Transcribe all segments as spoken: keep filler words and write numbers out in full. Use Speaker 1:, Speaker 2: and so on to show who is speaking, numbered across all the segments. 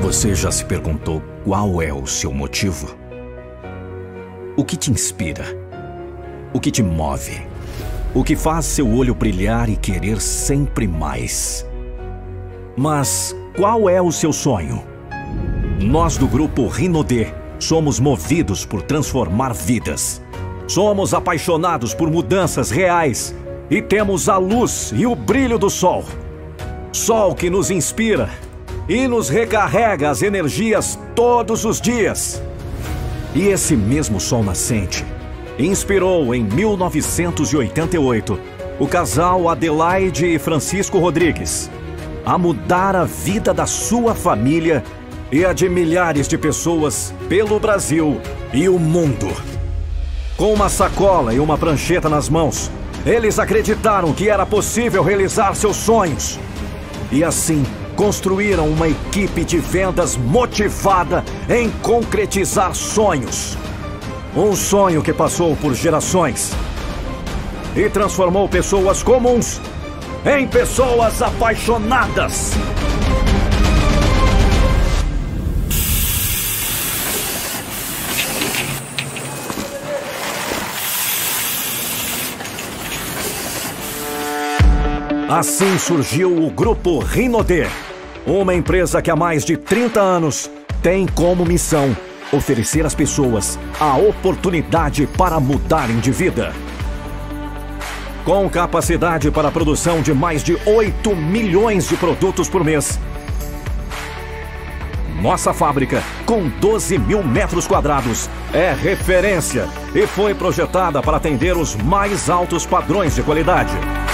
Speaker 1: Você já se perguntou qual é o seu motivo? O que te inspira? O que te move? O que faz seu olho brilhar e querer sempre mais? Mas qual é o seu sonho? Nós do grupo Rinode somos movidos por transformar vidas. Somos apaixonados por mudanças reais e temos a luz e o brilho do sol. Sol que nos inspira e nos recarrega as energias todos os dias. E esse mesmo sol nascente inspirou em mil novecentos e oitenta e oito o casal Adelaide e Francisco Rodrigues a mudar a vida da sua família e a de milhares de pessoas pelo Brasil e o mundo. Com uma sacola e uma prancheta nas mãos, eles acreditaram que era possível realizar seus sonhos. E assim, construíram uma equipe de vendas motivada em concretizar sonhos. Um sonho que passou por gerações e transformou pessoas comuns em pessoas apaixonadas. Assim surgiu o Grupo Rinode, uma empresa que há mais de trinta anos tem como missão oferecer às pessoas a oportunidade para mudarem de vida. Com capacidade para a produção de mais de oito milhões de produtos por mês. Nossa fábrica, com doze mil metros quadrados, é referência e foi projetada para atender os mais altos padrões de qualidade.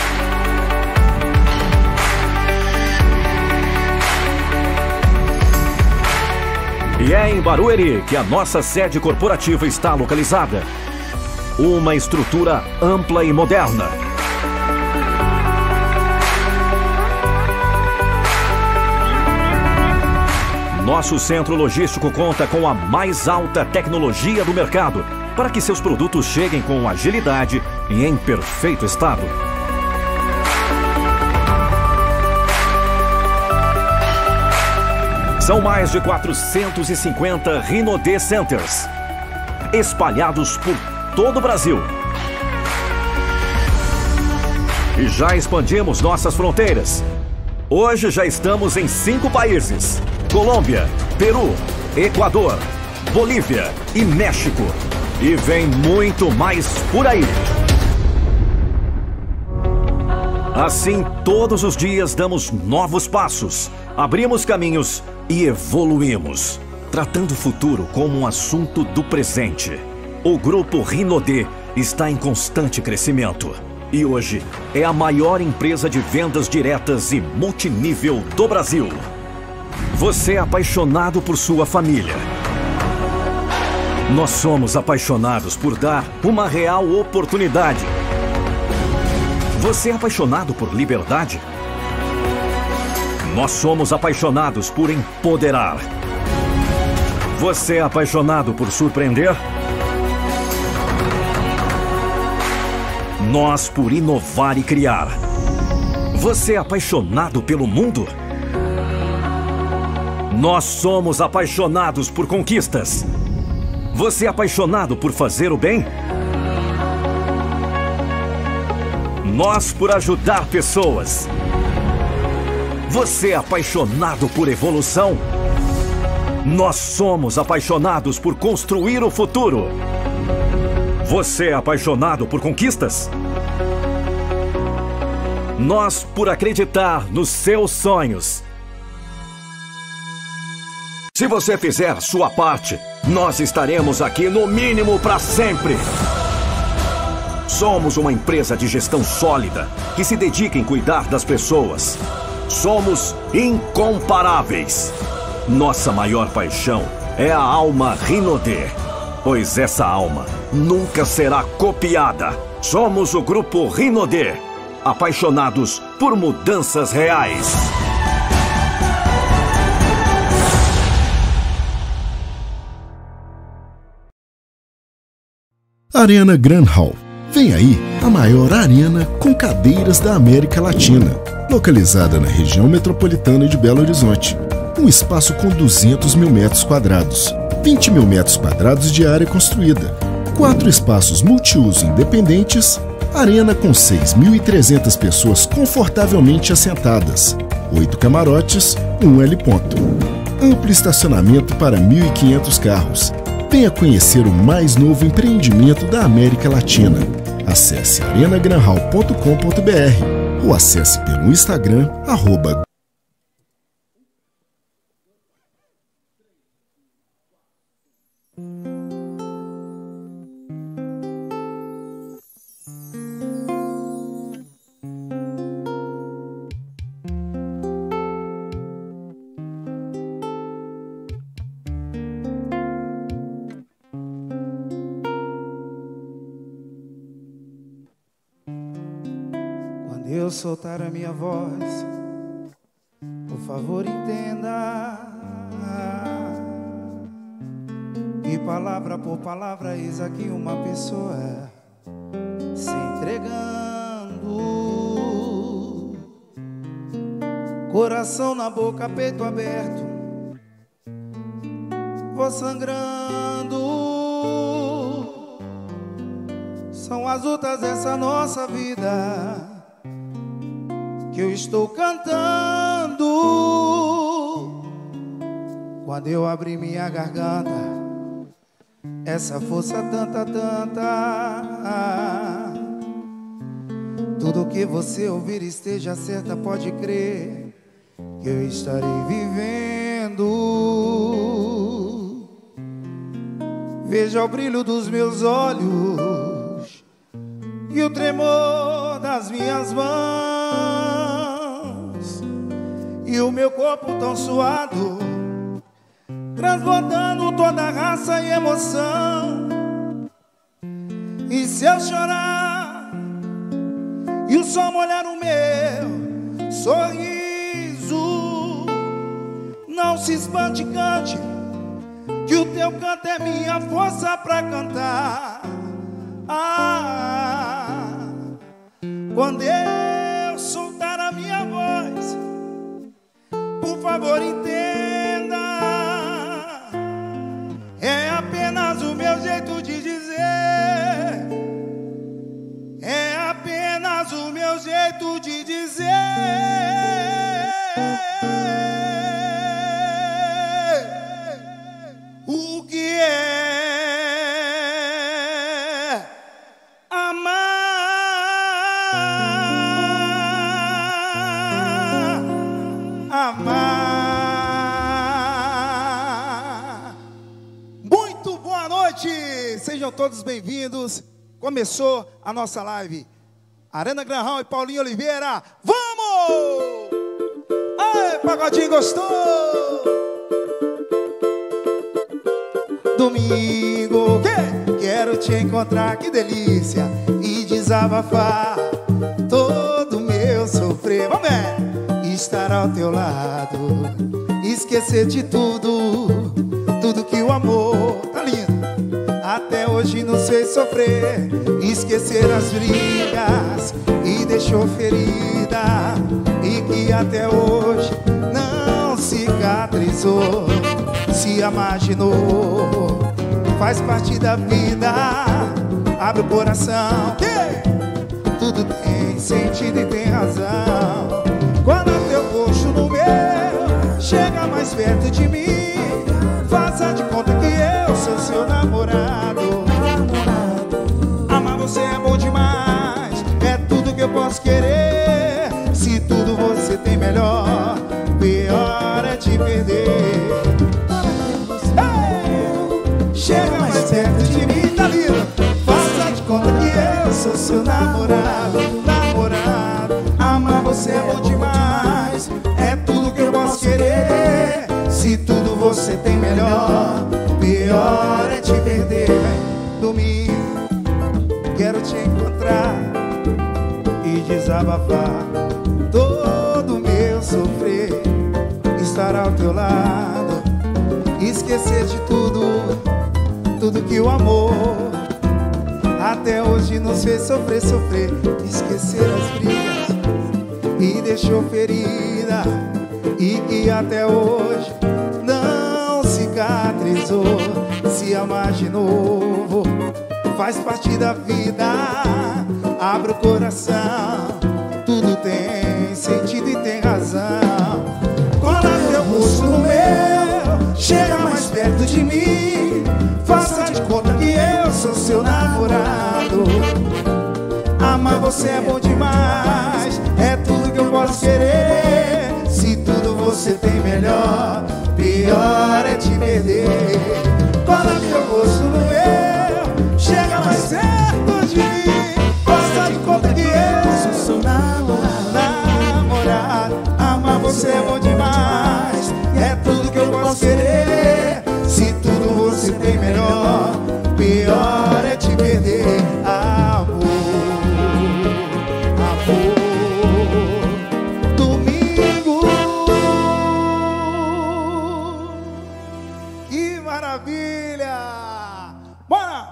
Speaker 1: E é em Barueri que a nossa sede corporativa está localizada. Uma estrutura ampla e moderna. Nosso centro logístico conta com a mais alta tecnologia do mercado para que seus produtos cheguem com agilidade e em perfeito estado. São mais de quatrocentos e cinquenta Rinode Centers, espalhados por todo o Brasil. E já expandimos nossas fronteiras. Hoje já estamos em cinco países: Colômbia, Peru, Equador, Bolívia e México. E vem muito mais por aí. Assim, todos os dias damos novos passos, abrimos caminhos e evoluímos, tratando o futuro como um assunto do presente. O Grupo Rinode está em constante crescimento e hoje é a maior empresa de vendas diretas e multinível do Brasil. Você é apaixonado por sua família. Nós somos apaixonados por dar uma real oportunidade. Você é apaixonado por liberdade? Nós somos apaixonados por empoderar. Você é apaixonado por surpreender? Nós por inovar e criar. Você é apaixonado pelo mundo? Nós somos apaixonados por conquistas. Você é apaixonado por fazer o bem? Nós por ajudar pessoas. Você é apaixonado por evolução? Nós somos apaixonados por construir o futuro. Você é apaixonado por conquistas? Nós por acreditar nos seus sonhos. Se você fizer sua parte, nós estaremos aqui no mínimo para sempre. Somos uma empresa de gestão sólida que se dedica em cuidar das pessoas. Somos incomparáveis. Nossa maior paixão é a alma Rinode, pois essa alma nunca será copiada. Somos o Grupo Rinode, apaixonados por mudanças reais.
Speaker 2: Arena Grand Hall. Vem aí a maior arena com cadeiras da América Latina, localizada na região metropolitana de Belo Horizonte. Um espaço com duzentos mil metros quadrados, vinte mil metros quadrados de área construída, quatro espaços multiuso independentes, arena com seis mil e trezentas pessoas confortavelmente assentadas, oito camarotes, um heliponto. Amplo estacionamento para mil e quinhentos carros. Venha conhecer o mais novo empreendimento da América Latina. Acesse arena gran hall ponto com ponto br ou acesse pelo Instagram, arroba
Speaker 3: eu soltar a minha voz, por favor entenda, e palavra por palavra eis aqui uma pessoa se entregando, coração na boca, peito aberto, vou sangrando. São as lutas dessa nossa vida que eu estou cantando. Quando eu abri minha garganta, essa força tanta, tanta. Tudo que você ouvir esteja certa, pode crer que eu estarei vivendo. Veja o brilho dos meus olhos e o tremor das minhas mãos, e o meu corpo tão suado, transbordando toda a raça e emoção. E se eu chorar e o sol molhar o meu sorriso, não se espante, cante, que o teu canto é minha força pra cantar. Ah, quando eu soltar a minha voz, por favor entenda, é apenas o meu jeito de dizer, é apenas o meu jeito de dizer o que é amar, amar. Muito boa noite, sejam todos bem-vindos. Começou a nossa live. Arena Gran Hall e Paulinho Oliveira, vamos! Ai, pagodinho gostoso! Domingo, que? Quero te encontrar, que delícia, e desabafar todo o meu sofrer. Vamos ver! Estar ao teu lado, esquecer de tudo, tudo que o amor, tá lindo, até hoje nos fez sofrer. Esquecer as brigas e deixou ferida, e que até hoje não cicatrizou. Se amar de novo faz parte da vida. Abre o coração, que tudo tem sentido e tem razão. Quando teu rosto no meu chega mais perto de mim, faça de conta que eu sou seu namorado. Amar você é bom demais, é tudo que eu posso querer. Se tudo você tem melhor, pior é te perder. Hey! Chega mais perto de mim, tá lindo. Faça de conta que eu sou seu namorado. Namorado, amar você é bom demais, é tudo que eu posso querer. Se tudo você tem melhor, pior é te perder. Domingo, quero te encontrar e desabafar todo o meu sofrer. Estar ao teu lado, esquecer de tudo, tudo que o amor até hoje nos fez sofrer, sofrer. Esquecer as brigas e deixou ferida, e que até hoje não cicatrizou. Se amar de novo faz parte da vida. Abre o coração, tudo tem sentido e tem razão. Cola teu rosto no meu, chega mais perto de mim. Faça de conta que eu sou seu namorado. Amar você é bom demais, é tudo que eu posso querer. Se tudo você tem melhor, pior é te perder. Cola teu rosto no meu, chega mais perto de mim. Faça de conta que eu sou seu namorado. Amar você é bom demais, é tudo que eu posso querer. Se tudo você tem melhor, pior é te perder. Amor, amor, domingo. Que maravilha! Bora!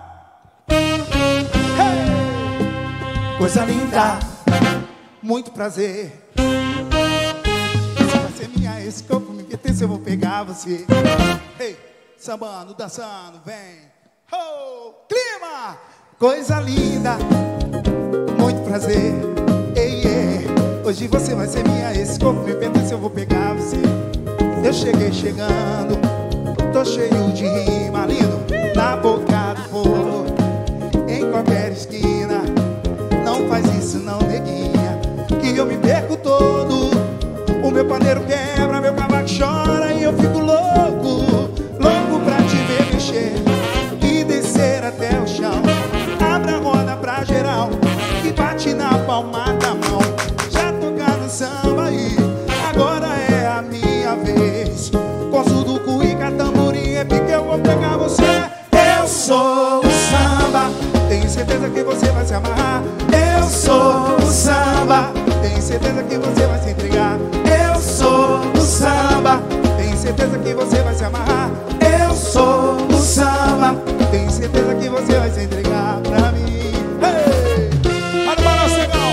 Speaker 3: Hey! Coisa linda, muito prazer. Você vai ser minha ex, corpo me pertence, eu vou pegar você. Hey! Sambando, dançando, vem. Oh, clima! Coisa linda, muito prazer. Ei, ei. Hoje você vai ser minha ex, corpo me pertence, eu vou pegar você. Eu cheguei chegando, tô cheio de rima, lindo, na boca do povo, em qualquer esquina. Não faz isso não, neguinha, que eu me perco todo. O meu paneiro quebra, meu cavaco chora e eu fico louco, louco pra te ver mexer e descer até o chão. Abre a roda pra geral e bate na palma da mão. Já tocaram samba aí, agora é a minha vez. Com sudoku e tamborim é pique, eu vou pegar você. Eu sou o samba, tenho certeza que você vai se amarrar. Eu sou o samba, tenho certeza que você vai se entregar. Eu sou o samba, tenho certeza que você vai se amarrar. Eu sou o samba, tenho certeza que você vai se entregar pra mim. Hey! Olha o balanço legal!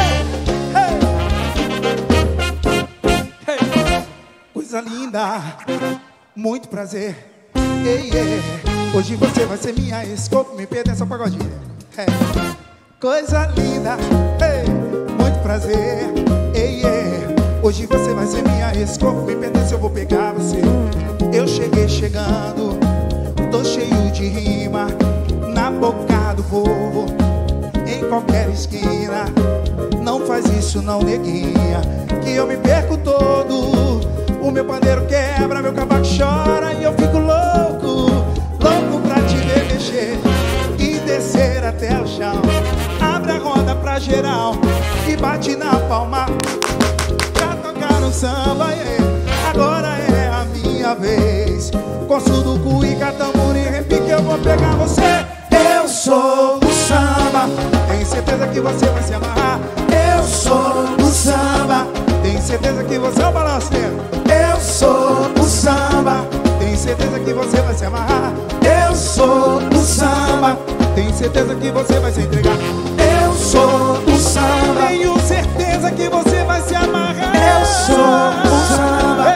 Speaker 3: Hey! Hey! Hey! Coisa linda, muito prazer. Ei, ei. Hoje você vai ser minha ex, corpo me pertence ao pagodinho. Hey! Coisa linda, hey! Muito prazer. Ei, ei. Hoje você vai ser minha ex, corpo me pertence, eu vou pegar você. Eu cheguei chegando, tô cheio de rima, na boca do povo, em qualquer esquina. Não faz isso não, neguinha, que eu me perco todo. O meu pandeiro quebra, meu cavaco chora e eu fico louco, louco pra te ver mexer e descer até o chão. Abre a roda pra geral e bate na palma. Já tocaram samba, yeah. Agora é a minha vez. Com sudoku e tamborim, repique, eu vou pegar você. Eu sou o samba, tenho certeza que você vai se amarrar. Eu sou o samba, tenho certeza que você é o balanço dele. Eu sou o samba, tenho certeza que você vai se amarrar. Eu sou o samba, tenho certeza que você vai se entregar. Eu sou o samba, tenho certeza que você vai se amarrar. Eu sou o samba,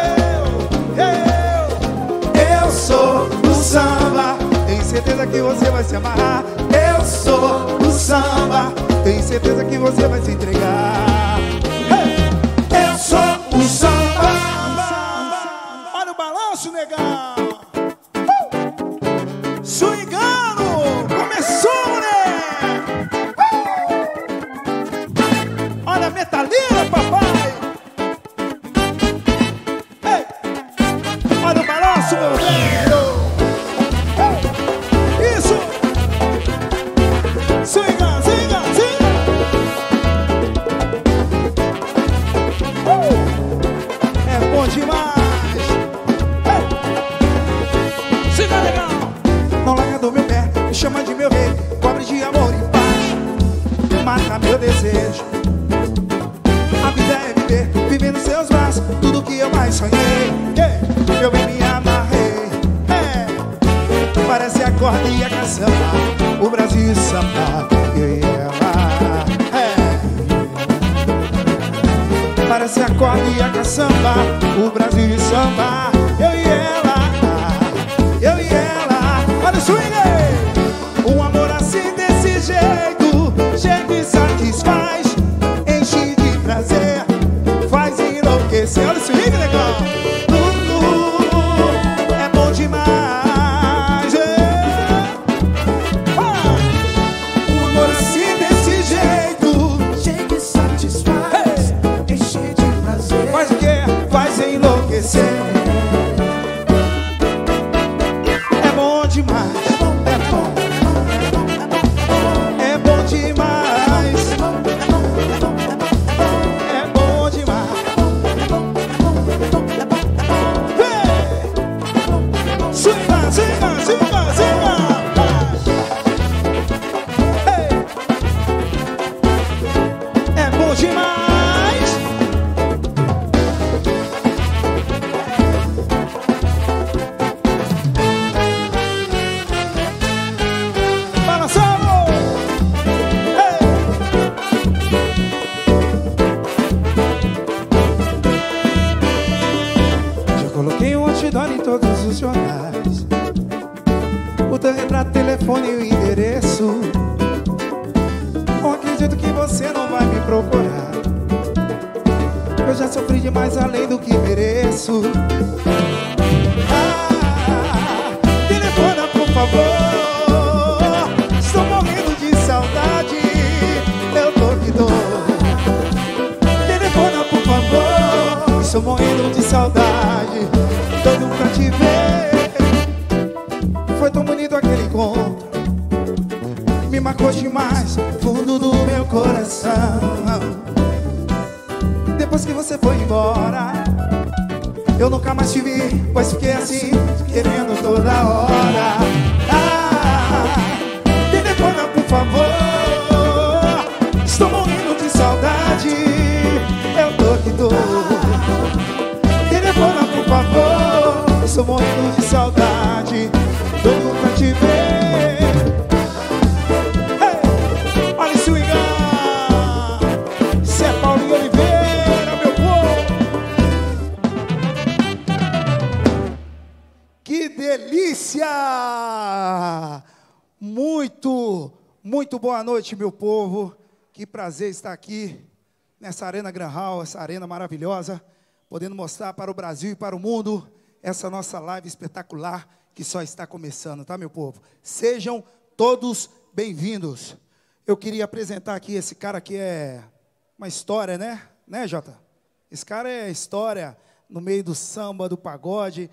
Speaker 3: eu, eu, eu sou o samba, tenho certeza que você vai se amarrar. Eu sou o samba, tenho certeza que você vai se entregar. Hey! Eu sou o samba. Olha o balanço, negão. Uh! Swingando, começou, né? Uh! Olha a metalina, papai. Hey! Olha o balanço, meu velho. Uh! Isso. Swinga, swinga, swinga. Uh! É bom demais. Hey! Swinga legal. Não larga do meu pé, me chama de meu rei, cobre de amor e paz, mata meu desejo. A vida é viver, viver nos seus braços, tudo que eu mais sonhei. Yeah. Eu bem me amarrei. É. Parece a corda e a canção, o Brasil samba, eu e ela. É. parece a corda e a caçamba, o Brasil de samba. Eu e ela, eu e ela, olha o swing. Um amor assim desse jeito, jeito e satisfaz, enche de prazer, faz enlouquecer. Olha o swing, legal. Lulu, é bom demais. É. Ah. Um amor assim desse jeito, jeito e satisfaz, hey. Enche de prazer, faz o quê? Faz enlouquecer. É bom demais. Em todos os jornais o teu retrato, telefone e o endereço. Não acredito que você não vai me procurar. Eu já sofri demais além do que mereço. Ah, telefona por favor, estou morrendo de saudade. Eu tô que dou. Telefona por favor, estou morrendo de saudade. Doido pra te ver. Foi tão bonito aquele encontro, me marcou demais, fundo do meu coração. Depois que você foi embora, eu nunca mais te vi, pois fiquei assim, querendo toda hora. Ah, telefona por favor, estou morrendo de saudade. Eu tô que dou. Telefona por favor, estou morrendo de saudade, doido pra te ver. Hey, olha esse swingar, isso é Paulinho Oliveira, meu povo. Que delícia! Muito, muito boa noite, meu povo. Que prazer estar aqui nessa Arena Granhal, essa arena maravilhosa, podendo mostrar para o Brasil e para o mundo essa nossa live espetacular que só está começando, tá, meu povo? Sejam todos bem-vindos. Eu queria apresentar aqui esse cara que é uma história, né? Né, Jota? Esse cara é história no meio do samba, do pagode.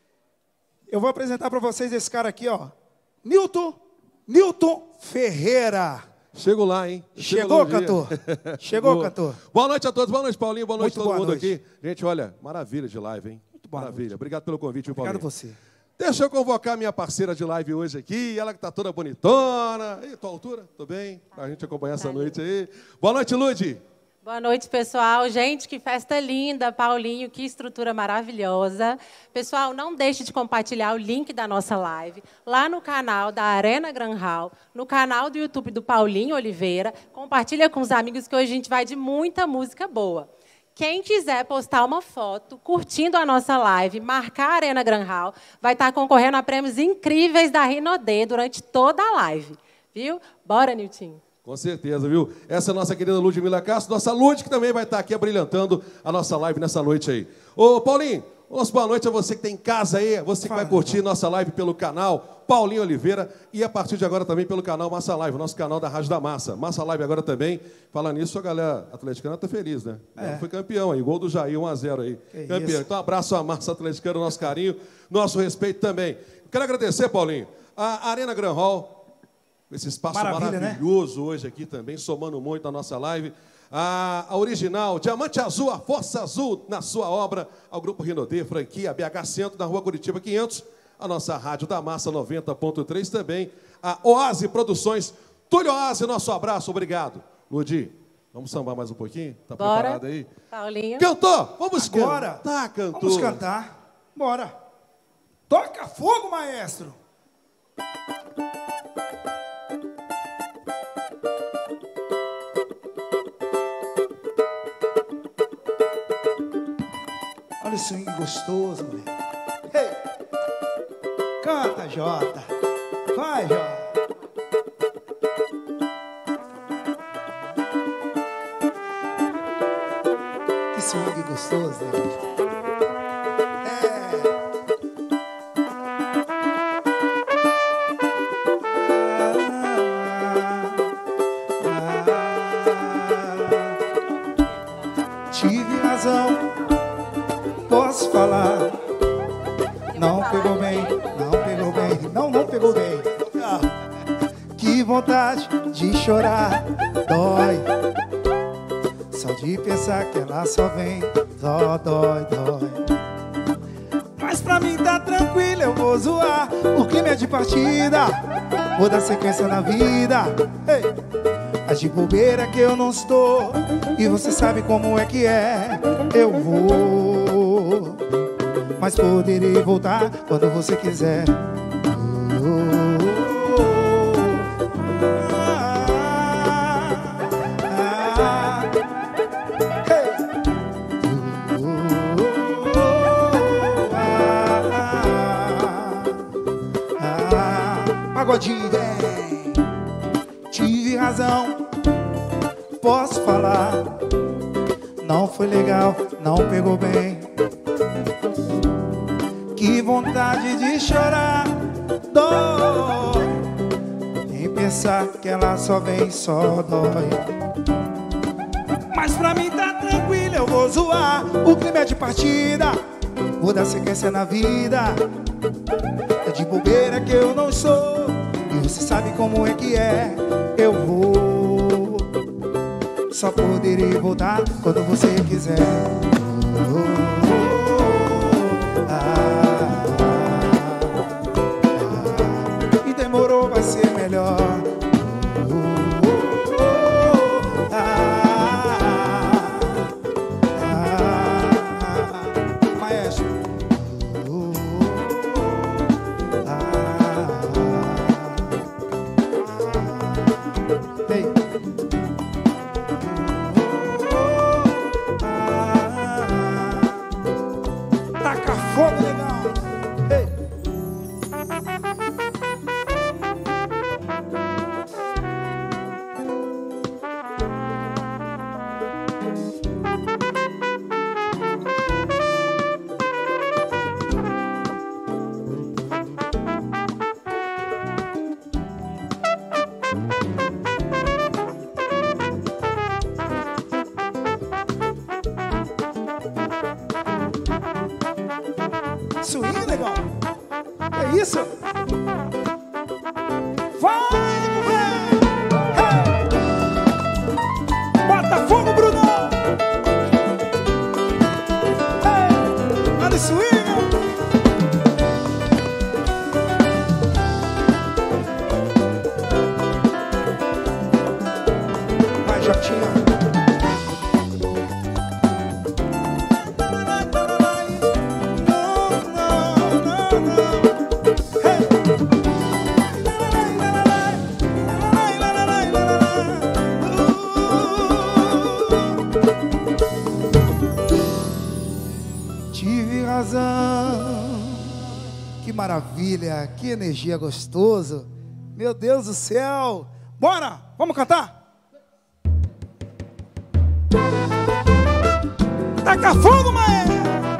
Speaker 3: Eu vou apresentar para vocês esse cara aqui, ó. Nilton, Nilton Ferreira.
Speaker 4: Chego lá, hein?
Speaker 3: Chegou, cantor? Chegou, cantor?
Speaker 4: Boa noite a todos. Boa noite, Paulinho. Boa noite a todo mundo
Speaker 3: noite.
Speaker 4: aqui. Gente, olha, maravilha de live, hein?
Speaker 3: Muito boa
Speaker 4: Maravilha.
Speaker 3: Noite.
Speaker 4: Obrigado pelo convite, viu, Paulinho?
Speaker 3: Obrigado a você.
Speaker 4: Deixa eu convocar minha parceira de live hoje aqui. Ela que tá toda bonitona. E tua altura? Tô bem? Pra gente acompanhar essa noite aí. Boa noite, Lud.
Speaker 5: Boa noite, pessoal. Gente, que festa linda, Paulinho, que estrutura maravilhosa. Pessoal, não deixe de compartilhar o link da nossa live lá no canal da Arena Granhal, no canal do YouTube do Paulinho Oliveira. Compartilha com os amigos que hoje a gente vai de muita música boa. Quem quiser postar uma foto curtindo a nossa live, marcar a Arena Granhal, vai estar concorrendo a prêmios incríveis da Rinodê durante toda a live. Viu? Bora, Nilton.
Speaker 4: Com certeza, viu? Essa é a nossa querida Ludmila Castro, nossa Lud, que também vai estar aqui abrilhantando a nossa live nessa noite aí. Ô, Paulinho, nossa boa noite a você que tem em casa aí, você que vai curtir nossa live pelo canal Paulinho Oliveira e a partir de agora também pelo canal Massa Live, nosso canal da Rádio da Massa. Massa Live agora também. Falando nisso, a galera atleticana tá feliz, né? É. Foi campeão aí, gol do Jair, um a zero aí. Que campeão. Isso. Então, um abraço à Massa Atleticana, nosso carinho, nosso respeito também. Quero agradecer, Paulinho, a Arena Granhal, esse espaço Maravilha, maravilhoso, né? Hoje aqui também, somando muito na nossa live. A, a original, Diamante Azul, a Força Azul, na sua obra, ao Grupo Rinodê, franquia B H Centro, na Rua Curitiba quinhentos, a nossa Rádio da Massa noventa ponto três também, a Oase Produções, Túlio Oase, nosso abraço, obrigado. Ludi, vamos sambar mais um pouquinho? Tá
Speaker 5: Bora.
Speaker 4: Preparado aí?
Speaker 5: Paulinho.
Speaker 4: Cantor, vamos
Speaker 3: Agora,
Speaker 4: cantar, cantor.
Speaker 3: Vamos cantar, bora. Toca fogo, maestro. Olha o swing gostoso, mulher. Hey. Canta, Jota. Vai, Jota. Que swing gostoso, né? Posso falar? Não pegou bem, não pegou bem, não, não pegou bem. Que vontade de chorar, dói. Só de pensar que ela só vem, dó, dói, dói. Mas pra mim tá tranquilo, eu vou zoar. O clima é de partida, vou dar sequência na vida. Hey. Mas de bobeira que eu não estou, e você sabe como é que é. Eu vou, mas poderei voltar quando você quiser. Pagodinho, vem. Tive razão, posso falar. Não foi legal, não pegou bem. Que vontade de chorar, dói. Nem pensar que ela só vem, só dói. Mas pra mim tá tranquilo, eu vou zoar. O clima é de partida, vou dar sequência na vida. É de bobeira que eu não sou, e você sabe como é que é. Eu vou, só poderei voltar quando você quiser. Oh, oh, ah, ah, ah. E demorou, vai ser melhor. Oh, oh, ah, ah, ah. Maestro. Oh, ah, ah. Ei. Fogo legal. Ei. Swing, legal. É isso? Vai, mulher! Hey! Bota fogo, Brunão! Hey! Olha o swing! Vai, Jotinha! Tive razão. Que maravilha, que energia gostoso. Meu Deus do céu. Bora, vamos cantar? Taca fogo, maé!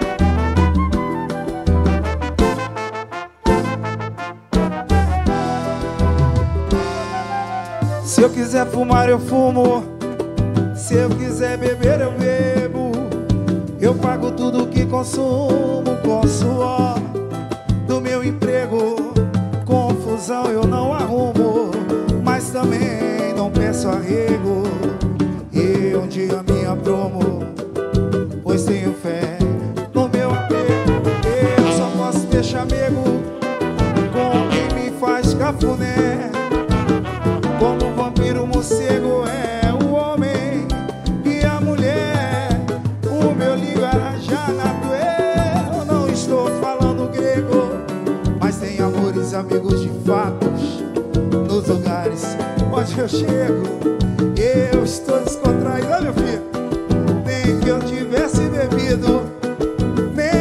Speaker 3: Se eu quiser fumar, eu fumo. Se eu quiser beber, eu bebo. Eu pago tudo que consumo com suor do meu emprego. Confusão eu não arrumo, mas também não peço arrego. E um dia me aprumo, pois tenho fé no meu apego. Eu só posso ter chamego com quem me faz cafuné. Como um vampiro morcego é o homem e a mulher. O meu linguajar nato, eu não estou falando grego, mas tem amores, amigos de fatos nos lugares onde eu chego. Eu estou descontraído, olha, meu filho. Nem que eu tivesse bebido, nem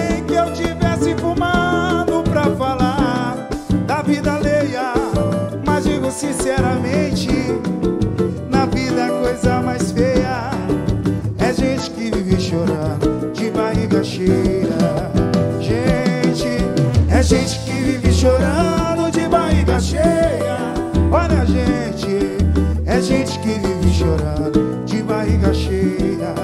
Speaker 3: sinceramente, na vida a coisa mais feia é gente que vive chorando de barriga cheia. Gente, é gente que vive chorando de barriga cheia. Olha, gente, é gente que vive chorando de barriga cheia.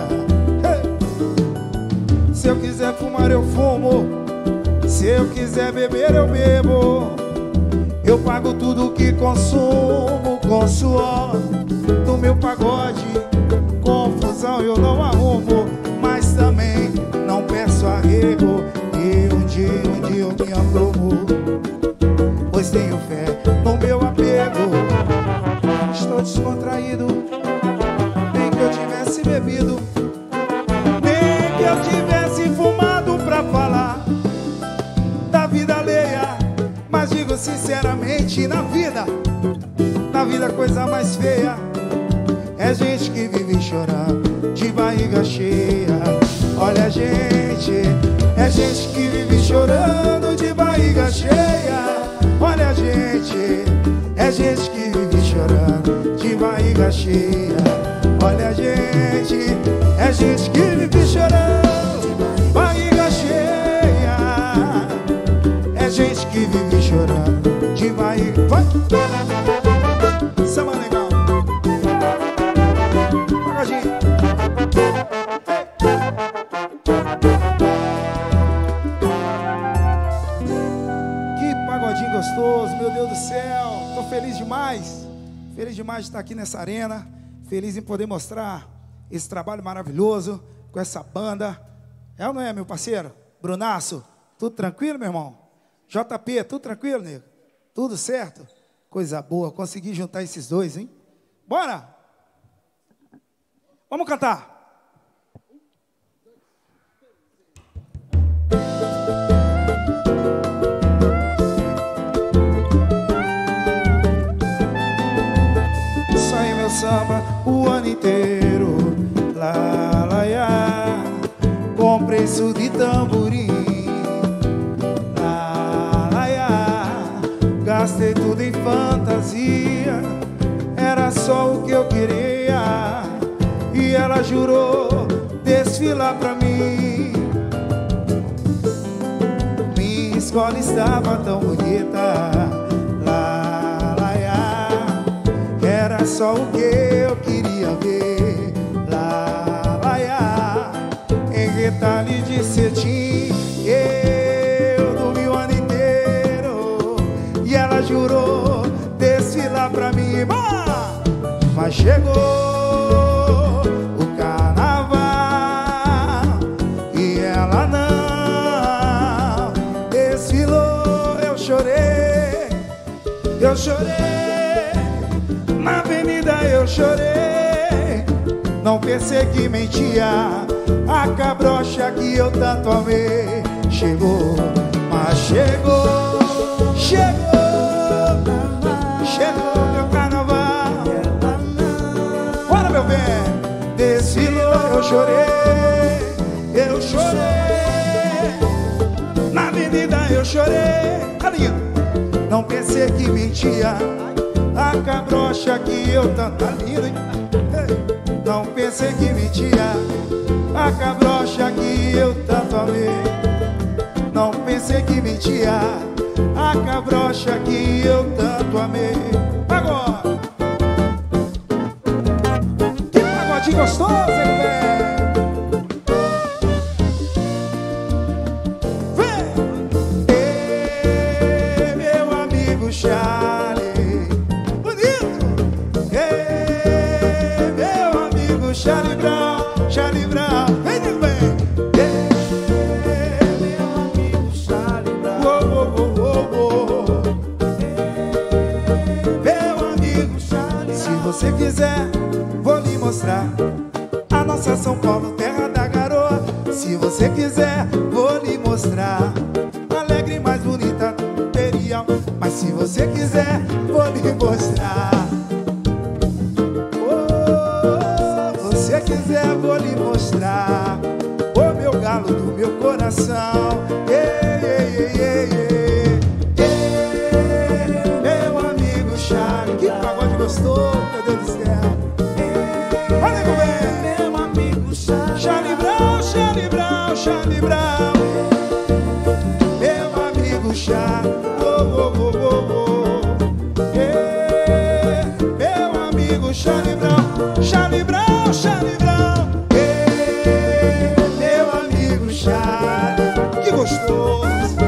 Speaker 3: Hey! Se eu quiser fumar eu fumo, se eu quiser beber eu bebo. Eu pago tudo que consumo com suor do meu pagode. Confusão eu não arrumo, mas também não peço arrego. E um dia, um dia eu me aprumo, pois tenho fé no meu apego. Estou descontraído, nem que eu tivesse bebido, nem que eu tivesse fumado pra falar da vida alheia. Mas digo sinceramente, na vida, na vida a coisa mais feia é gente que vive chorando de barriga cheia. Olha, gente, é gente que vive chorando de barriga cheia. Olha, gente, é gente que vive chorando de barriga cheia. Olha, gente, é gente que vive chorando de barriga cheia. É gente que vive chorando de barriga. Vai! Samba legal. Pagodinho. Que pagodinho gostoso, meu Deus do céu. Tô feliz demais. Feliz demais de estar aqui nessa arena. Feliz em poder mostrar esse trabalho maravilhoso com essa banda. É ou não é, meu parceiro? Brunaço, tudo tranquilo, meu irmão? J P, tudo tranquilo, nego? Tudo certo? Coisa boa, consegui juntar esses dois, hein? Bora! Vamos cantar! Sai meu samba o ano inteiro, lá, lá, lá. Com preço de tamborim, gastei tudo em fantasia, era só o que eu queria. E ela jurou desfilar pra mim. Minha escola estava tão bonita, lá, lá, lá. Era só o que eu queria ver, lá, lá, lá. Em retalho de cetim, eu dormi o ano inteiro. E ela jurou desfilar pra mim. Mas chegou o carnaval e ela não desfilou. Eu chorei, eu chorei, na avenida eu chorei. Não pensei que mentia a cabrocha que eu tanto amei. Chegou, mas chegou, chegou, chegou meu carnaval. Bora, meu bem, desfilou. Eu chorei, eu chorei, na avenida eu chorei. Carinha, não pensei que mentia a cabrocha que eu tanto... Tá lindo, hein? Não pensei que mentia a cabrocha que eu tanto amei. Não pensei que mentia a cabrocha que eu tanto amei. Agora, que pagodinho gostoso, hein, velho? Vem! Ei, meu amigo Charlie, bonito! Ei, meu amigo Charlie Brown, Charlie Brown, vem, meu bem! Se quiser, vou lhe mostrar a nossa São Paulo, terra da garoa. Se você quiser, vou lhe mostrar alegre e mais bonita do Imperial. Mas se você quiser, vou lhe mostrar. Oh, você quiser, vou lhe mostrar o meu galo do meu coração. Ei, ei, ei, ei, ei. Ei, meu amigo Charlie. chá. Oh, oh, oh, oh, oh. Ei, meu amigo Charlie Brown, Charlie Brown, Charlie Brown. Ei, meu amigo Charlie, que gostoso.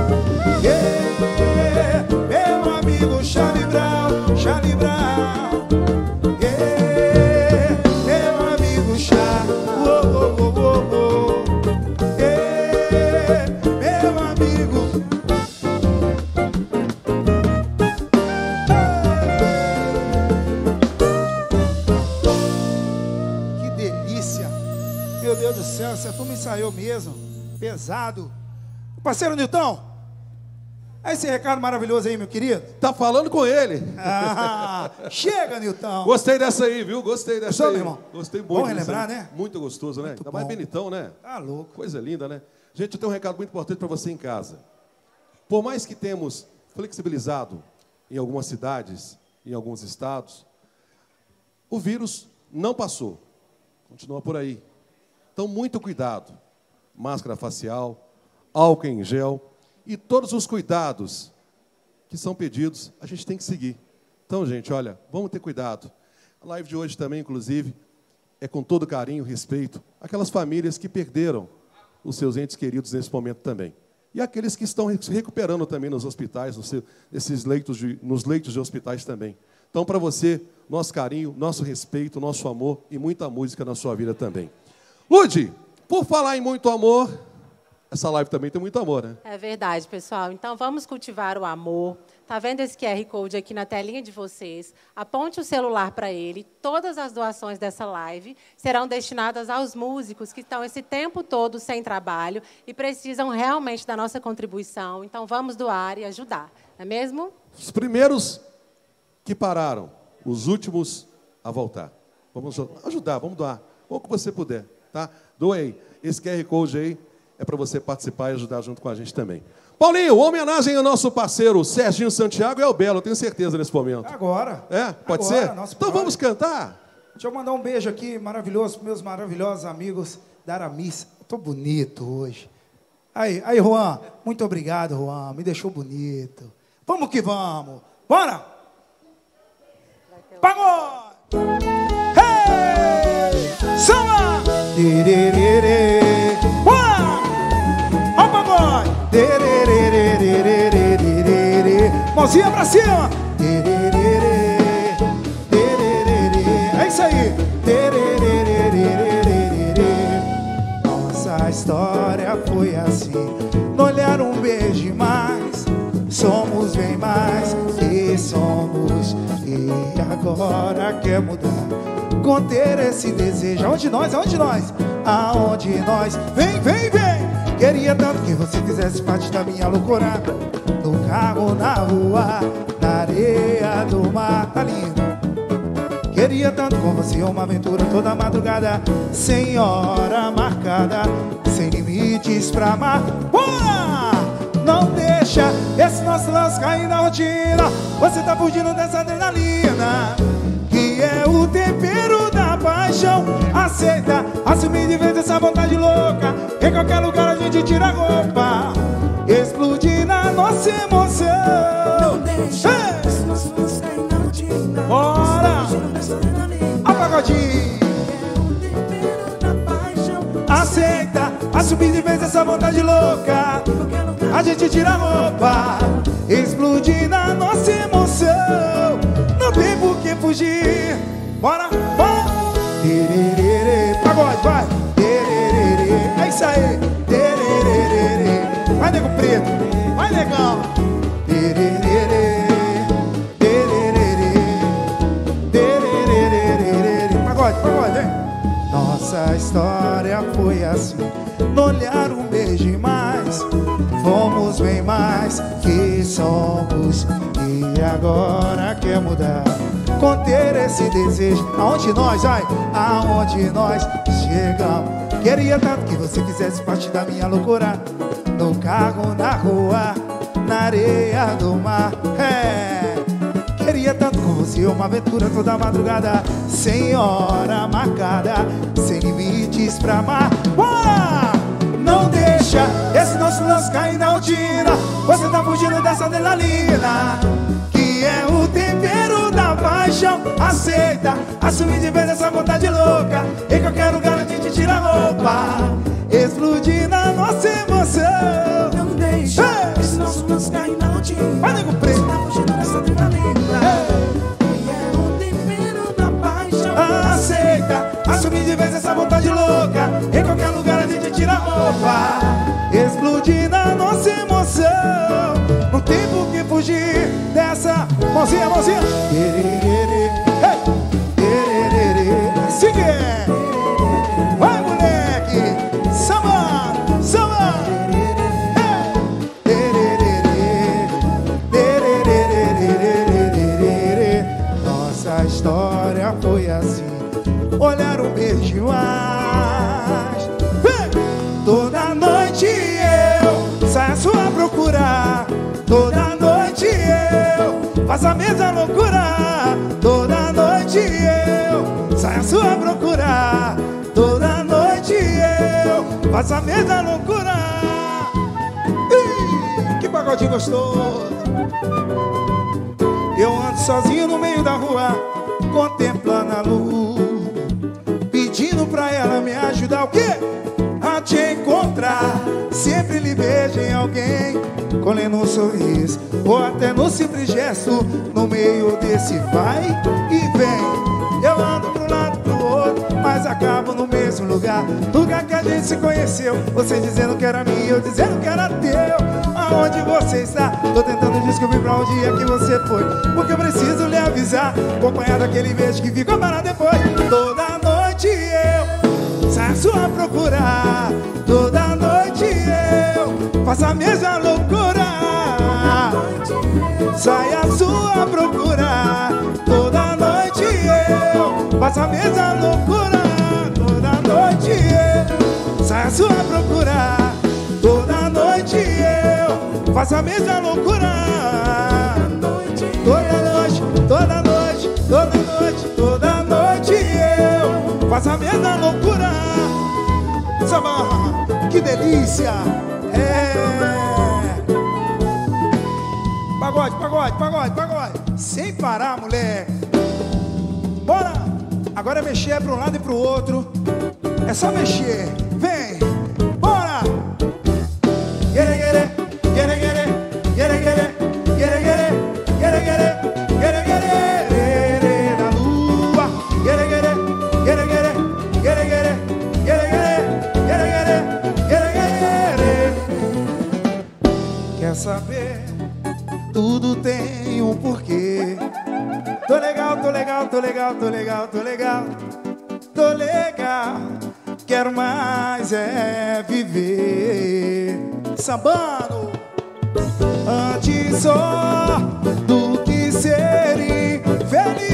Speaker 3: Ei, meu amigo Charlie Brown, Charlie Brown. Ei, meu amigo Charlie. Oh, oh, oh, oh, oh. Ei, meu amigo. Que delícia. Meu Deus do céu, essa turma ensaiou mesmo. Pesado. Parceiro Nilton, é esse recado maravilhoso aí, meu querido.
Speaker 4: Tá falando com ele.
Speaker 3: Ah, chega, Nilton.
Speaker 4: Gostei dessa aí, viu? Gostei dessa
Speaker 3: Gostou,
Speaker 4: aí.
Speaker 3: meu irmão?
Speaker 4: Gostei muito.
Speaker 3: Vamos relembrar,
Speaker 4: dessa aí.
Speaker 3: né?
Speaker 4: Muito gostoso, né?
Speaker 3: Muito
Speaker 4: Ainda mais
Speaker 3: bom.
Speaker 4: bonitão, né?
Speaker 3: Tá louco.
Speaker 4: Coisa linda, né? Gente, eu tenho um recado muito importante para você em casa. Por mais que temos flexibilizado em algumas cidades, em alguns estados, o vírus não passou. Continua por aí. Então, muito cuidado. Máscara facial, álcool em gel e todos os cuidados que são pedidos, a gente tem que seguir. Então, gente, olha, vamos ter cuidado. A live de hoje também, inclusive, é com todo carinho, respeito, aquelas famílias que perderam os seus entes queridos nesse momento também. E aqueles que estão se recuperando também nos hospitais, nos, seus, nesses leitos de, nos leitos de hospitais também. Então, para você, nosso carinho, nosso respeito, nosso amor e muita música na sua vida também. Lude, por falar em muito amor, essa live também tem muito amor, né?
Speaker 5: É verdade, pessoal. Então, vamos cultivar o amor. Tá vendo esse Q R Code aqui na telinha de vocês? Aponte o celular para ele. Todas as doações dessa live serão destinadas aos músicos que estão esse tempo todo sem trabalho e precisam realmente da nossa contribuição. Então, vamos doar e ajudar. Não é mesmo?
Speaker 4: Os primeiros que pararam, os últimos a voltar. Vamos ajudar, vamos doar. O que você puder, tá? Doe aí. Esse Q R Code aí é para você participar e ajudar junto com a gente também. Paulinho, homenagem ao nosso parceiro Serginho Santiago e ao Belo, eu tenho certeza nesse momento.
Speaker 3: Agora.
Speaker 4: É? Pode
Speaker 3: Agora,
Speaker 4: ser?
Speaker 3: nosso
Speaker 4: Então
Speaker 3: brother.
Speaker 4: vamos cantar?
Speaker 3: Deixa eu mandar um beijo aqui maravilhoso para meus maravilhosos amigos da Aramis. Tô bonito hoje. Aí, aí, Juan, muito obrigado, Juan. Me deixou bonito. Vamos que vamos. Bora! Pagode! Hey! Samba! Dererê! Bora! Ó o pagode! Dererê! Mãozinha pra cima! Dererê! Dererê! É isso aí! Dererê! Nossa história foi assim. No olhar um beijo e mais. Somos bem mais que somos. E agora quer mudar. Conter esse desejo. Aonde nós? Aonde nós? Aonde nós? Vem, vem, vem! Queria tanto que você fizesse parte da minha loucura. No carro, na rua, na areia do mar. Tá lindo. Queria tanto com você uma aventura toda madrugada. Sem hora marcada, sem limites pra amar. Bora! Não deixa esse nosso lance cair na rotina. Você tá fugindo dessa adrenalina, que é o tempero da paixão. Aceita, assumir de vez essa vontade louca. Em qualquer lugar a gente tira a roupa, explodir na nossa emoção.
Speaker 6: Não deixa
Speaker 3: Ei!
Speaker 6: esse nosso lance cair na rotina.
Speaker 3: Bora!
Speaker 6: Você tá fugindo dessa adrenalina,
Speaker 3: A pagodinho.
Speaker 6: é o tempero da paixão.
Speaker 3: Aceita, assumir de vez essa vontade louca.
Speaker 6: Em qualquer lugar
Speaker 3: A gente tira a roupa, explodir na nossa emoção. Não tem por que fugir. Bora, bora. Tererê, pagode, vai. Tererê, é isso aí. Tererê, vai nego preto, vai negão. Tererê, tererê, tererê, pagode, pagode, hein? Nossa história foi assim. No olhar um beijo e mais. Fomos bem mais que somos. E agora quer mudar. Conter esse desejo. Aonde nós, vai? Aonde nós chegamos. Queria tanto que você fizesse parte da minha loucura. No carro, na rua, na areia do mar. É. Queria tanto com você uma aventura toda madrugada. Sem hora marcada, sem limites pra amar. Bora! Não deixa esse nosso lance cair na rotina. Você tá fugindo dessa adrenalina, que é o tempero da paixão. Aceita, assumir de vez essa vontade louca. Em qualquer lugar a gente tira a roupa, explodir na nossa emoção.
Speaker 6: Não deixa
Speaker 3: Hey!
Speaker 6: esse nosso lance cair na rotina.
Speaker 3: Vai, nego preto.
Speaker 6: Você tá fugindo dessa adrenalina,
Speaker 3: Hey!
Speaker 6: que é o tempero da paixão.
Speaker 3: Aceita, assumir de vez essa vontade louca. Em qualquer lugar a gente tira a roupa, explodir na nossa emoção. Não tem por que fugir dessa. Mãozinha, mãozinha. Tererê, hey! Tererê. Assim que é. Vai, moleque. Samba, samba. Hey! Tererê, tererê. Nossa história foi assim. Olhar um beijo mais. Vem! Toda noite eu saio à sua procura. Toda noite eu faço a mesma loucura. Toda noite eu saio à sua procura. Toda noite eu faço a mesma loucura. Ih, que pagodinho gostoso. Eu ando sozinho no meio da rua, contemplando a luz, pedindo pra ela me ajudar o quê? A te encontrar. Sempre lhe vejo em alguém, colhendo um sorriso, ou até no simples gesto, no meio desse vai e vem. Eu ando pro lado pro outro, mas acabo no mesmo lugar, lugar que a gente se conheceu. Você dizendo que era minha, eu dizendo que era teu. Aonde você está? Tô tentando descobrir pra onde é que você foi, porque eu preciso lhe avisar, acompanhado daquele beijo que ficou para depois. Toda noite eu saio à sua procura. Toda noite eu faço a mesma loucura. Saio à sua procura. Toda noite eu faço a mesma loucura. Toda noite eu saio à sua procura. Toda noite eu faço a mesma loucura. Toda noite, toda noite, toda noite, toda noite eu faço a mesma loucura. Samba, que delícia! É. Pagode, pagode, pagode, pagode. Sem parar, moleque. Bora! Agora é mexer para um lado e pro outro. É só mexer. Vem! Bora! Guere, guere, guere, guere, guere, guere, guere, guere, guere, guere, guere, guere, na lua. Guere, guere, guere, guere, guere, guere, guere, guere, guere, guere, guere. Quer saber? Tudo tem um porquê. Tô legal, tô legal, tô legal, tô legal, tô legal, tô legal. Quero mais é viver sambando, antes só do que ser infeliz.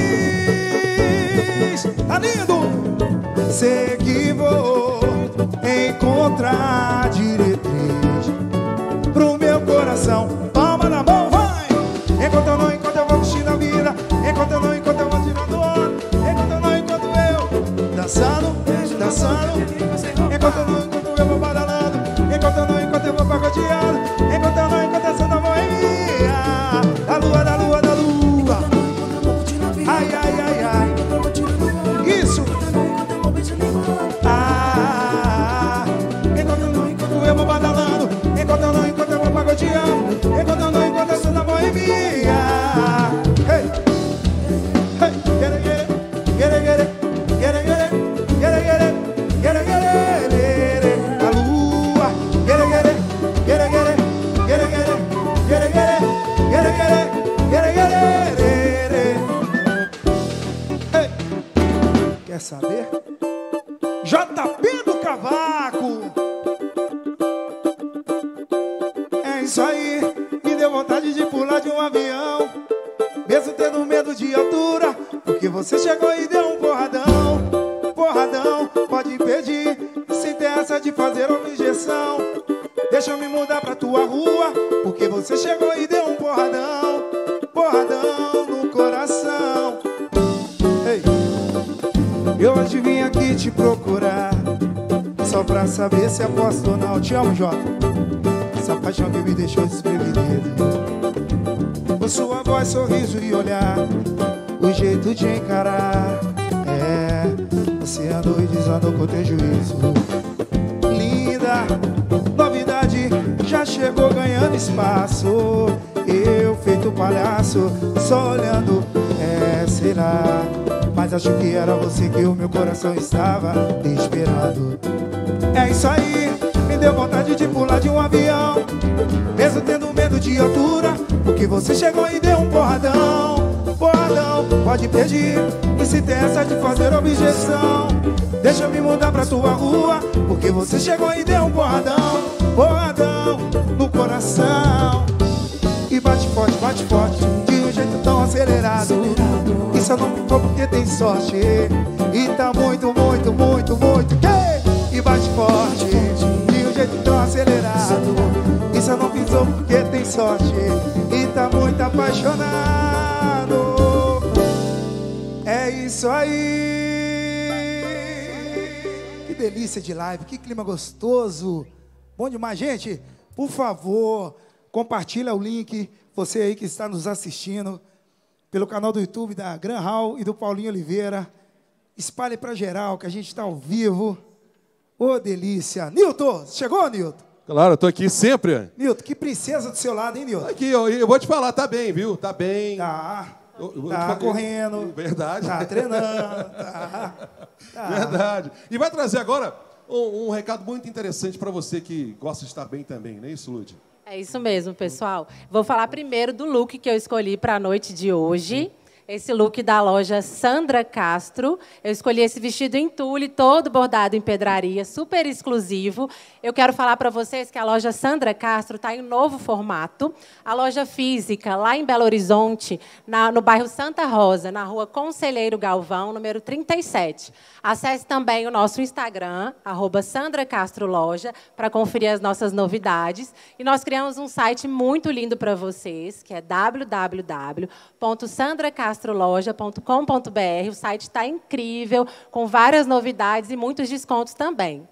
Speaker 3: Tá lindo? Sei que vou encontrar diretriz pro meu coração. Palma na mão, vai! Enquanto eu não, enquanto eu vou curtindo a vida. Enquanto eu não, enquanto eu vou tirando onda. Enquanto eu não, enquanto eu dançando, dançando. Enquanto eu não, enquanto eu vou badalando. Enquanto eu não, enquanto eu vou pagodeando. Enquanto eu não, enquanto essa não vou enviar. Da lua, da lua, da lua. Ai, ai, ai, ai. Isso. Ah, enquanto eu não, enquanto eu vou badalando. Enquanto eu não, enquanto eu vou pagodeando. Enquanto eu não, enquanto essa não vou enviar. Hey, hey, get it, get it, get it, get it, get it, get it, get it, get it. Get it, get it, get it, a lua. Get it, get it, get it, get it, get it, get it, get it, get it, get it, get it, get it, get it. Hey, quer saber? J P do Cavaco. É isso aí, me deu vontade de pular de um avião, mesmo tendo medo de altura, porque você chegou e deu um porradão. Porradão, pode impedir, sem ter essa de fazer objeção. Deixa eu me mudar pra tua rua, porque você chegou e deu um porradão. Porradão no coração. Ei, eu hoje vim aqui te procurar, só pra saber se aposto ou não. Te amo, Jota. essa paixão que me deixou desprevenido. Com sua voz, sorriso e olhar, o jeito de encarar. É, você andou e desandou com teu juízo. Linda, novidade, já chegou ganhando espaço. Eu feito palhaço, só olhando, é, sei lá. Mas acho que era você que o meu coração estava esperando. É isso aí, me deu vontade de pular de um avião, mesmo tendo medo de altura, porque você chegou e deu um porradão. Porradão, pode pedir, e se tem essa de fazer objeção, deixa eu me mudar pra tua rua, porque você chegou e deu um porradão. Porradão no coração. E bate forte, bate forte, de um jeito tão acelerado. Isso não ficou porque tem sorte. E tá muito, muito, muito, muito. E bate forte, de um jeito tão acelerado. Isso não pisou porque tem sorte. E tá muito apaixonado. É isso aí. Que delícia de live, que clima gostoso. Bom demais, gente. Por favor, compartilha o link, você aí que está nos assistindo, pelo canal do YouTube da Gran Hall e do Paulinho Oliveira. Espalhe para geral, que a gente está ao vivo. Ô, oh, delícia. Nilton, chegou, Nilton?
Speaker 4: Claro, eu tô aqui sempre.
Speaker 3: Nilton, que princesa do seu lado, hein, Nilton?
Speaker 4: Aqui, eu, eu vou te falar, tá bem, viu? Tá bem.
Speaker 3: Tá.
Speaker 4: Eu, eu
Speaker 3: tá correndo.
Speaker 4: Verdade.
Speaker 3: Tá treinando. Tá. Tá.
Speaker 4: Verdade. E vai trazer agora um, um recado muito interessante para você que gosta de estar bem também, não é isso, Lud?
Speaker 5: É isso mesmo, pessoal. Vou falar primeiro do look que eu escolhi para a noite de hoje. Esse look da loja Sandra Castro. Eu escolhi esse vestido em tule, todo bordado em pedraria, super exclusivo. Eu quero falar para vocês que a loja Sandra Castro está em um novo formato. A loja física, lá em Belo Horizonte, na, no bairro Santa Rosa, na rua Conselheiro Galvão, número trinta e sete. Acesse também o nosso Instagram, arroba Sandra Castro Loja, para conferir as nossas novidades. E nós criamos um site muito lindo para vocês, que é w w w ponto sandra castro loja ponto com ponto b r. O site está incrível, com várias novidades e muitos descontos também.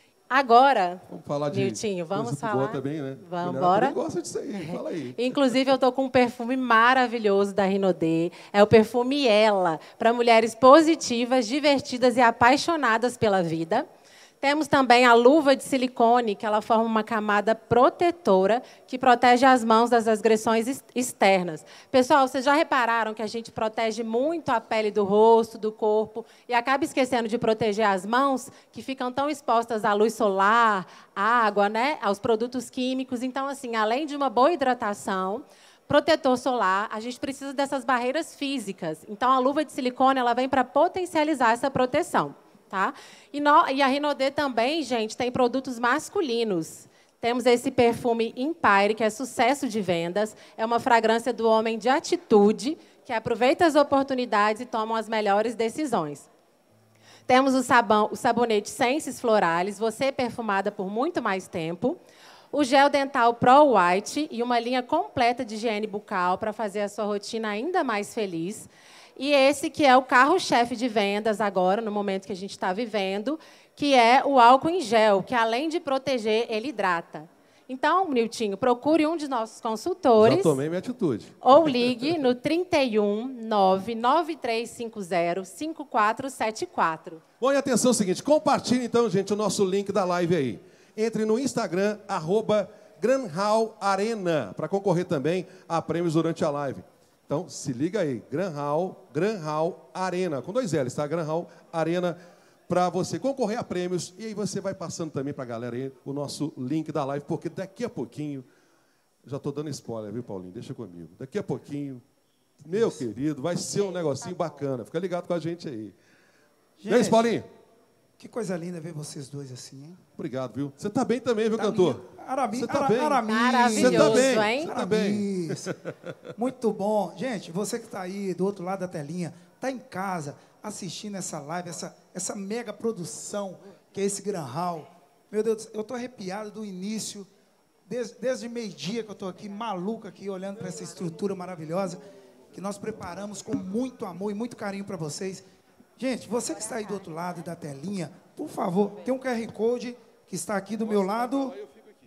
Speaker 5: Agora,
Speaker 4: vamos falar de
Speaker 5: Miltinho, vamos falar.
Speaker 4: Boa também, né?
Speaker 5: Vamos
Speaker 4: Mulher
Speaker 5: embora.
Speaker 4: gosta disso aí, fala aí.
Speaker 5: Inclusive, eu estou com um perfume maravilhoso da Rinodê. É o perfume Ela, para mulheres positivas, divertidas e apaixonadas pela vida. Temos também a luva de silicone, que ela forma uma camada protetora que protege as mãos das agressões externas. Pessoal, vocês já repararam que a gente protege muito a pele do rosto, do corpo, e acaba esquecendo de proteger as mãos, que ficam tão expostas à luz solar, à água, né, aos produtos químicos. Então, assim, além de uma boa hidratação, protetor solar, a gente precisa dessas barreiras físicas. Então, a luva de silicone ela vem para potencializar essa proteção. Tá? E, no, e a Rinodê também, gente, tem produtos masculinos. Temos esse perfume Empire, que é sucesso de vendas. É uma fragrância do homem de atitude, que aproveita as oportunidades e toma as melhores decisões. Temos o, sabão, o sabonete Senses Florais, você perfumada por muito mais tempo. O gel dental Pro White e uma linha completa de higiene bucal para fazer a sua rotina ainda mais feliz. E esse que é o carro-chefe de vendas agora, no momento que a gente está vivendo, que é o álcool em gel, que, além de proteger, ele hidrata. Então, Niltinho, procure um de nossos consultores.
Speaker 4: Já tomei minha atitude.
Speaker 5: Ou ligue no trinta e um, nove nove três cinco zero, cinco quatro sete quatro.
Speaker 4: Bom, e atenção, é o seguinte, compartilhe, então, gente, o nosso link da live aí. Entre no Instagram, arroba Gran Hall Arena, para concorrer também a prêmios durante a live. Então, se liga aí, Gran Hall, Gran Hall Arena, com dois L's, tá? Gran Hall Arena, para você concorrer a prêmios. E aí você vai passando também para a galera aí o nosso link da live, porque daqui a pouquinho, já estou dando spoiler, viu, Paulinho? Deixa comigo. Daqui a pouquinho, meu querido, vai ser um negocinho bacana. Fica ligado com a gente aí.
Speaker 3: Gente,
Speaker 4: não é isso, Paulinho?
Speaker 3: Que coisa linda ver vocês dois assim, hein?
Speaker 4: Obrigado, viu? Você está bem também, viu,
Speaker 3: Tá
Speaker 4: cantor?
Speaker 3: lindo. Aramis,
Speaker 4: Você tá
Speaker 3: Ara-
Speaker 4: bem?
Speaker 3: Aramis.
Speaker 5: Maravilhoso,
Speaker 4: Você tá bem?
Speaker 5: hein?
Speaker 4: Você tá bem?
Speaker 3: Aramis. Muito bom. Gente, você que está aí do outro lado da telinha, está em casa assistindo essa live, essa, essa mega produção que é esse Gran Hall. Meu Deus, eu estou arrepiado do início, desde, desde meio-dia que eu estou aqui, maluco aqui, olhando para essa estrutura maravilhosa que nós preparamos com muito amor e muito carinho para vocês. Gente, você que está aí do outro lado da telinha, por favor, tem um Q R Code que está aqui do meu lado.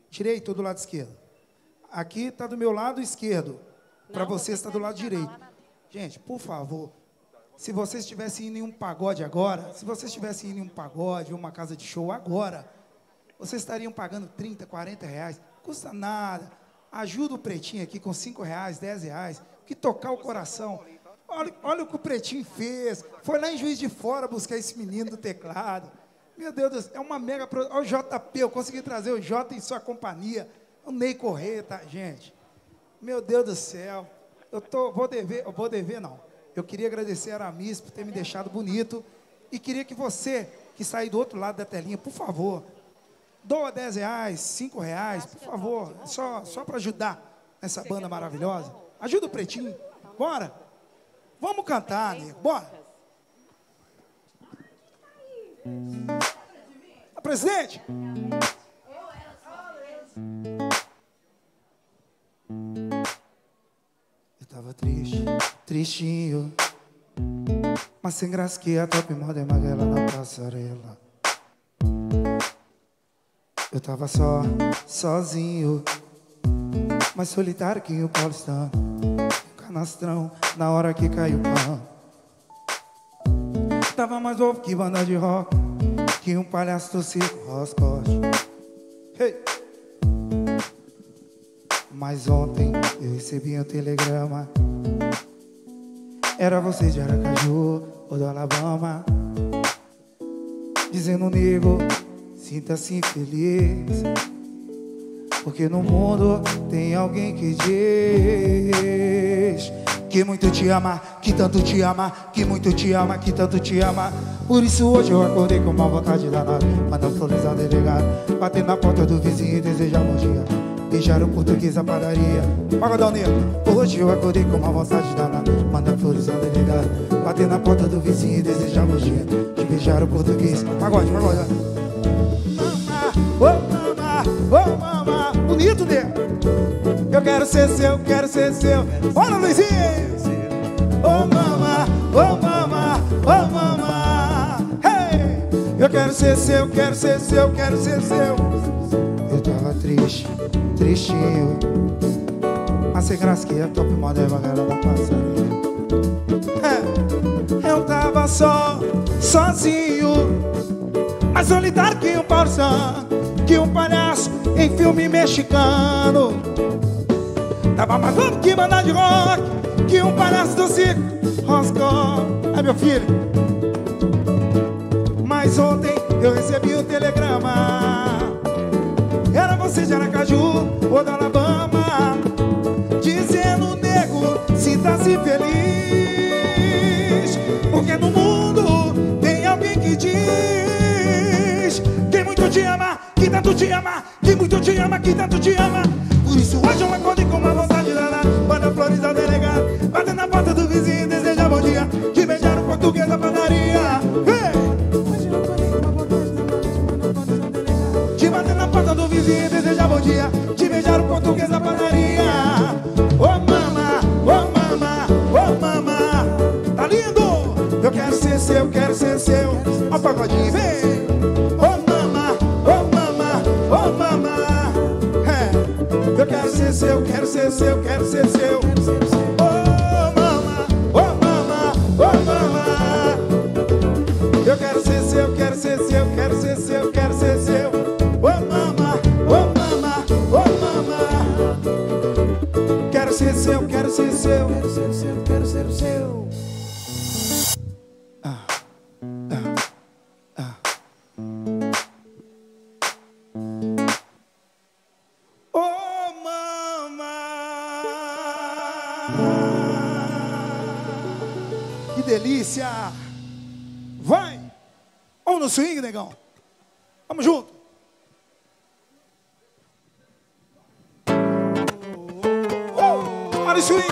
Speaker 3: Direito ou do lado esquerdo? Aqui está do meu lado esquerdo. Para você está do lado direito. Gente, por favor, se vocês estivessem indo em um pagode agora, se vocês estivessem indo em um pagode ou uma casa de show agora, vocês estariam pagando trinta, quarenta reais. Custa nada. Ajuda o Pretinho aqui com cinco reais, dez reais, que tocar o coração. Olha, olha o que o Pretinho fez. Foi lá em Juiz de Fora buscar esse menino do teclado. Meu Deus do céu, é uma mega... Olha o J P, eu consegui trazer o J em sua companhia. O Ney Corrêa, tá, gente? Meu Deus do céu. Eu tô, vou dever, eu vou dever não. Eu queria agradecer a Aramis por ter me deixado bonito. E queria que você, que sair do outro lado da telinha, por favor, doa dez reais, cinco reais, por favor. Só, só para ajudar essa banda maravilhosa. Ajuda o Pretinho. Bora. Vamos cantar, amigo. Bora. Presidente. Eu tava triste, tristinho, mas sem graça que a top model magrela na passarela. Eu tava só, sozinho, mas solitário que o paulistano, canastrão, na hora que caiu o pão. Tava mais ovo que banda de rock, que um palhaço do circo Roscote. Hey! Mas ontem eu recebi um telegrama. Era você de Aracaju ou do Alabama, dizendo: nego, sinta-se feliz, porque no mundo tem alguém que diz que muito te ama, que tanto te ama, que muito te ama, que tanto te ama. Por isso hoje eu acordei com uma vontade danada, mandando flores ao delegado, bater na porta do vizinho e desejar bom dia, beijar o português a padaria. Pagodão negro. Hoje eu acordei com uma vontade danada, mandando flores ao delegado, bater na porta do vizinho e desejar bom dia, de beijar o português. Pagode, pagode. Mama, oh mama, oh mama. Bonito, negro. Eu quero ser seu, quero ser seu. Bora, Luizinho! Oh mama, oh mama, oh mama. Hey! Eu quero ser seu, quero ser seu, quero ser seu. Eu tava triste, tristinho, mas sem graça que a top model magrela da passarela. É, eu tava só, sozinho, mais solitário que um paulistano, que um palhaço em filme mexicano. Tava mais louco que banda de rock, que um palhaço do circo Roscoe. Ai, meu filho. Mas ontem eu recebi um telegrama. Era você de Aracaju ou da Alabama, dizendo: nego, sinta-se feliz, porque no mundo tem alguém que diz que muito te ama, que tanto te ama, que muito te ama, que tanto te ama. Por isso hoje eu acordei com uma vontade danada, manda flores ao delegado, bater na porta do vizinho e desejar bom dia, de beijar o português da padaria. Hey! De bater na porta do vizinho e desejar bom dia, de beijar o português da padaria. Oh mama, oh mama, oh mama. Tá lindo? Eu quero ser seu, quero ser seu. Ó o pagodinho, vem. Oh mama, oh mama, oh mama. Eu quero ser seu, quero ser seu, quero ser seu. Oh mama, oh mama, oh mama. Eu quero ser seu, quero ser seu, quero ser seu, quero ser seu. Oh mama, oh mama, oh mama. Quero ser seu, quero ser seu, quero ser seu, quero ser o seu. Ah, ah, ah. Que delícia! Vai! Vamos no swing, negão! Vamos junto! Oh, olha o swing!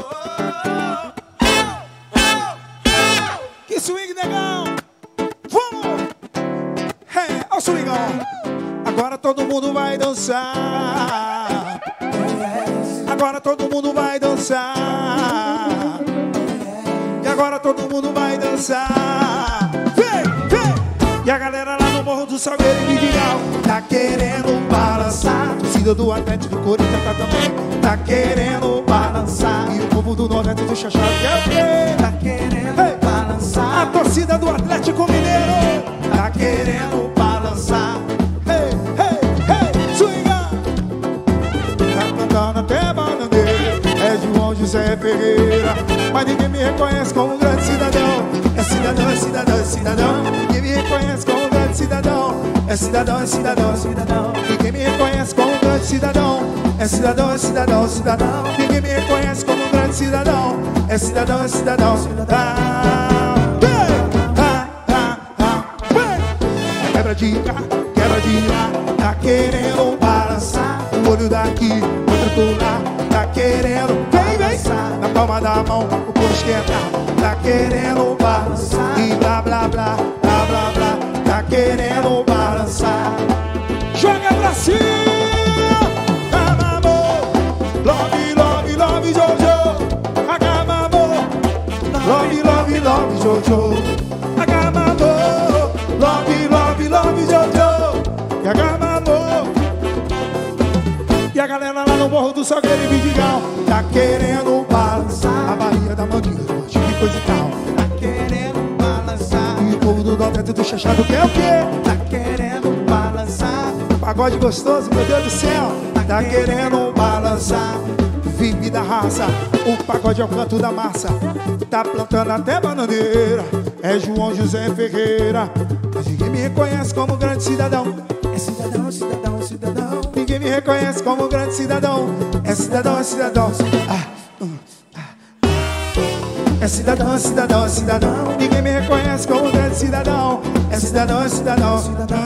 Speaker 3: Que swing, negão! Vamos! É, olha o swingão! Agora todo mundo vai dançar! Agora todo mundo vai dançar! Agora todo mundo vai dançar. Vem, vem. E a galera lá no Morro do Salgueiro e Vidigal tá querendo balançar. torcida do Atlético do Corinthians tá também, tá querendo balançar. E o povo do Nordeste do Xaxá quer o quê? Tá querendo hey. balançar. A torcida do Atlético Mineiro tá querendo balançar. Hey, hey, hey, swinga. Tá cantando até bananeira. É João José Ferreira, mas ninguém me reconhece como um grande cidadão. É cidadão, é cidadão, é cidadão. Ninguém me reconhece como um grande cidadão. É cidadão, é cidadão, é cidadão. Ninguém me reconhece como um grande cidadão. É cidadão, é cidadão, é cidadão. Ninguém me reconhece como um grande cidadão. É cidadão, é cidadão, é cidadão. Quebra de cá, quebra de lá, tá querendo balançar. Um olho daqui, outro por lá, tá querendo vem, vem. Na palma da mão, o povo esquenta, tá querendo balançar. E blá, blá, blá, blá, blá, blá, tá querendo balançar. Joga pra cima, amor. Love, love, love, Jojo. Acaba, amor. Love, love, love, Jojo. Acaba, amor. Love, love, love, Jojo. E acaba, amor. E a galera lá no Morro do Salgueiro e Vidigão tá querendo balançar. A Bahia da Mangueira, que coisa e tal. Tá querendo balançar. E o povo do Nordeste do Chachado quer o quê? Tá querendo balançar. Pagode gostoso, meu Deus do céu. Tá querendo balançar. Vive da raça, o pagode é o canto da massa. Tá plantando até bananeira. É João José Ferreira, mas ninguém me reconhece como grande cidadão. É cidadão, cidadão, cidadão. Ninguém me reconhece como grande cidadão. É cidadão, é cidadão. Ah, hum, ah, ah. É cidadão, é cidadão, é cidadão. Ninguém me reconhece como grande cidadão. É cidadão, é cidadão, cidadão.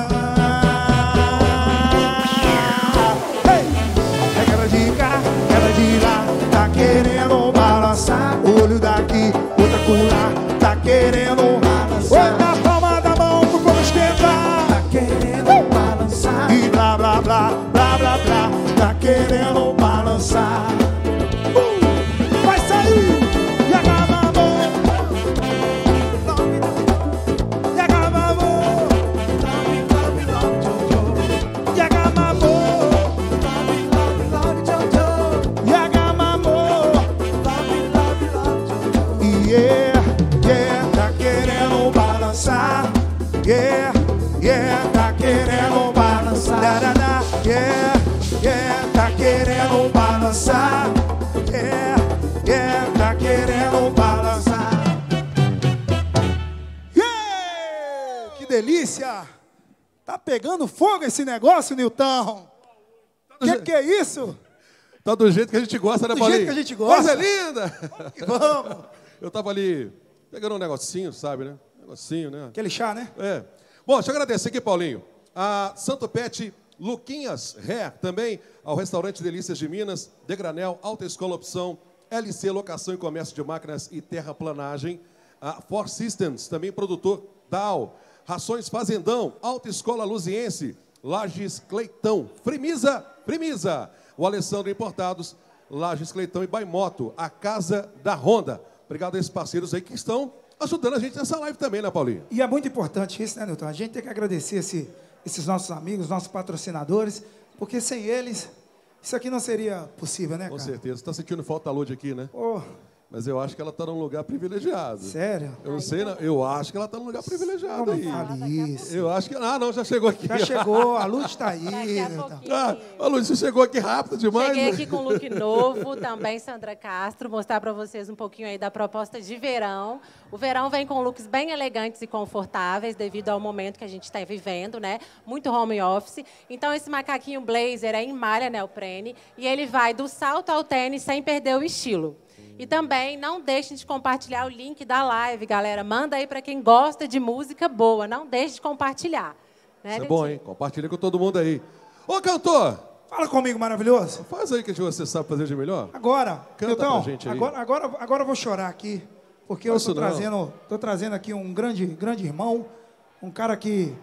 Speaker 3: Hey! É quebra de cá, quebra de lá. Tá querendo balançar. O olho daqui, outra por lá. Tá querendo balançar. Na palma da mão pro povo esquentar. Tá querendo balançar. E blá, blá, blá, blá, blá, blá. Tá querendo balançar. uh, Vai sair. E acaba, amor. E acaba, amor. E acaba, amor. E acaba, amor. Yeah, yeah, tá querendo balançar. Yeah, yeah, tá querendo balançar. Da, da, da. Yeah, yeah, tá querendo balançar. Yeah, yeah, tá querendo balançar. Yeah, que delícia! Tá pegando fogo esse negócio, Nilton. Que que é isso?
Speaker 4: Tá do jeito que a gente gosta, né,
Speaker 3: Do
Speaker 4: Paulinho?
Speaker 3: jeito que a gente gosta.
Speaker 4: Coisa linda!
Speaker 3: Vamos que vamos.
Speaker 4: Eu tava ali pegando um negocinho, sabe, né? Um negocinho, né?
Speaker 3: Aquele chá, né?
Speaker 4: É. Bom, deixa eu agradecer aqui, Paulinho. A Santo Pet, Luquinhas Ré, também ao Restaurante Delícias de Minas, De Granel, Alta Escola Opção, L C Locação e Comércio de Máquinas e Terraplanagem, a For Systems, também produtor Dow, Rações Fazendão, Alta Escola Luziense, Lages Cleitão, Fremisa, Fremisa, o Alessandro Importados, Lages Cleitão e Baimoto, a Casa da Honda. Obrigado a esses parceiros aí que estão ajudando a gente nessa live também, né, Paulinho?
Speaker 3: E é muito importante isso, né, Nilton? A gente tem que agradecer esse, esses nossos amigos, nossos patrocinadores, porque sem eles, isso aqui não seria possível, né,
Speaker 4: Com
Speaker 3: cara?
Speaker 4: certeza. Você está sentindo falta da Lud aqui, né?
Speaker 3: Oh,
Speaker 4: Mas eu acho que ela está num lugar privilegiado.
Speaker 3: sério?
Speaker 4: Eu não sei, não. Eu acho que ela está num lugar privilegiado
Speaker 3: Não
Speaker 4: aí.
Speaker 3: me fale isso.
Speaker 4: Eu acho que... Ah, não, já chegou aqui.
Speaker 3: Já chegou, a luz está aí,
Speaker 5: Daqui a
Speaker 3: Nilton.
Speaker 5: pouquinho.
Speaker 4: Ah, a Lud, você chegou aqui rápido demais.
Speaker 5: Cheguei
Speaker 4: né?
Speaker 5: aqui com um look novo, também Sandra Castro, mostrar para vocês um pouquinho aí da proposta de verão. O verão vem com looks bem elegantes e confortáveis, devido ao momento que a gente está vivendo, né? Muito home office. Então, esse macaquinho blazer é em malha neoprene e ele vai do salto ao tênis sem perder o estilo. E também não deixem de compartilhar o link da live, galera. Manda aí para quem gosta de música boa. Não deixe de compartilhar. Né,
Speaker 4: Isso é bom, hein? Compartilha com todo mundo aí. Ô, cantor!
Speaker 3: Fala comigo, maravilhoso.
Speaker 4: Faz aí que você sabe fazer de melhor.
Speaker 3: Agora,
Speaker 4: Canta
Speaker 3: Nilton,
Speaker 4: pra gente aí.
Speaker 3: agora, agora, agora eu vou chorar aqui, porque eu
Speaker 4: Posso
Speaker 3: estou
Speaker 4: não.
Speaker 3: trazendo, tô trazendo aqui um grande, grande irmão, um cara que,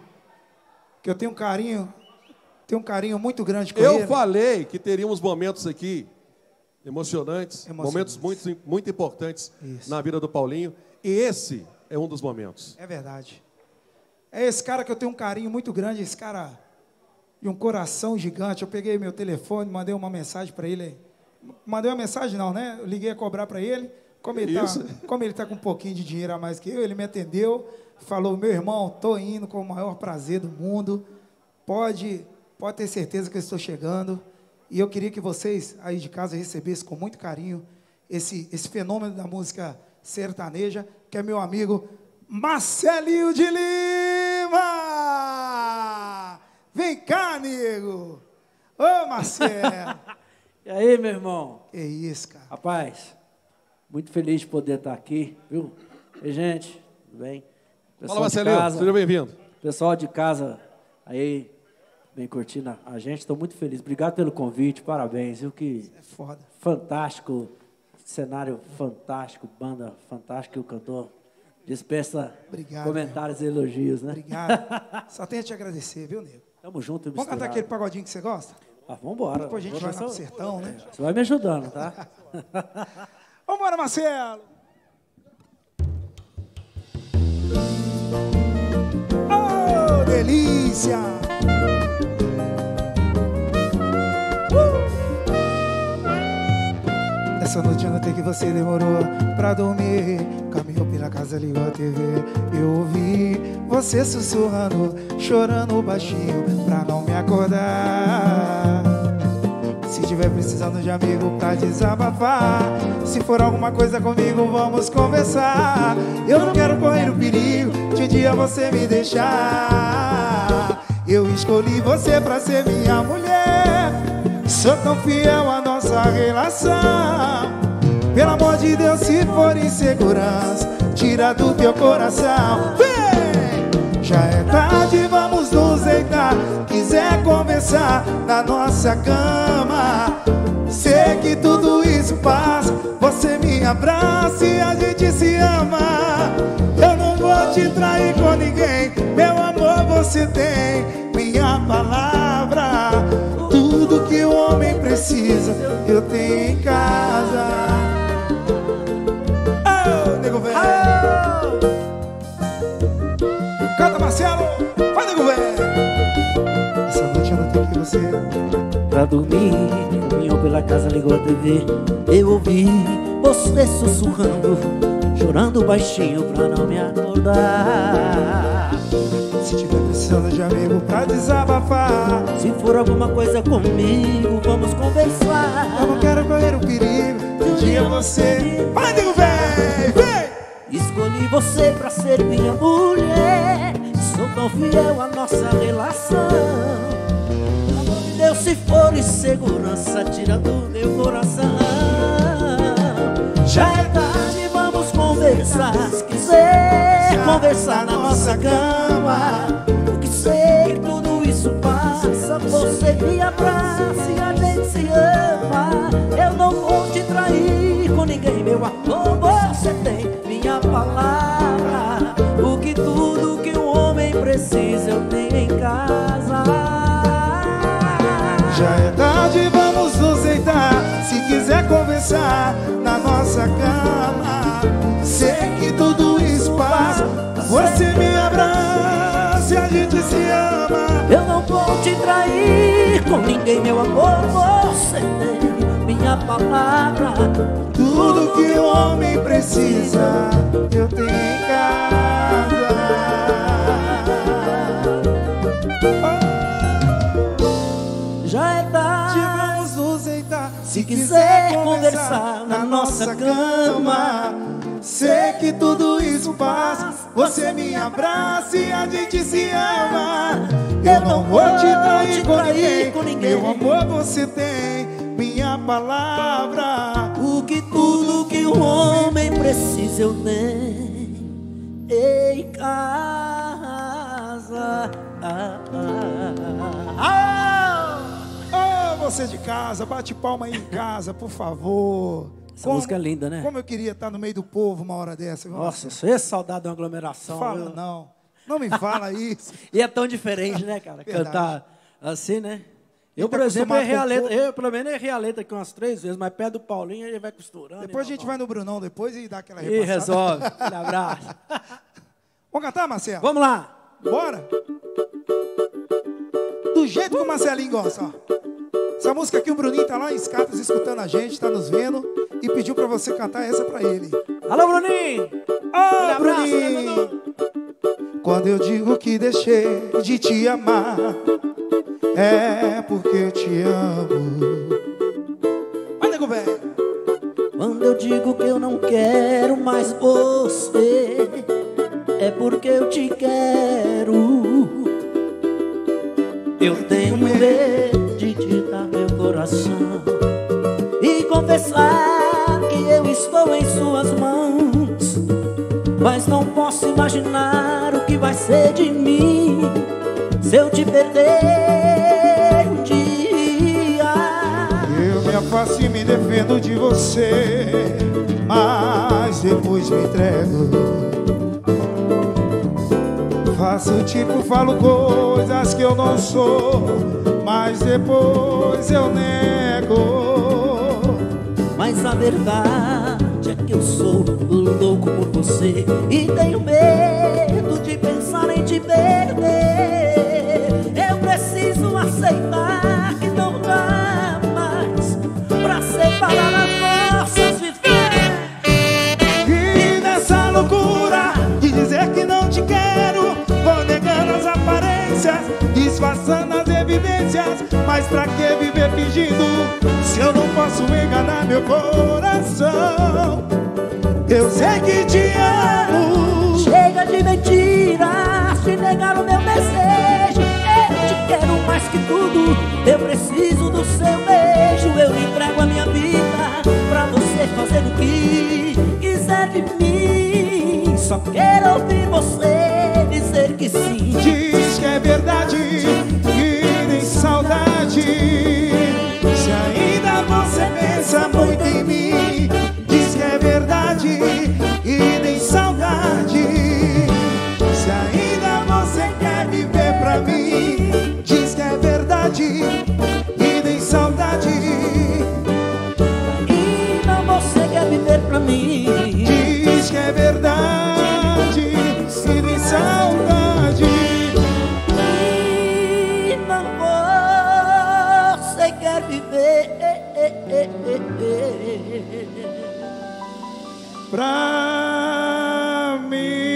Speaker 3: que eu tenho um carinho, tenho um carinho muito grande com
Speaker 4: Eu
Speaker 3: ele.
Speaker 4: falei que teríamos momentos aqui emocionantes,
Speaker 3: Emocionantes.
Speaker 4: momentos muito, muito importantes
Speaker 3: Isso.
Speaker 4: na vida do Paulinho. E esse é um dos momentos.
Speaker 3: É verdade. É esse cara que eu tenho um carinho muito grande, esse cara de um coração gigante. Eu peguei meu telefone, mandei uma mensagem para ele. Mandei uma mensagem não, né? Eu liguei a cobrar para ele. Como ele tá, como ele tá com um pouquinho de dinheiro a mais que eu, ele me atendeu, falou: meu irmão, tô indo com o maior prazer do mundo. Pode, pode ter certeza que eu estou chegando. E eu queria que vocês aí de casa recebessem com muito carinho esse, esse fenômeno da música sertaneja, que é meu amigo Marcelinho de Lima! Vem cá, nego! Ô, Marcelo!
Speaker 7: E aí, meu irmão?
Speaker 3: Que isso, cara?
Speaker 7: Rapaz, muito feliz de poder estar aqui, viu? E, gente, tudo bem? Pessoal
Speaker 4: Fala, Marcelinho,
Speaker 7: casa,
Speaker 4: seja bem-vindo.
Speaker 7: Pessoal de casa aí, bem curtindo a gente, estou muito feliz. Obrigado pelo convite, parabéns, viu? Que
Speaker 3: É foda.
Speaker 7: fantástico, cenário fantástico, banda fantástica, e o cantor dispensa
Speaker 3: Obrigado,
Speaker 7: comentários e elogios, né?
Speaker 3: Obrigado. Só tenho a te agradecer, viu, nego?
Speaker 7: Tamo junto e
Speaker 3: Vamos cantar
Speaker 7: misturado.
Speaker 3: aquele pagodinho que você gosta?
Speaker 7: Ah, vambora.
Speaker 3: Depois a gente
Speaker 7: Vou
Speaker 3: vai
Speaker 7: ver
Speaker 3: lá
Speaker 7: se
Speaker 3: pro
Speaker 7: eu-
Speaker 3: sertão, né?
Speaker 7: Você vai me ajudando, tá?
Speaker 3: Vambora, Marcelo! Oh, delícia! Uh! Essa noite eu notei que você demorou pra dormir. Caminhou pela casa, ligou a T V. Eu ouvi você sussurrando, chorando baixinho pra não me acordar. Se tiver precisando de amigo pra desabafar, se for alguma coisa comigo, vamos conversar. Eu não quero correr o perigo de um dia você me deixar. Eu escolhi você pra ser minha mulher. Sou tão fiel à nossa relação. Pelo amor de Deus, se for insegurança, tira do teu coração. Vem! Já é tarde, vamos nos deitar. Quiser conversar na nossa cama, sei que tudo isso passa. Você me abraça e a gente se ama. Eu não vou te trair com ninguém. Meu amor, você tem minha palavra. Tudo que o homem precisa eu tenho em casa. Oh, nego velho! Canta, Marcelo! Vai, nego velho! Essa noite eu não tenho que você.
Speaker 7: Pra dormir, caminhou pela casa, ligou a T V. Eu ouvi você sussurrando, chorando baixinho pra não me acordar.
Speaker 3: Se tiver precisando de amigo pra desabafar,
Speaker 7: Se for alguma coisa comigo, vamos conversar.
Speaker 3: eu não quero correr o perigo de um dia você. Vai, nego velho! Vem!
Speaker 7: Escolhi você pra ser minha mulher. Sou tão fiel à nossa relação. Pelo amor de Deus, se for insegurança, tira do meu coração. Já é tarde, vamos conversar. Se quiser conversar na nossa cama, porque sei que tudo isso passa. Você me abraça e a gente se ama. Eu não vou te trair com ninguém, meu amor. Você tem minha palavra. O que tudo que um homem precisa eu tenho em casa.
Speaker 3: Já é tarde, vamos nos deitar. Se quiser conversar na nossa cama, sei que tudo isso passa. Você me abraça e a gente se ama.
Speaker 7: Eu não vou te trair com ninguém, meu amor. Você tem minha palavra.
Speaker 3: Tudo que o homem precisa eu tenho em casa.
Speaker 7: Já é tarde,
Speaker 3: Vamos nos deitar.
Speaker 7: se quiser conversar na nossa cama.
Speaker 3: Sei que tudo isso passa. Você me abraça e a gente se ama. Eu não vou te trair com ninguém.
Speaker 7: com ninguém.
Speaker 3: Meu amor, você tem minha palavra.
Speaker 7: O que tudo que um homem precisa eu tenho em casa. Ah, ah, ah.
Speaker 3: Ô, você de casa, bate palma aí em casa, por favor.
Speaker 7: Essa música é linda, né?
Speaker 3: Como eu queria estar no meio do povo uma hora dessa. viu?
Speaker 7: Nossa, isso é saudade da aglomeração.
Speaker 3: Fala
Speaker 7: viu?
Speaker 3: não. Não me fala isso.
Speaker 7: E é tão diferente, né, cara?
Speaker 3: Verdade.
Speaker 7: Cantar assim, né?
Speaker 3: Ele
Speaker 7: Eu,
Speaker 3: tá
Speaker 7: por exemplo,
Speaker 3: acostumado
Speaker 7: errei a
Speaker 3: com
Speaker 7: letra.
Speaker 3: pouco.
Speaker 7: Eu, pelo menos, errei a letra aqui umas três vezes, mas perto do Paulinho ele vai costurando.
Speaker 3: Depois a
Speaker 7: e
Speaker 3: gente vai no Brunão depois e dá aquela
Speaker 7: E
Speaker 3: repassada.
Speaker 7: resolve. Um abraço.
Speaker 3: Vamos cantar, Marcelo?
Speaker 7: Vamos lá.
Speaker 3: Bora? do jeito que o Marcelinho gosta, ó. Essa música aqui, o Bruninho tá lá em Escatas escutando a gente, tá nos vendo e pediu pra você cantar essa pra ele.
Speaker 7: Alô, Bruninho!
Speaker 3: Ô, Bruninho! Quando eu digo que deixei de te amar, é porque eu te amo. Vai, nego velho!
Speaker 7: Quando eu digo que eu não quero mais você, é porque eu te quero. Eu tenho medo de te dar meu coração e confessar que eu estou em suas mãos, mas não posso imaginar o que vai ser de mim se eu te perder um dia.
Speaker 3: Eu me afasto e me defendo de você, mas depois me entrego. Faço tipo, falo coisas que eu não sou, mas depois eu nego.
Speaker 7: Mas a verdade é que eu sou louco por você e tenho medo de pensar em te perder. Eu preciso aceitar que não dá mais pra separar as nossas vivências.
Speaker 3: E nessa loucura de dizer que não te quero, vou negando as aparências, disfarçando as evidências. Mas pra que viver fingindo se eu não posso enganar meu coração? Eu sei que te amo.
Speaker 7: Chega de mentiras, de negar o meu desejo. Eu te quero mais que tudo, eu preciso do seu beijo. Eu entrego a minha vida pra você fazer o que quiser de mim. Só quero ouvir você dizer que sim.
Speaker 3: Diz que é verdade, que nem saudade. Se ainda você pensa muito em mim, diz que é verdade e nem saudade. Se ainda você quer viver pra mim, diz que é verdade e nem saudade.
Speaker 7: Ainda você quer viver pra mim,
Speaker 3: diz que é verdade e nem saudade.
Speaker 7: e não você quer viver
Speaker 3: pra mim.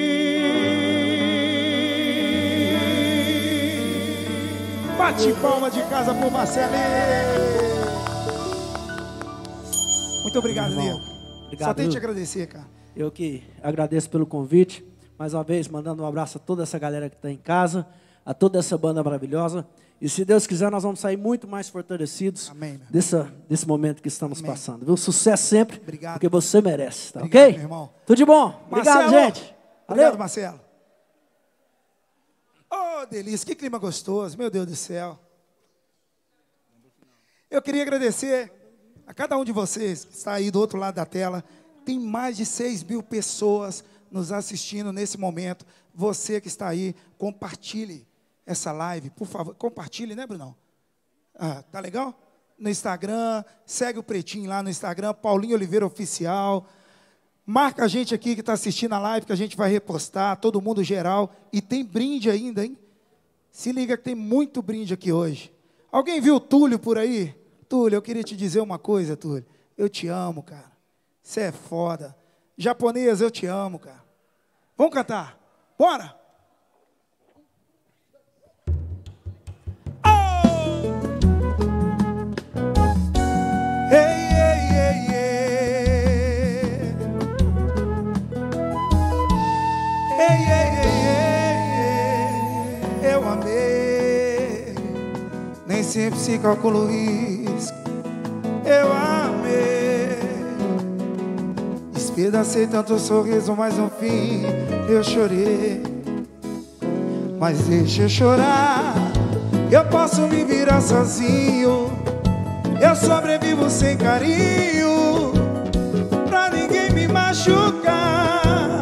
Speaker 3: Bate palma de casa pro Marcelinho. Muito obrigado, Nego.
Speaker 7: Obrigado,
Speaker 3: Só tenho que te
Speaker 7: Lu.
Speaker 3: agradecer, cara.
Speaker 7: Eu que agradeço pelo convite. Mais uma vez, mandando um abraço a toda essa galera que está em casa, a toda essa banda maravilhosa. E se Deus quiser, nós vamos sair muito mais fortalecidos.
Speaker 3: Amém, meu.
Speaker 7: dessa, desse momento que estamos
Speaker 3: Amém.
Speaker 7: passando. Viu? Sucesso sempre,
Speaker 3: Obrigado.
Speaker 7: porque você merece. Tá
Speaker 3: Obrigado,
Speaker 7: ok?
Speaker 3: meu irmão.
Speaker 7: Tudo de bom. Obrigado,
Speaker 3: Marcelo.
Speaker 7: gente.
Speaker 3: Obrigado,
Speaker 7: Valeu.
Speaker 3: Marcelo. Oh, delícia, que clima gostoso, meu Deus do céu. Eu queria agradecer a cada um de vocês que está aí do outro lado da tela. Tem mais de seis mil pessoas nos assistindo nesse momento. Você que está aí, compartilhe essa live, por favor. Compartilhe, né, Brunão? Ah, tá legal? No Instagram, segue o Pretinho lá no Instagram, Paulinho Oliveira Oficial. Marca a gente aqui que está assistindo a live, que a gente vai repostar, todo mundo geral. E tem brinde ainda, hein? Se liga que tem muito brinde aqui hoje. Alguém viu o Túlio por aí? Túlio, eu queria te dizer uma coisa, Túlio. Eu te amo, cara. Você é foda. Japonês, eu te amo, cara. Vamos cantar? Bora! Ei, ei, ei, ei. Ei, ei, ei, ei. Eu amei. Nem sempre se calcula o risco. Eu amei. Despedacei tanto sorriso, mas no fim eu chorei. Mas deixa eu chorar, eu posso me virar sozinho. Eu sobrevivo sem carinho, pra ninguém me machucar.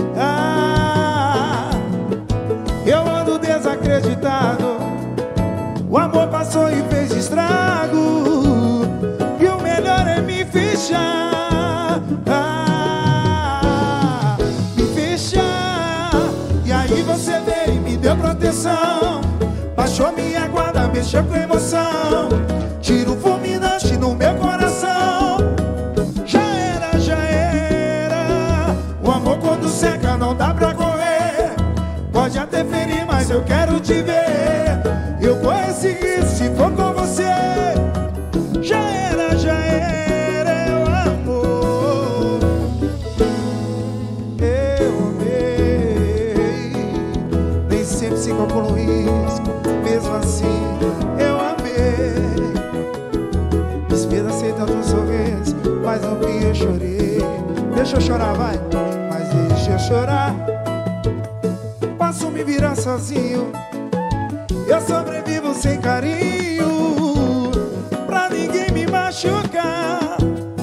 Speaker 3: Ah, eu ando desacreditado, o amor passou e fez estrago, e o melhor é me fechar. Ah, me fechar. E aí você veio e me deu proteção, baixou minha mexeu com emoção. Tiro fulminante no meu coração. Já era, já era. O amor quando seca não dá pra correr. Pode até ferir, mas eu quero te ver. Eu vou seguir se for com você. Já era, já era, o amor. Eu amei. Nem sempre se calcula o risco. Mesmo assim, eu amei. Despedacei tanto um sorriso, mas no fim eu chorei. Deixa eu chorar, vai. Mas deixa eu chorar. Posso me virar sozinho. Eu sobrevivo sem carinho, pra ninguém me machucar.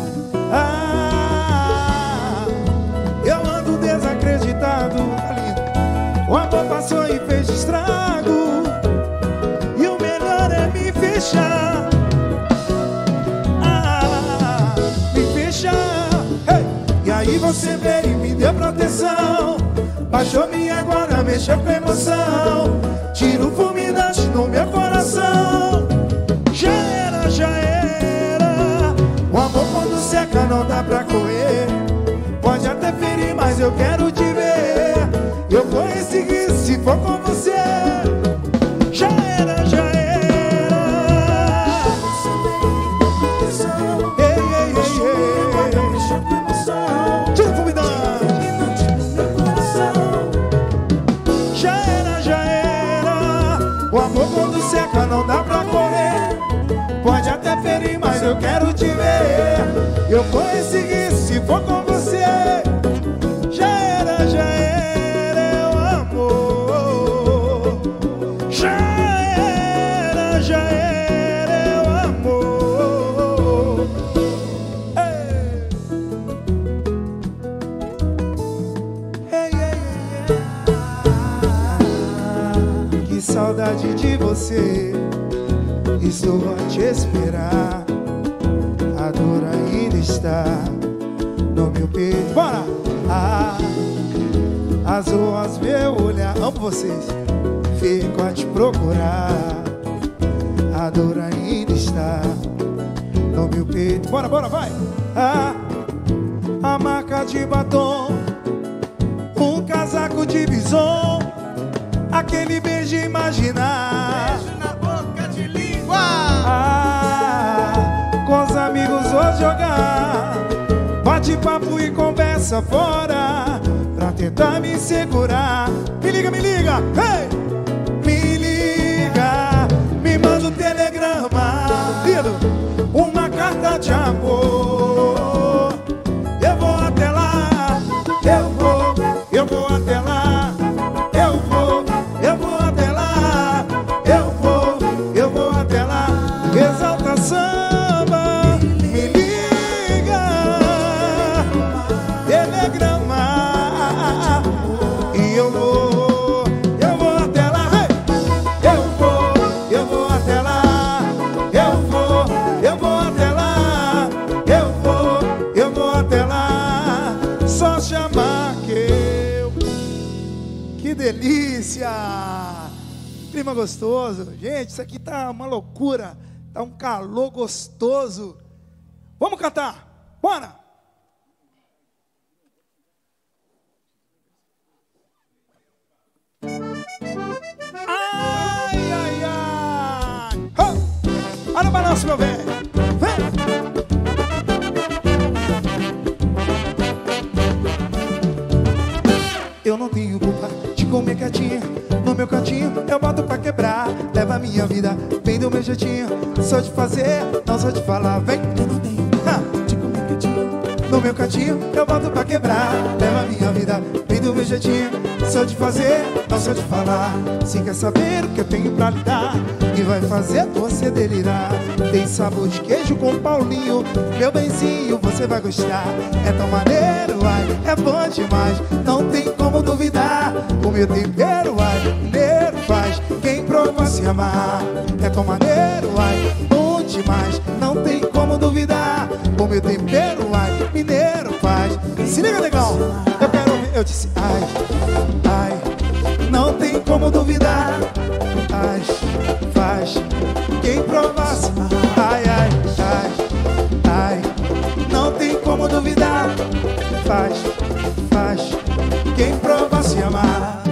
Speaker 3: Ah, eu ando desacreditado. O amor passou e fez estrago, e o melhor é me fechar. Ah, me fechar. Hey! E aí você veio e me deu proteção. Baixou minha guarda, mexeu com emoção. Tiro fulminante no meu coração. Já era, já era. O amor quando seca não dá pra correr. Pode até ferir, mas eu quero te ver. Eu vou seguir se for com você. Já era, já era. Ei, ei, ei, ei. Tiro fulminante. O amor quando seca não dá pra correr. Pode até ferir, mas eu quero te ver. Eu vou seguir se for com você. Já era, já era, o amor. Já era, já era, o amor. Ei. Ei, ei, ei. Que saudade de você. Estou a te esperar. A dor ainda está no meu peito. Bora! Ah, as ruas, meu olhar. Amo vocês. Fico a te procurar. A dor ainda está no meu peito. Bora, bora, vai! Ah, a marca de batom. Um casaco de bison. Aquele beijo imaginar. Beijo na boca de língua. Ah, com os amigos vou jogar. Bate papo e conversa fora, pra tentar me segurar. Me liga, me liga, hey! Me liga, me manda um telegrama, uma carta de amor. Eu vou até lá, eu vou, eu vou até lá. Eu vou, eu vou até lá. Eu vou, eu vou até lá. Exalta samba, me liga, telegrama. E eu vou, eu vou até lá. Eu vou, eu vou até lá. Eu vou, eu vou até lá. Eu vou, eu vou até lá. Só chamar que eu. Que delícia! Clima gostoso. Gente, isso aqui tá uma loucura. Tá um calor gostoso. Vamos cantar. Bora! Ai, ai, ai! Oh! Olha o balanço, meu velho. Vem! Eu não tenho culpa de comer quietinha. No meu cantinho eu boto pra quebrar. Leva a minha vida bem do meu jeitinho. Só de fazer, não só de falar. Vem! Eu não tenho culpa de comer quietinha. No meu cantinho eu boto pra quebrar. Leva a minha vida bem do meu jeitinho. Só de fazer, não só de falar. Se quer saber o que eu tenho pra lhe dar e vai fazer você delirar. Tem sabor de queijo com Paulinho. Meu benzinho, você vai gostar. É tão maneiro, ai, é bom demais. Não tem como duvidar. O meu tempero, ai, mineiro faz quem prova se amar. É tão maneiro, ai, bom demais. Não tem como duvidar. O meu tempero, ai, mineiro faz. Se liga, legal. Eu quero ouvir, eu disse, ai, ai, não tem como duvidar. Ai, faz faz. Quem provasse, ai, ai, ai, ai, não tem como duvidar. Faz, faz. Quem provasse amar.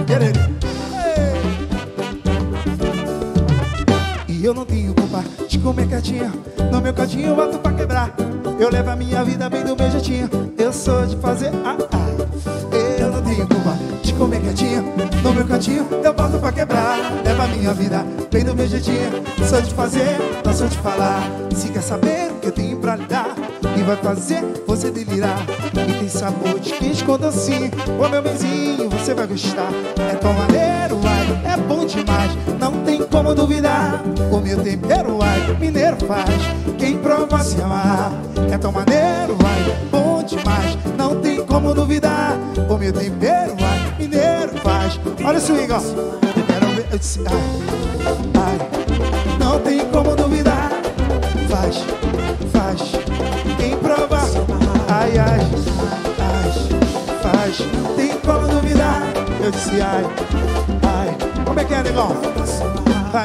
Speaker 3: E eu não tenho culpa de comer quietinho. No meu cantinho eu boto pra quebrar. Eu levo a minha vida bem do meu jeitinho. Eu sou de fazer ah, ah. Eu não tenho culpa de comer quietinho. No meu cantinho eu boto pra quebrar. Levo a minha vida bem do meu jeitinho. Sou de fazer, não sou de falar. Se quer saber o que eu tenho pra lhe dar, e vai fazer você delirar. E tem sabor de quente com docinho. Ô meu benzinho, você vai gostar. É tão maneiro, ai, é bom demais. Não tem como duvidar. O meu tempero, ai, mineiro faz. Quem prova se amar. É tão maneiro, ai, bom demais. Não tem como duvidar. O meu tempero, ai, mineiro faz. Olha o swing, ó. Eu quero ver, eu disse, ai, ai, não tem como duvidar. Faz, faz. Quem prova, ai, ai, ai, faz. Tem como duvidar. Eu disse, ai, ai. Como é que é, negão? Vai.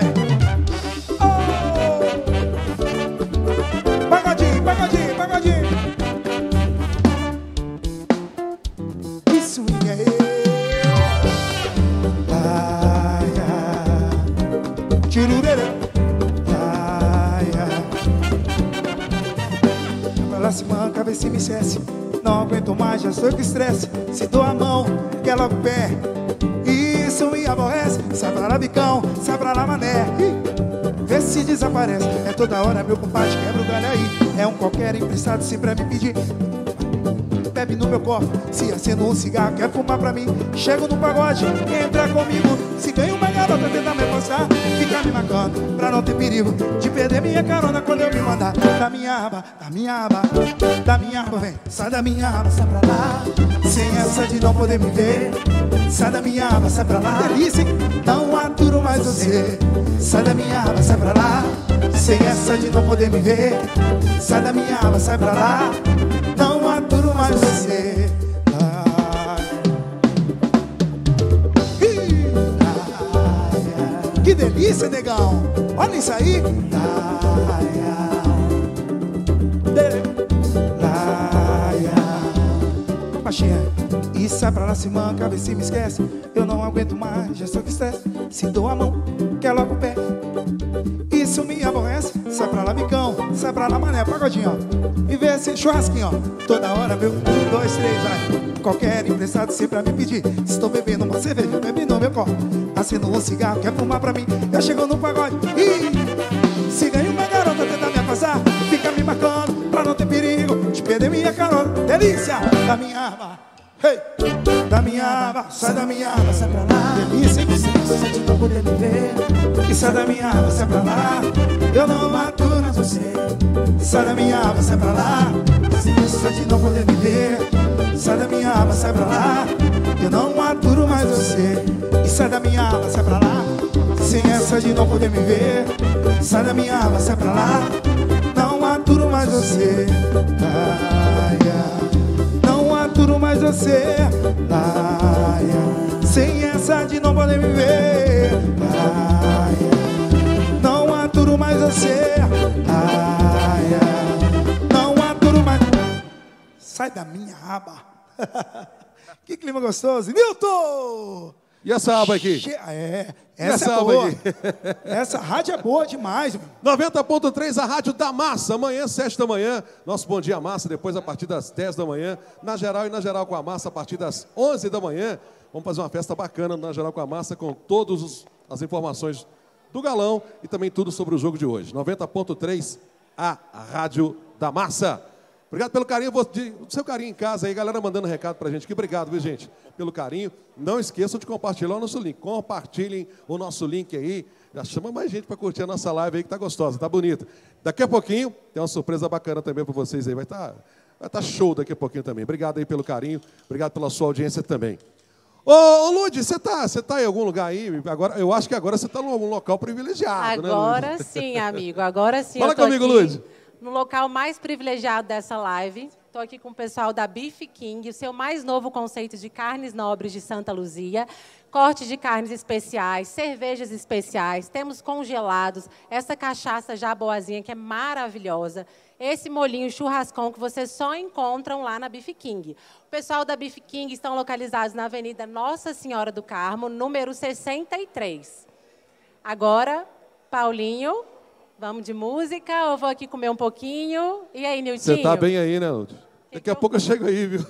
Speaker 3: Oh! Pagodinho, pagodinho, pagodinho. Isso é eu. Ai, ai. Tirurere. Ela se manca, vê se me cesse. Não aguento mais, já sou que estresse. Se dou a mão, quer logo o pé. Isso me aborrece. Sai pra lá, bicão, sai pra lá, mané. Ih, vê se desaparece. É toda hora, meu compadre, quebra o galho aí. É um qualquer emprestado, se pra me pedir. Bebe no meu copo, se acendo um cigarro, quer fumar pra mim. Chego no pagode, entra comigo. Se ganha uma garota, tenta me apostar. Fica me marcando, pra não ter perigo de perder minha carona quando eu me mandar. Da minha aba, da minha aba, da minha aba, vem. Sai da minha aba, sai pra lá. Sem essa de não poder me ver. Sai da minha aba, sai pra lá. Delícia, hein? Não aturo mais você. Sai da minha aba, sai pra lá. Sem essa de não poder me ver. Sai da minha aba, sai pra lá. Não aturo mais você. Que delícia, negão. Olha isso aí. Baixinha. E sai pra lá, se manca, vê se me esquece. Eu não aguento mais, já sou que estresse. Se dou a mão, quer logo o pé. Isso me aborrece. Sai pra lá, bicão, sai pra lá, mané, pagodinho, ó. E vê esse churrasquinho, ó. Toda hora, meu, um, dois, três, vai. Qualquer emprestado sempre pra me pedir. Se estou bebendo uma cerveja, bebe no meu copo. Acendo um cigarro, quer fumar pra mim. Eu chego no pagode e se ganha uma garota, tenta me afastar. Fica me marcando, pra não ter perigo de perder minha carona. Delícia, da minha arma, hey, da minha arma, sai da minha arma, sai pra lá. Delícia, hein? Você de não poder me ver. E sai da minha arma, sai pra lá. Eu não aturo mais você. Sai da minha arma, sai pra lá. Você de não poder me ver. Sai da minha aba, sai pra lá. Eu não aturo mais você. E sai da minha aba, sai pra lá. Sem essa de não poder me ver. Sai da minha aba, sai pra lá. Não aturo mais você. Ai, ai. Não aturo mais você. Ai, ai. Sem essa de não poder me ver. Ai, ai. Não aturo mais você. Ai, ai. Não aturo mais. Sai da minha aba. Que clima gostoso. Nilton!
Speaker 4: E essa aba aqui?
Speaker 3: Che é, essa, essa é boa. Aqui? Essa rádio é boa demais.
Speaker 4: noventa ponto três, a rádio da massa. Amanhã, sete da manhã, nosso Bom Dia Massa. Depois, a partir das dez da manhã. Na geral e na geral com a massa, a partir das onze da manhã. Vamos fazer uma festa bacana na geral com a massa, com todas as informações do galão e também tudo sobre o jogo de hoje. noventa ponto três, a rádio da massa. Obrigado pelo carinho, o seu carinho em casa aí, galera mandando recado pra gente aqui. Obrigado, viu, gente, pelo carinho. Não esqueçam de compartilhar o nosso link. Compartilhem o nosso link aí. Já chama mais gente para curtir a nossa live aí, que tá gostosa, tá bonita. Daqui a pouquinho tem uma surpresa bacana também para vocês aí. Vai estar vai tá show daqui a pouquinho também. Obrigado aí pelo carinho. Obrigado pela sua audiência também. Ô, ô Lud, você tá, você tá em algum lugar aí? Agora, eu acho que agora você tá num local privilegiado,
Speaker 5: agora,
Speaker 4: né,
Speaker 5: Agora sim, amigo. Agora sim.
Speaker 4: Fala
Speaker 5: eu tô
Speaker 4: comigo,
Speaker 5: aqui
Speaker 4: Lud.
Speaker 5: No local mais privilegiado dessa live. Estou aqui com o pessoal da Beef King, o seu mais novo conceito de carnes nobres de Santa Luzia. Corte de carnes especiais, cervejas especiais, temos congelados, essa cachaça já boazinha que é maravilhosa. Esse molhinho churrascão que vocês só encontram lá na Beef King. O pessoal da Beef King estão localizados na Avenida Nossa Senhora do Carmo, número sessenta e três. Agora, Paulinho, vamos de música, eu vou aqui comer um pouquinho. E aí, Niltinho?
Speaker 4: Você tá bem aí, né, Lúcio? Daqui a pouco eu chego aí, viu?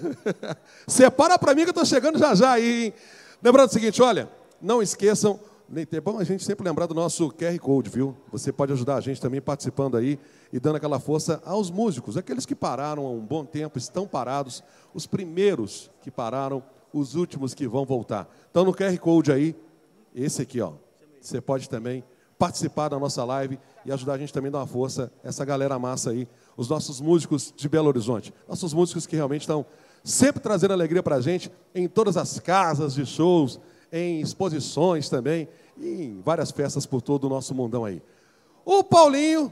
Speaker 4: Separa pra mim que eu tô chegando já já aí, hein? Lembrando o seguinte, olha, não esqueçam, é bom a gente sempre lembrar do nosso Q R Code, viu? Você pode ajudar a gente também participando aí e dando aquela força aos músicos, aqueles que pararam há um bom tempo, estão parados, os primeiros que pararam, os últimos que vão voltar. Então, no Q R Code aí, esse aqui, ó, você pode também participar da nossa live e ajudar a gente também a dar uma força, essa galera massa aí, os nossos músicos de Belo Horizonte, nossos músicos que realmente estão sempre trazendo alegria para a gente em todas as casas de shows, em exposições também, e em várias festas por todo o nosso mundão aí. O Paulinho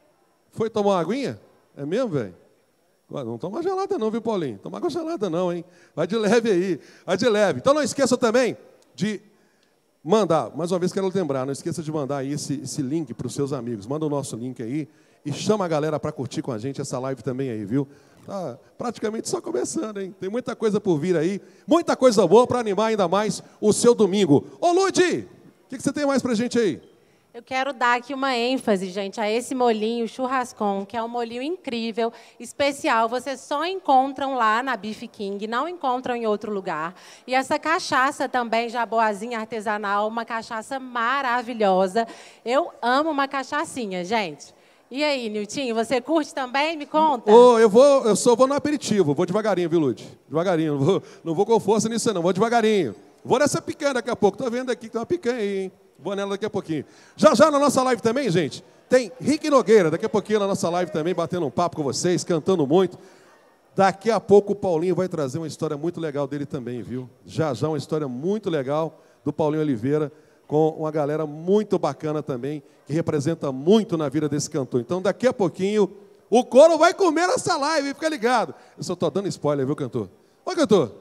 Speaker 4: foi tomar uma aguinha? É mesmo, velho? Não toma gelada não, viu, Paulinho? Toma água gelada não, hein? Vai de leve aí, vai de leve. Então não esqueça também de mandar, mais uma vez quero lembrar, não esqueça de mandar aí esse, esse link para os seus amigos. Manda o nosso link aí e chama a galera para curtir com a gente essa live também aí, viu? Tá praticamente só começando, hein? Tem muita coisa por vir aí, muita coisa boa para animar ainda mais o seu domingo. Ô, Ludi, o que, que você tem mais pra gente aí?
Speaker 5: Eu quero dar aqui uma ênfase, gente, a esse molhinho churrascão, que é um molhinho incrível, especial. Vocês só encontram lá na Beef King, não encontram em outro lugar. E essa cachaça também, já boazinha artesanal, uma cachaça maravilhosa. Eu amo uma cachaçinha, gente. E aí, Niltinho, você curte também? Me conta.
Speaker 4: Oh, eu vou, eu só vou no aperitivo, vou devagarinho, viu, Ludi? Devagarinho, não vou, não vou com força nisso não, vou devagarinho. Vou nessa picanha daqui a pouco, tô vendo aqui que tem uma picanha aí, hein? Vou nela daqui a pouquinho. Já já na nossa live também, gente, tem Rick Nogueira, daqui a pouquinho na nossa live também, batendo um papo com vocês, cantando muito. Daqui a pouco o Paulinho vai trazer uma história muito legal dele também, viu? Já já uma história muito legal do Paulinho Oliveira, com uma galera muito bacana também, que representa muito na vida desse cantor. Então, daqui a pouquinho, o couro vai comer essa live, fica ligado. Eu só estou dando spoiler, viu, cantor? Oi, cantor.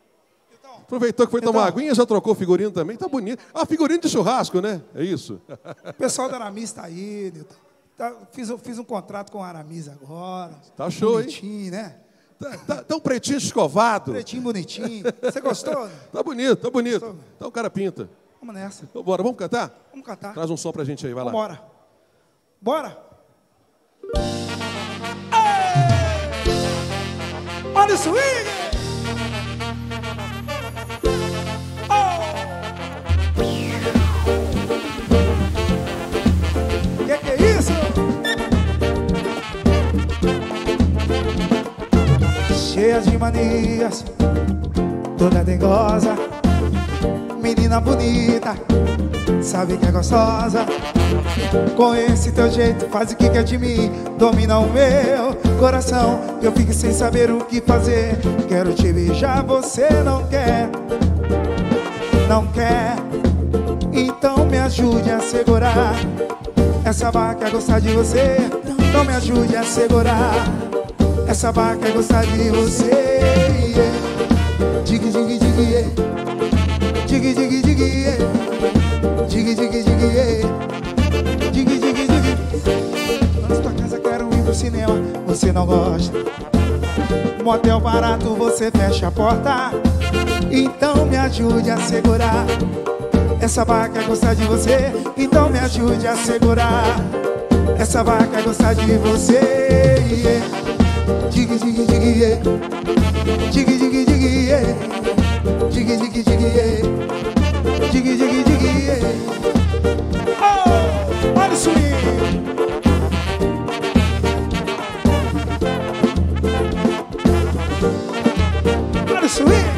Speaker 4: Aproveitou que foi
Speaker 3: então,
Speaker 4: tomar aguinha, já trocou figurino também, tá bonito. Ah, figurino de churrasco, né? É isso.
Speaker 3: O pessoal da Aramis está aí, Nilton. Tá, fiz, fiz um contrato com a Aramis agora.
Speaker 4: Tá show,
Speaker 3: bonitinho,
Speaker 4: hein?
Speaker 3: né?
Speaker 4: Tá, tá, tá um pretinho escovado.
Speaker 3: Pretinho, bonitinho. Você gostou? Né?
Speaker 4: Tá bonito, tá bonito.
Speaker 3: Gostou?
Speaker 4: Então o cara pinta.
Speaker 3: Vamos nessa.
Speaker 4: Então, bora, vamos cantar?
Speaker 3: Vamos cantar.
Speaker 4: Traz um som pra gente aí, vai lá.
Speaker 3: Bora. Bora. Olha o swing! Que que é isso? Cheia de manias, toda dengosa, menina bonita, sabe que é gostosa. Com esse teu jeito faz o que quer de mim, domina o meu coração. Eu fico sem saber o que fazer. Quero te beijar, você não quer, não quer. Então me ajude a segurar essa vaca quer gostar de você. Então me ajude a segurar essa vaca quer gostar de você. Dig, dig, dig, yeah. Dig, dig, dig, yeah. Dig, dig, dig, yeah. Dig, dig, dig. Na tua casa quero ir pro cinema, você não gosta. Motel barato, você fecha a porta. Então me ajude a segurar essa vaca quer gostar de você. Então me ajude a segurar essa vaca quer gostar de você. Yeah. Dig, dig, dig, yeah. Dig, dig, dig, yeah. Dig, dig, dig, yeah. Dig, dig, dig, yeah. Oh, olha o swing. Olha o swing.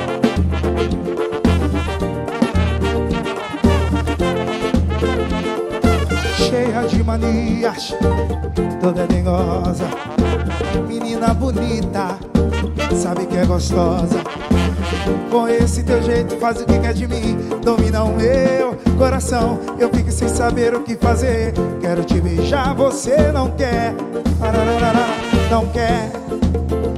Speaker 3: Cheia de manias, toda dengosa, menina bonita, sabe que é gostosa. Com esse teu jeito faz o que quer de mim, domina o meu coração. Eu fico sem saber o que fazer. Quero te beijar, você não quer, não quer.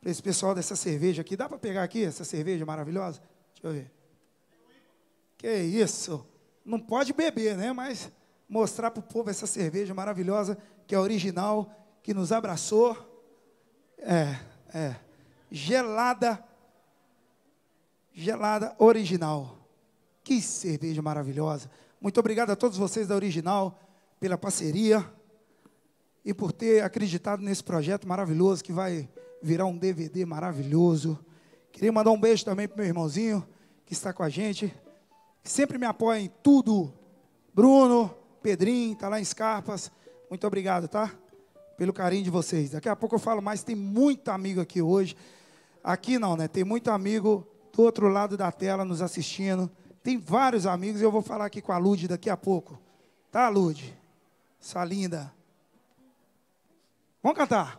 Speaker 3: para esse pessoal dessa cerveja aqui. Dá para pegar aqui essa cerveja maravilhosa? Deixa eu ver. Que isso? Não pode beber, né? Mas mostrar para o povo essa cerveja maravilhosa, que é original, que nos abraçou. É, é. Gelada. Gelada original. Que cerveja maravilhosa. Muito obrigado a todos vocês da Original pela parceria e por ter acreditado nesse projeto maravilhoso que vai virar um D V D maravilhoso. Queria mandar um beijo também para o meu irmãozinho que está com a gente, que sempre me apoia em tudo. Bruno, Pedrinho, está lá em Scarpas. Muito obrigado, tá? Pelo carinho de vocês. Daqui a pouco eu falo mais, tem muito amigo aqui hoje. Aqui não, né? Tem muito amigo do outro lado da tela nos assistindo. Tem vários amigos e eu vou falar aqui com a Lud daqui a pouco. Tá, Lud? Sua linda. Vamos cantar.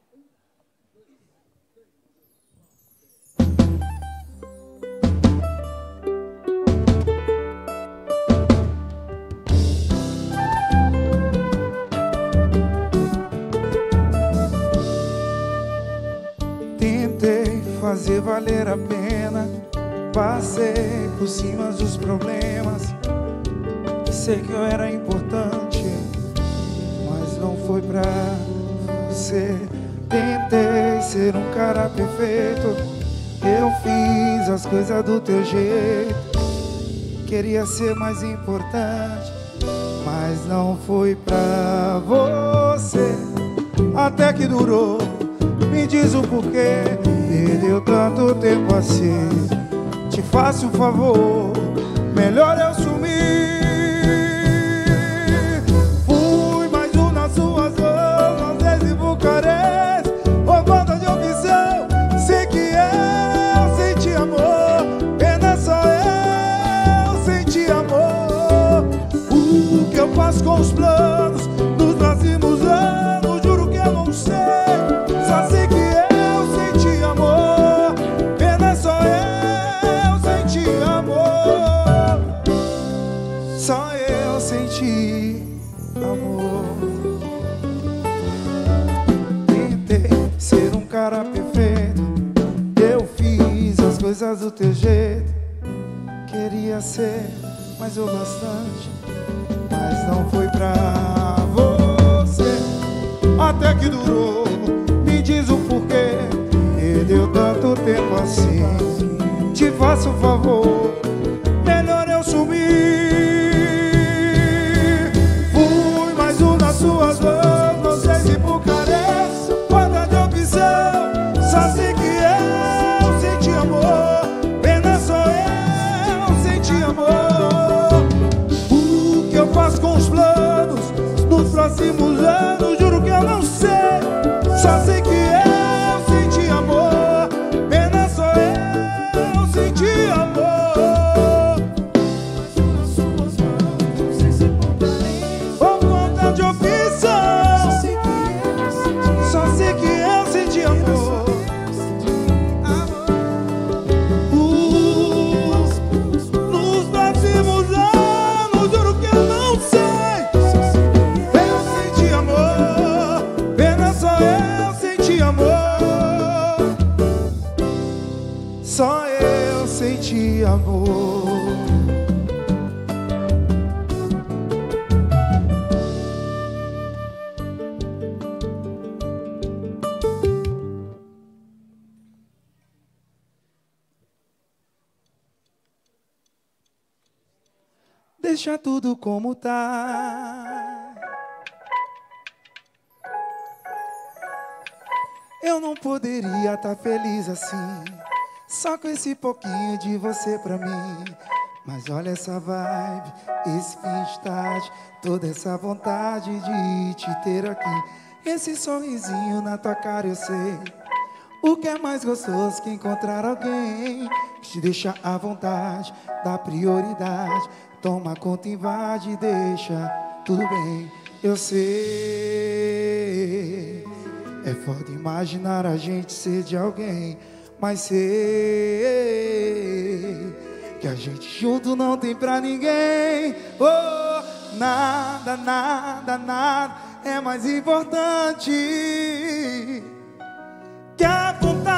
Speaker 3: Tentei fazer valer a pena, passei por cima dos problemas. Sei que eu era importante, mas não foi pra você. Tentei ser um cara perfeito, eu fiz as coisas do teu jeito. Queria ser mais importante, mas não foi pra você. Até que durou, me diz o porquê. Perdeu tanto tempo assim. Te faço um favor, melhor eu sumir. Fui mais um nas suas mãos, às vezes Bucareste, por falta de opção. Sei que eu senti amor, pena só eu senti amor. O que eu faço com os planos dos próximos anos, juro que eu não sei. Só sei que eu senti amor, pena só eu senti amor. Só eu senti amor. Tentei ser um cara perfeito, eu fiz as coisas do teu jeito. Queria ser mais o bastante, mas não foi pra você. Até que durou, me diz o porquê. Perdeu tanto tempo assim. Te faço um favor, melhor eu sumir. Fui mais um nas suas mãos, não sei se Bucareste, falta de opção. Só sei que eu senti amor, pena só eu senti amor. O que eu faço com os planos nos próximos anos, juro que eu não sei. Só sei que eu senti amor, pena só eu senti amor. Por conta de opção, só sei que eu senti amor. Uh, nos próximos anos, juro que eu não sei. Eu senti amor, pena só eu senti amor. Só eu senti amor. Deixa tudo como tá. Eu não poderia estar feliz assim, só com esse pouquinho de você pra mim. Mas olha essa vibe, esse fim de tarde, toda essa vontade de te ter aqui. Esse sorrisinho na tua cara eu sei. O que é mais gostoso que encontrar alguém que te deixa à vontade, dá prioridade, toma conta, invade e deixa tudo bem. Eu sei, é foda imaginar a gente ser de alguém, mas sei que a gente junto não tem pra ninguém. Oh, nada, nada, nada é mais importante que a vontade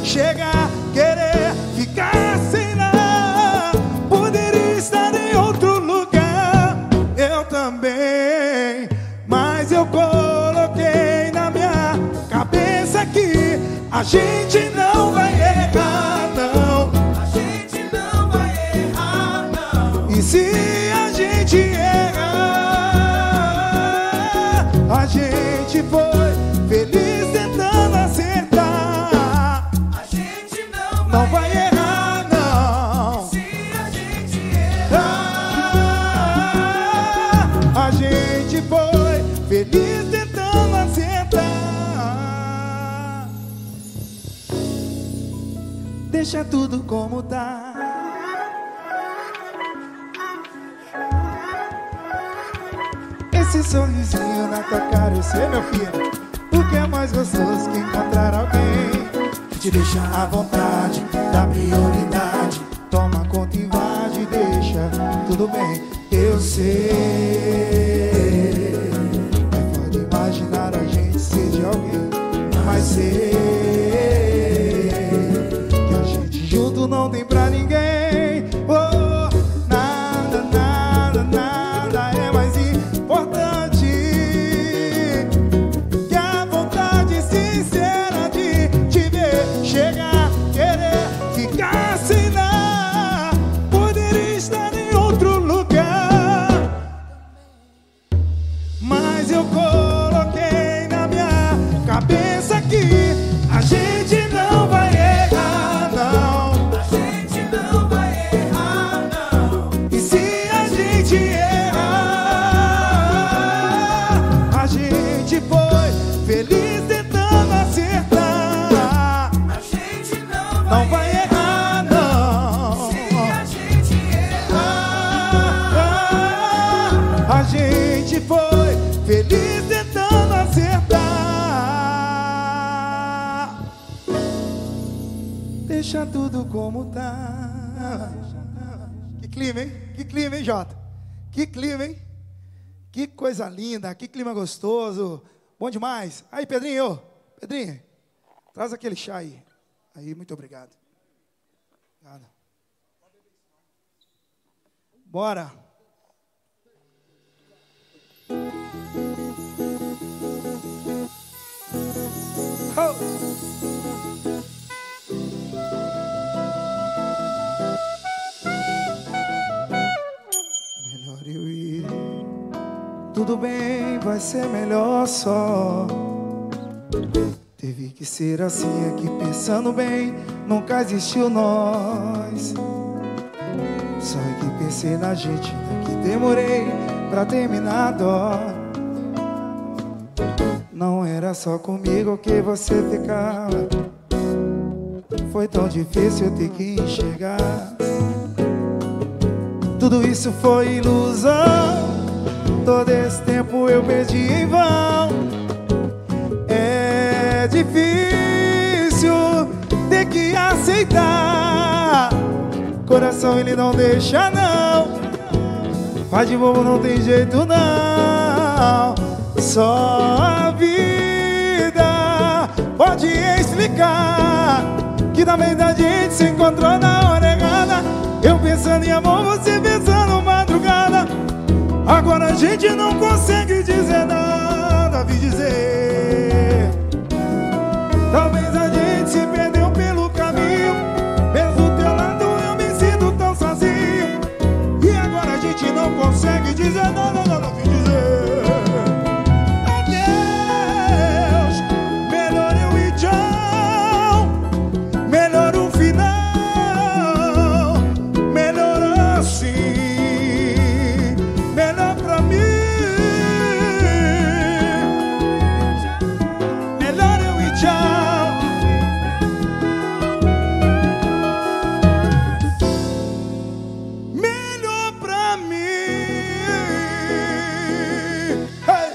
Speaker 3: chega a querer ficar sem lá. Poderia estar em outro lugar, eu também, mas eu coloquei na minha cabeça que a gente não vai errar, não.
Speaker 6: A gente não vai errar, não.
Speaker 3: E se a gente errar, a gente foi feliz tentando acertar.
Speaker 6: A gente não vai,
Speaker 3: Não vai errar, não.
Speaker 6: Se a gente errar,
Speaker 3: A gente foi feliz tentando acertar. Deixa tudo como tá. Esse sorrisinho na tua cara, eu sei, meu filho, o que é mais gostoso que encontrar alguém que te deixa à vontade, dá prioridade, toma conta, invade, deixa tudo bem. Eu sei, é foda imaginar a gente ser de alguém, mas sei que a gente junto não tem pra ninguém. Oh, nada, nada, nada é mais importante que a vontade sincera de te ver chegar, querer ficar sem lá. Poderia estar em outro lugar, mas eu coloquei na minha cabeça que a gente não vai errar, não.
Speaker 6: a gente não vai errar, não.
Speaker 3: E se a gente errar, a gente foi feliz tentando acertar.
Speaker 6: A gente não vai,
Speaker 3: Não vai errar, não.
Speaker 6: se a gente errar.
Speaker 3: A gente foi feliz tentando acertar. Deixa tudo como tá. Que clima, hein? Que clima, hein, Jota? Que clima, hein? Que coisa linda, que clima gostoso. Bom demais. Aí, Pedrinho, Pedrinho, traz aquele chá aí. Aí, muito obrigado. Obrigado. Bora. Oh. Melhor eu ir. Tudo bem, vai ser melhor só. Teve que ser assim aqui, pensando bem, nunca existiu nós. Só que pensei na gente, que demorei pra terminar a dó. Não era só comigo que você ficava. Foi tão difícil eu ter que enxergar. Tudo isso foi ilusão. Todo esse tempo eu perdi em vão. É difícil ter que aceitar. Coração ele não deixa não. Faz de bobo, não tem jeito não. Só a vida pode explicar que na verdade a gente se encontrou na hora errada. Eu pensando em amor, você pensando madrugada. Agora a gente não consegue dizer nada, vi dizer. Talvez a gente se perdeu pelo caminho. Mesmo do teu lado eu me sinto tão sozinho. E agora a gente não consegue dizer nada, nada, vi dizer. Adeus, melhor eu ir tchau. Melhor o final, melhor assim, melhor pra mim. Melhor eu ir tchau. Melhor pra mim. Hey!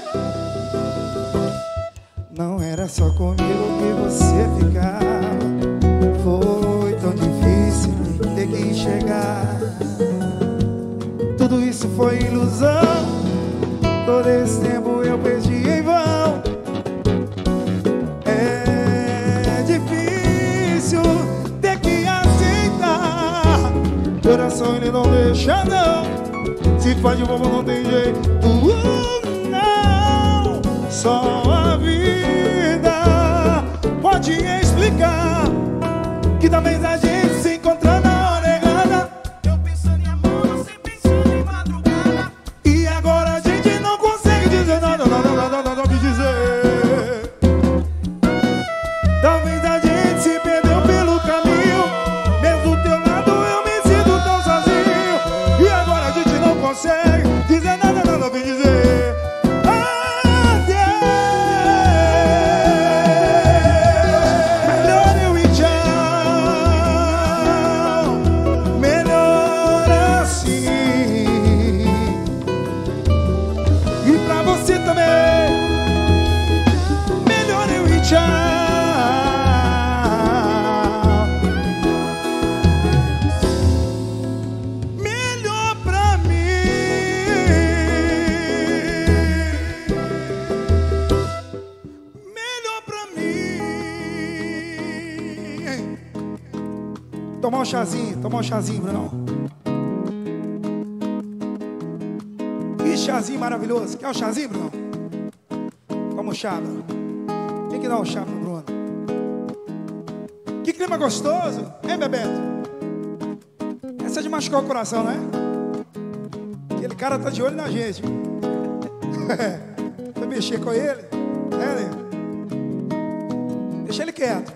Speaker 3: Não era só comigo que você ficava. Foi tão difícil ter que enxergar. Tudo isso foi ilusão. Todo esse tempo eu perdi em vão. É difícil coração ele não deixa não. Se faz de bobo não tem jeito, uh, não. Só a vida pode explicar que talvez a gente se encontra na hora errada. Eu pensando em amor, você pensando em madrugada. E agora a gente não consegue dizer nada, nada, nada, nada que dizer. Talvez a gente se perdeu pelo caminho. Mesmo do teu lado eu me sinto tão sozinho. E agora a gente não consegue dizer nada, nada que dizer. Tomar um chazinho, tomar um chazinho, Brunão. Que chazinho maravilhoso. Quer um chazinho, Bruno? Toma um chá, Bruno. Tem que dar um chá pro Bruno. Que clima gostoso, hein, Bebeto? Essa é de machucar o coração, não é? Aquele cara tá de olho na gente. Vai mexer com ele? É, né? Deixa ele quieto.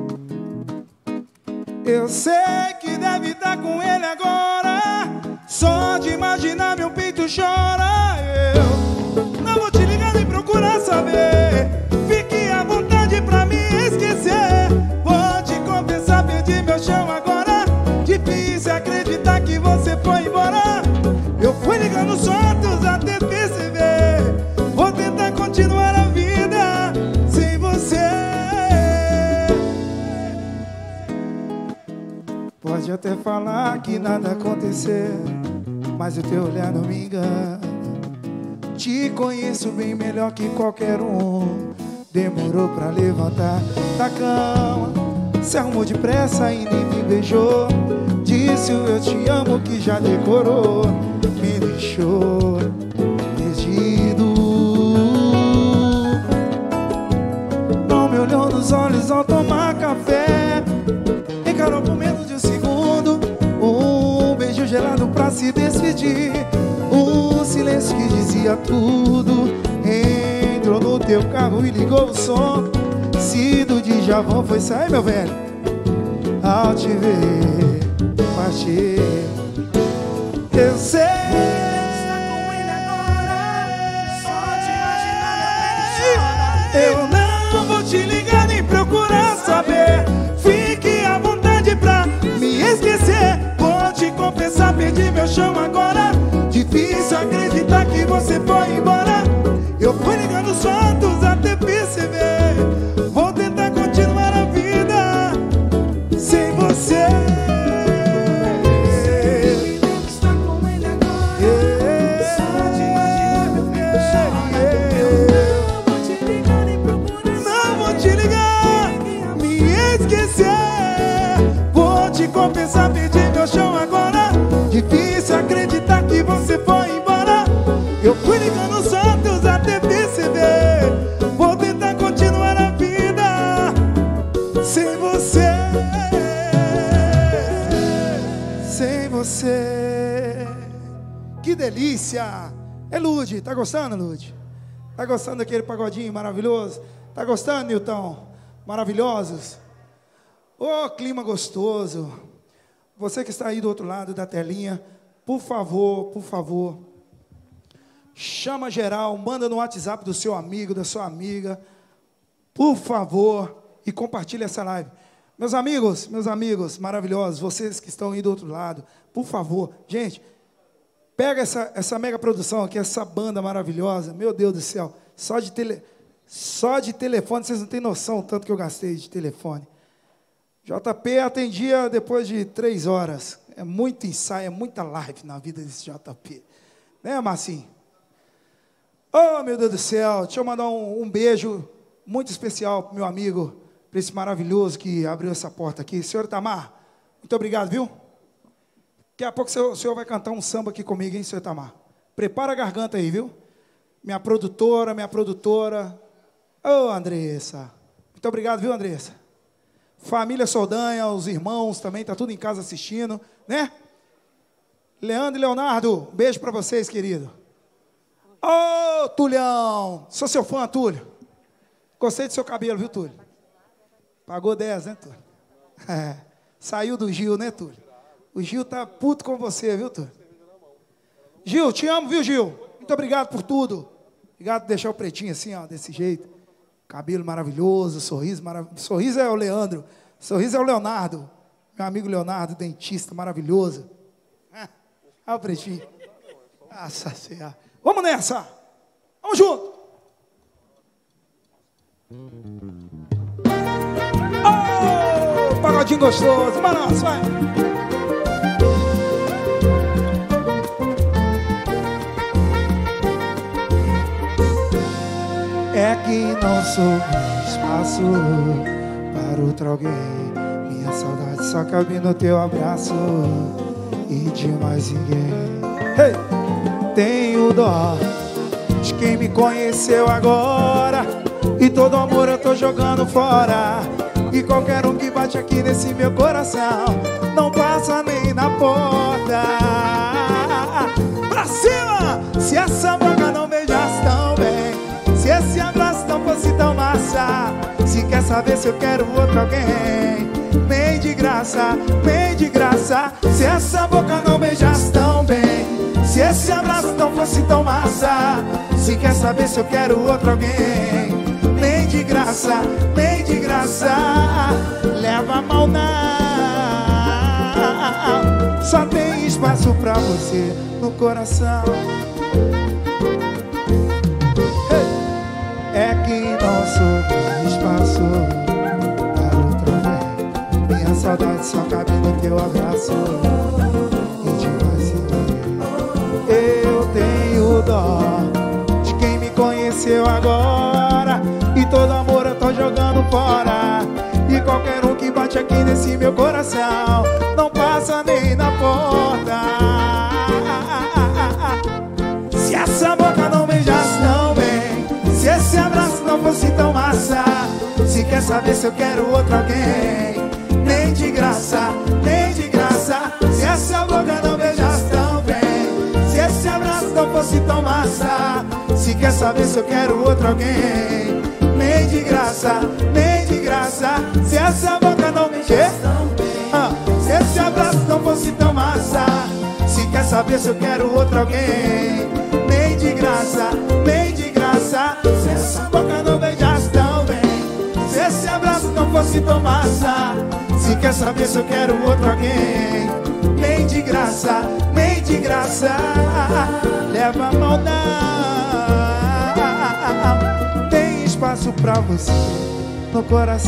Speaker 3: Eu sei que deve estar com ele agora. Só de imaginar meu peito chora. Eu não vou te ligar nem procurar saber. Fique à vontade pra me esquecer. Vou te confessar, perdi meu chão agora. Difícil acreditar que você foi embora. Eu fui ligando os outros até perceber. Vou tentar continuar a vida sem você. Pode até falar que nada aconteceu, mas o teu olhar não me engana. Te conheço bem melhor que qualquer um. Demorou pra levantar da cama, se arrumou depressa e nem me beijou. Disse o eu te amo que já decorou. Me deixou perdido. Não me olhou nos olhos ao tomar café. Encarou por menos de um segundo. Um beijo gelado pra se despedir. Um silêncio que dizia tudo. Entrou no teu carro e ligou o som. Se do Djavan foi sair, meu velho, ao te ver partir. Eu sei está com ele agora. Só de imaginar eu não vou te ligar nem procurar saber. Fique à vontade pra me esquecer. Vou te confessar, perdi meu chão agora. Difícil acreditar que você foi embora. Eu fui ligando os fatos até perceber. Vou tentar continuar a vida sem você. Está com ele agora. Só de imaginar meu peito chora. Eu não vou te ligar nem procurar. Não vou te ligar, me esquecer. Vou te confessar, perdi meu chão agora. Difícil acreditar que você foi embora. Eu fui ligando os fatos até perceber. Vou tentar continuar a vida sem você. Sem você. Que delícia. É Lude, tá gostando, Lude? Tá gostando daquele pagodinho maravilhoso? Tá gostando, Nilton? Maravilhosos? Ô, clima gostoso. Você que está aí do outro lado da telinha, por favor, por favor, chama geral, manda no WhatsApp do seu amigo, da sua amiga, por favor, e compartilha essa live. Meus amigos, meus amigos maravilhosos, vocês que estão aí do outro lado, por favor, gente, pega essa, essa mega produção aqui, essa banda maravilhosa, meu Deus do céu, só de, tele, só de telefone, vocês não têm noção o tanto que eu gastei de telefone. J P atendia depois de três horas. É muito ensaio, é muita live na vida desse J P. Né, Marcinho? Oh, meu Deus do céu. Deixa eu mandar um, um beijo muito especial para o meu amigo, para esse maravilhoso que abriu essa porta aqui. Senhor Itamar, muito obrigado, viu? Daqui a pouco o senhor, o senhor vai cantar um samba aqui comigo, hein, senhor Itamar? Prepara a garganta aí, viu? Minha produtora, minha produtora. Ô, Andressa. Muito obrigado, viu, Andressa? Família Soldanha, os irmãos também, tá tudo em casa assistindo, né? Leandro e Leonardo, um beijo pra vocês, querido. Ô, Tulhão. Sou seu fã, Túlio. Gostei do seu cabelo, viu, Túlio? Pagou dez, né, Túlio? É. Saiu do Gil, né, Túlio? O Gil tá puto com você, viu, Túlio? Gil, te amo, viu, Gil? Muito obrigado por tudo. Obrigado por deixar o pretinho assim, ó, desse jeito. Cabelo maravilhoso, sorriso maravilhoso. Sorriso é o Leandro. Sorriso é o Leonardo. Meu amigo Leonardo, dentista maravilhoso. Ah, olha o pretinho. Nossa Senhora. Vamos nessa. Vamos junto. Oh, pagodinho gostoso. Balança, vai. É que não sou espaço para outro alguém. Minha saudade só cabe no teu abraço e de mais ninguém. Hey! Tenho dó de quem me conheceu agora, e todo amor eu tô jogando fora. E qualquer um que bate aqui nesse meu coração não passa nem na porta. Pra cima! Se essa boca não beijasse tão bem, se esse abraço não fosse tão massa, se quer saber se eu quero outro alguém, nem de graça, nem de graça. Se essa boca não beijasse tão bem, se esse abraço não fosse tão massa, se quer saber se eu quero outro alguém, nem de graça, nem de graça. Leva a mão não, só tem espaço pra você no coração. É que não sobrou espaço para outro alguém. Minha saudade só cabe no teu abraço e de mais ninguém. Eu tenho dó de quem me conheceu agora, e todo amor eu tô jogando fora. E qualquer um que bate aqui nesse meu coração não passa nem na porta. Se essa boca não beijasse tão bem, se esse abraço não fosse tão massa, se quer saber se eu quero outro alguém, nem de graça, nem de graça. Se essa boca não beijasse tão bem, se esse abraço não fosse tão massa, se quer saber se eu quero outro alguém, nem de graça, nem de graça. Se essa boca não beijasse tão bem, ah, se esse abraço não fosse tão massa, se quer saber se eu quero outro alguém, nem de graça, nem de graça. Se essa boca não beijasse tão bem, se esse abraço não fosse tão massa, se quer saber se eu quero outro alguém, nem de graça, nem de graça. Leva a mão não, tem espaço pra você no coração.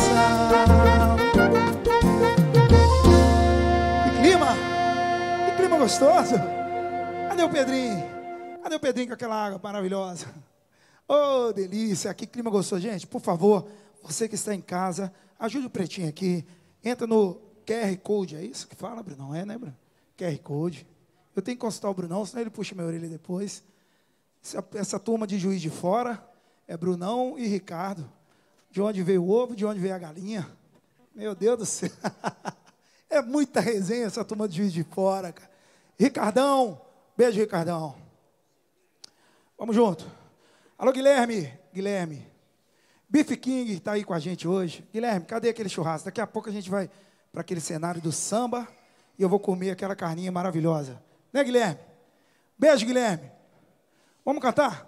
Speaker 3: Que clima, que clima gostoso. Cadê o Pedrinho? Cadê o Pedrinho com aquela água maravilhosa? Oh, delícia, que clima gostoso. Gente, por favor, você que está em casa, ajude o pretinho aqui. Entra no Q R Code, é isso que fala, Brunão? É, né, Bruno? Q R Code. Eu tenho que consultar o Brunão, senão ele puxa minha orelha depois. Essa, essa turma de Juiz de Fora é Brunão e Ricardo. De onde veio o ovo, de onde veio a galinha. Meu Deus do céu. É muita resenha essa turma de Juiz de Fora, cara. Ricardão, beijo, Ricardão. Vamos junto. Alô, Guilherme. Guilherme. Beef King está aí com a gente hoje. Guilherme, cadê aquele churrasco? Daqui a pouco a gente vai para aquele cenário do samba e eu vou comer aquela carninha maravilhosa. Né, Guilherme? Beijo, Guilherme. Vamos cantar?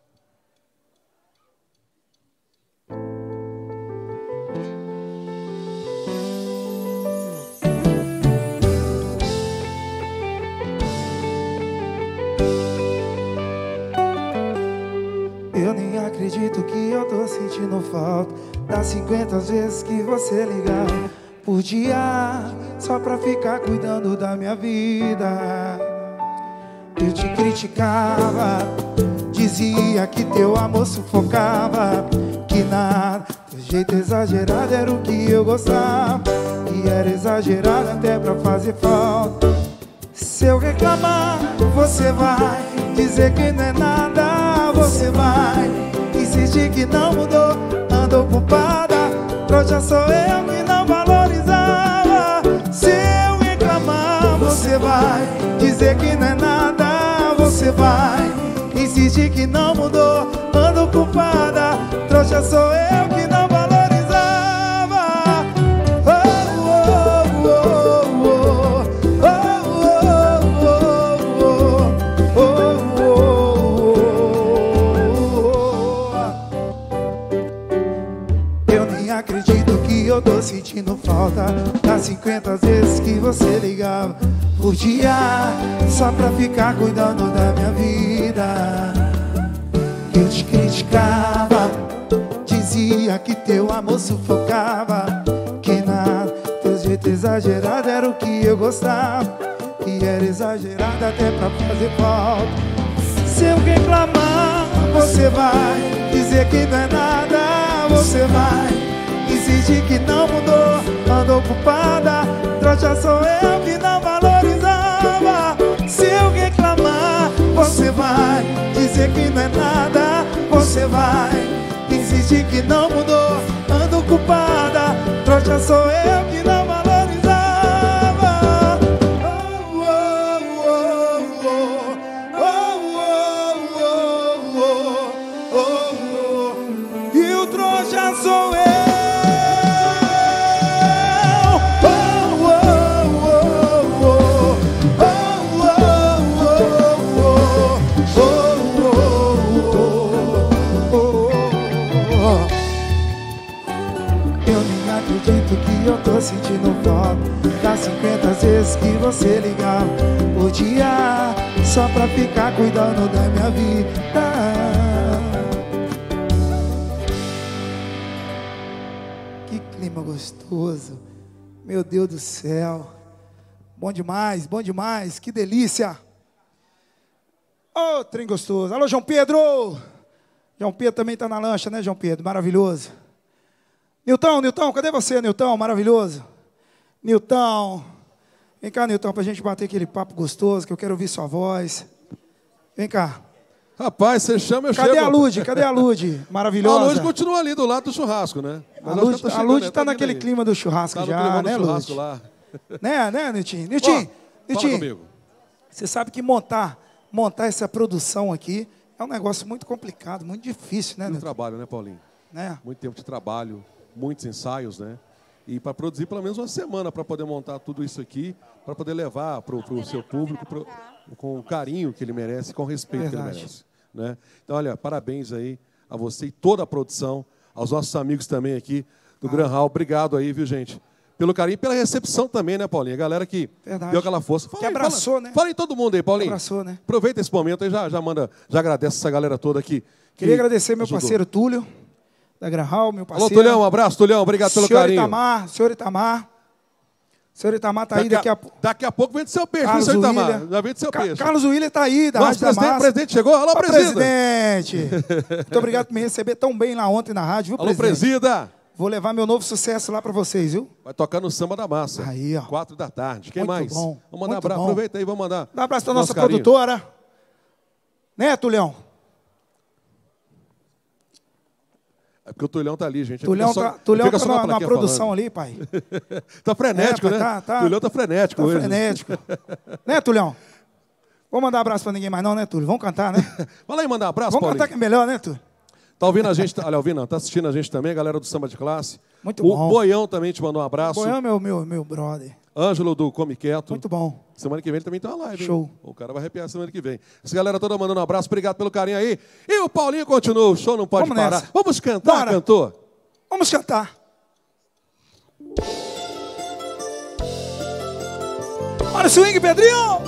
Speaker 3: Eu nem acredito que eu tô sentindo falta das cinquenta vezes que você ligava por dia, só pra ficar cuidando da minha vida. Eu te criticava, dizia que teu amor sufocava, que nada, teu jeito exagerado era o que eu gostava, e era exagerado até pra fazer falta. Se eu reclamar, você vai dizer que não é nada. Você vai insistir que não mudou, andou ocupada. Trouxa sou eu que não valorizava. Se eu reclamar, você vai dizer que não é nada. Você vai insistir que não mudou, ando ocupada. Trouxa sou eu que não valorizava. Oh, oh, oh, oh, oh, oh, oh, oh. Eu nem acredito que eu tô sentindo falta das cinquenta vezes que você ligava por dia, só pra ficar cuidando da minha vida. Eu te criticava, dizia que teu amor sufocava, que nada, teu jeito exagerado era o que eu gostava, e era exagerado até pra fazer falta. Se eu reclamar, você vai dizer que não é nada. Você vai insistir que não mudou, andou ocupada. Trouxa sou eu que não valorizava. Se eu reclamar, você vai dizer que não é nada. Você vai insistir que não mudou, ando ocupada. Trouxa sou eu que não valorizava. Oh, oh, oh, oh, oh, oh, oh, oh. E o trouxa sou eu. Que eu tô sentindo falta das cinquenta vezes que você ligava por dia, só pra ficar cuidando da minha vida. Que clima gostoso, meu Deus do céu. Bom demais, bom demais, que delícia. Ô, trem gostoso. Alô, João Pedro. João Pedro também tá na lancha, né, João Pedro? Maravilhoso. Nilton, Nilton, cadê você, Nilton? Maravilhoso. Nilton, vem cá, Nilton, pra gente bater aquele papo gostoso, que eu quero ouvir sua voz. Vem cá.
Speaker 4: Rapaz, você chama, eu
Speaker 3: Cadê
Speaker 4: chego.
Speaker 3: a Lud? Cadê a Lud? Maravilhosa.
Speaker 4: A Lud continua ali do lado do churrasco, né?
Speaker 3: A Lud tá, Lud tá naquele
Speaker 4: ali.
Speaker 3: clima do churrasco
Speaker 4: Tá no
Speaker 3: já,
Speaker 4: clima do
Speaker 3: né,
Speaker 4: churrasco
Speaker 3: Lud?
Speaker 4: lá.
Speaker 3: Né, né, Nilton? Nilton,
Speaker 4: Fala comigo.
Speaker 3: Você sabe que montar, montar essa produção aqui é um negócio muito complicado, muito difícil, né,
Speaker 4: Muito
Speaker 3: Nilton?
Speaker 4: trabalho, né, Paulinho?
Speaker 3: Né?
Speaker 4: Muito tempo de trabalho, muitos ensaios, né? E para produzir pelo menos uma semana para poder montar tudo isso aqui, para poder levar para o seu público pro, com o carinho que ele merece, com o respeito
Speaker 3: Verdade.
Speaker 4: que ele merece. Né? Então, olha, parabéns aí a você e toda a produção, aos nossos amigos também aqui do
Speaker 3: Ah.
Speaker 4: Gran Hall. Obrigado aí, viu, gente? Pelo carinho e pela recepção também, né, Paulinho? A galera que
Speaker 3: Verdade.
Speaker 4: deu aquela força. Fala
Speaker 3: Que
Speaker 4: aí,
Speaker 3: abraçou,
Speaker 4: fala,
Speaker 3: né?
Speaker 4: Fala em todo mundo aí, Paulinho.
Speaker 3: Que abraçou, né?
Speaker 4: Aproveita esse momento aí, já, já manda, já agradece essa galera toda aqui. que
Speaker 3: Queria agradecer meu
Speaker 4: ajudou.
Speaker 3: parceiro Túlio, da Gran Hall, meu
Speaker 4: Alô,
Speaker 3: parceiro.
Speaker 4: Tulhão, um abraço, Tulhão, obrigado pelo
Speaker 3: senhor
Speaker 4: carinho.
Speaker 3: Itamar, senhor Itamar. Senhor Itamar tá aí daqui a pouco.
Speaker 4: Daqui a pouco vem do seu peixe, viu,
Speaker 3: Carlos
Speaker 4: seu Itamar?
Speaker 3: William.
Speaker 4: Já vem do seu
Speaker 3: Ca
Speaker 4: peixe.
Speaker 3: Carlos William tá aí, da
Speaker 4: Nosso
Speaker 3: Rádio da
Speaker 4: presidente,
Speaker 3: Massa.
Speaker 4: presidente chegou. Alô,
Speaker 3: Ô,
Speaker 4: presidente.
Speaker 3: presidente. Muito obrigado por me receber tão bem lá ontem na rádio, viu,
Speaker 4: Alô,
Speaker 3: presidente?
Speaker 4: presida.
Speaker 3: Vou levar meu novo sucesso lá pra vocês, viu?
Speaker 4: Vai tocar no Samba da Massa.
Speaker 3: Aí, ó.
Speaker 4: Quatro da tarde. Quem
Speaker 3: Muito
Speaker 4: mais?
Speaker 3: bom,
Speaker 4: Vamos mandar
Speaker 3: muito
Speaker 4: abraço.
Speaker 3: bom.
Speaker 4: Aproveita aí, vamos mandar.
Speaker 3: Dá um abraço pra
Speaker 4: nosso
Speaker 3: nossa
Speaker 4: carinho.
Speaker 3: produtora. Né, Tulhão?
Speaker 4: É porque o Tulhão tá ali, gente.
Speaker 3: Tulhão
Speaker 4: Fica só-
Speaker 3: tá, Tulhão
Speaker 4: fica
Speaker 3: tá
Speaker 4: só com a
Speaker 3: na, na
Speaker 4: plaquinha
Speaker 3: produção
Speaker 4: falando.
Speaker 3: ali, pai.
Speaker 4: Tá frenético,
Speaker 3: É,
Speaker 4: né?
Speaker 3: tá, tá.
Speaker 4: Tulhão tá frenético
Speaker 3: Tá
Speaker 4: hoje.
Speaker 3: frenético. Né, Tulhão? Vamos mandar abraço pra ninguém mais não, né, Túlio? Vamos cantar, né?
Speaker 4: Fala aí, mandar um abraço,
Speaker 3: Vamos
Speaker 4: Paulinho.
Speaker 3: cantar que é melhor, né, Túlio?
Speaker 4: Tá ouvindo a gente? Olha, ouvindo, não. Tá assistindo a gente também, a galera do Samba de Classe.
Speaker 3: Muito
Speaker 4: o
Speaker 3: bom.
Speaker 4: Boião também te mandou um abraço.
Speaker 3: Boião é meu, meu, meu brother.
Speaker 4: Ângelo do Come Quieto.
Speaker 3: Muito bom.
Speaker 4: Semana que vem ele também tem uma live.
Speaker 3: Show.
Speaker 4: Hein? O cara vai arrepiar semana que vem. Essa galera toda mandando um abraço. Obrigado pelo carinho aí. E o Paulinho continua. O show não pode
Speaker 3: Vamos
Speaker 4: parar.
Speaker 3: nessa.
Speaker 4: Vamos cantar,
Speaker 3: Bora.
Speaker 4: cantor?
Speaker 3: Vamos cantar. Olha o swing, Pedrinho!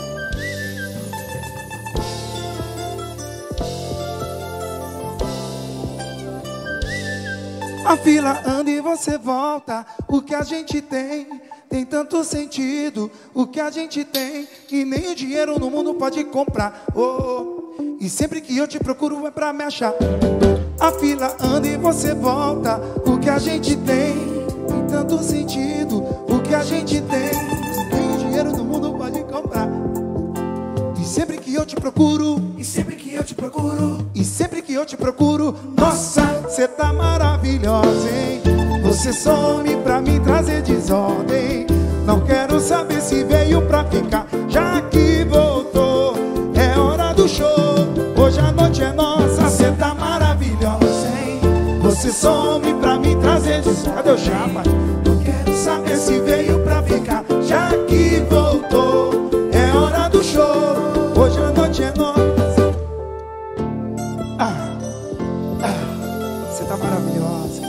Speaker 3: A fila anda e você volta. O que a gente tem tem tanto sentido. O que a gente tem que nem o dinheiro no mundo pode comprar. Oh, e sempre que eu te procuro é pra me achar. A fila anda e você volta. O que a gente tem tem tanto sentido. O que a gente tem nem o dinheiro no mundo pode comprar. sempre que eu te procuro,
Speaker 7: e sempre que eu te procuro,
Speaker 3: e sempre que eu te procuro, nossa, você tá maravilhosa, hein? Você some pra me trazer desordem. Não quero saber se veio pra ficar, já que voltou. É hora do show, hoje a noite é nossa. Você tá maravilhosa, hein? Você some pra me trazer desordem. Cadê o chapa? Não quero saber se veio pra ficar, já que voltou. É hora do show, hoje a noite é nossa. Ah, ah, você tá maravilhosa.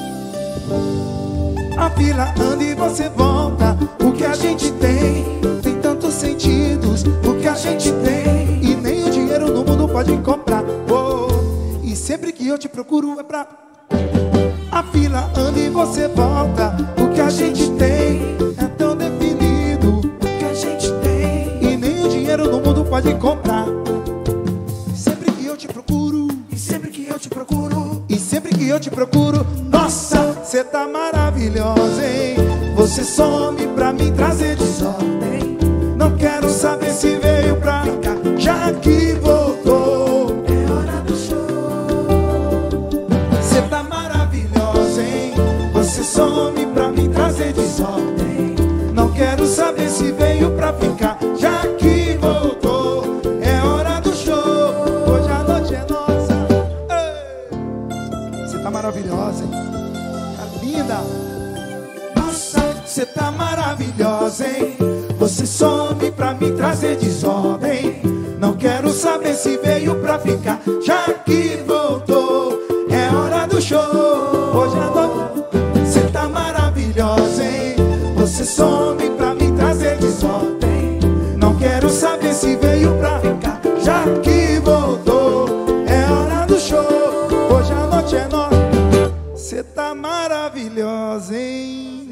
Speaker 3: A fila anda e você volta. O que a gente tem tem tantos sentidos. O que a gente tem e nem o dinheiro no mundo pode comprar. Oh, e sempre que eu te procuro é pra... A fila anda e você volta. O que a gente tem é tão definido. O que a gente tem e nem o dinheiro no mundo pode comprar. Sempre que eu te procuro,
Speaker 7: e sempre que eu te procuro,
Speaker 3: e sempre que eu te procuro, nossa, você tá maravilhosa, hein? Você some pra me trazer desordem. Não quero saber se veio pra ficar, já que voltou.
Speaker 7: é hora do show.
Speaker 3: Você tá maravilhosa, hein? Você some pra me trazer desordem. Não quero saber se veio pra ficar, já que voltou. É hora do show, hoje a noite é nossa. Ei! Você tá maravilhosa, hein? Tá linda. Nossa, você tá maravilhosa, hein? Você some pra me trazer desordem. Não quero saber se veio pra ficar, já que voltou. É hora do show, hoje à noite. Você tá maravilhosa, hein? Você some pra me trazer desordem. Não quero saber se veio pra ficar, já que voltou. É hora do show, hoje a noite é nossa. Você tá maravilhosa, hein?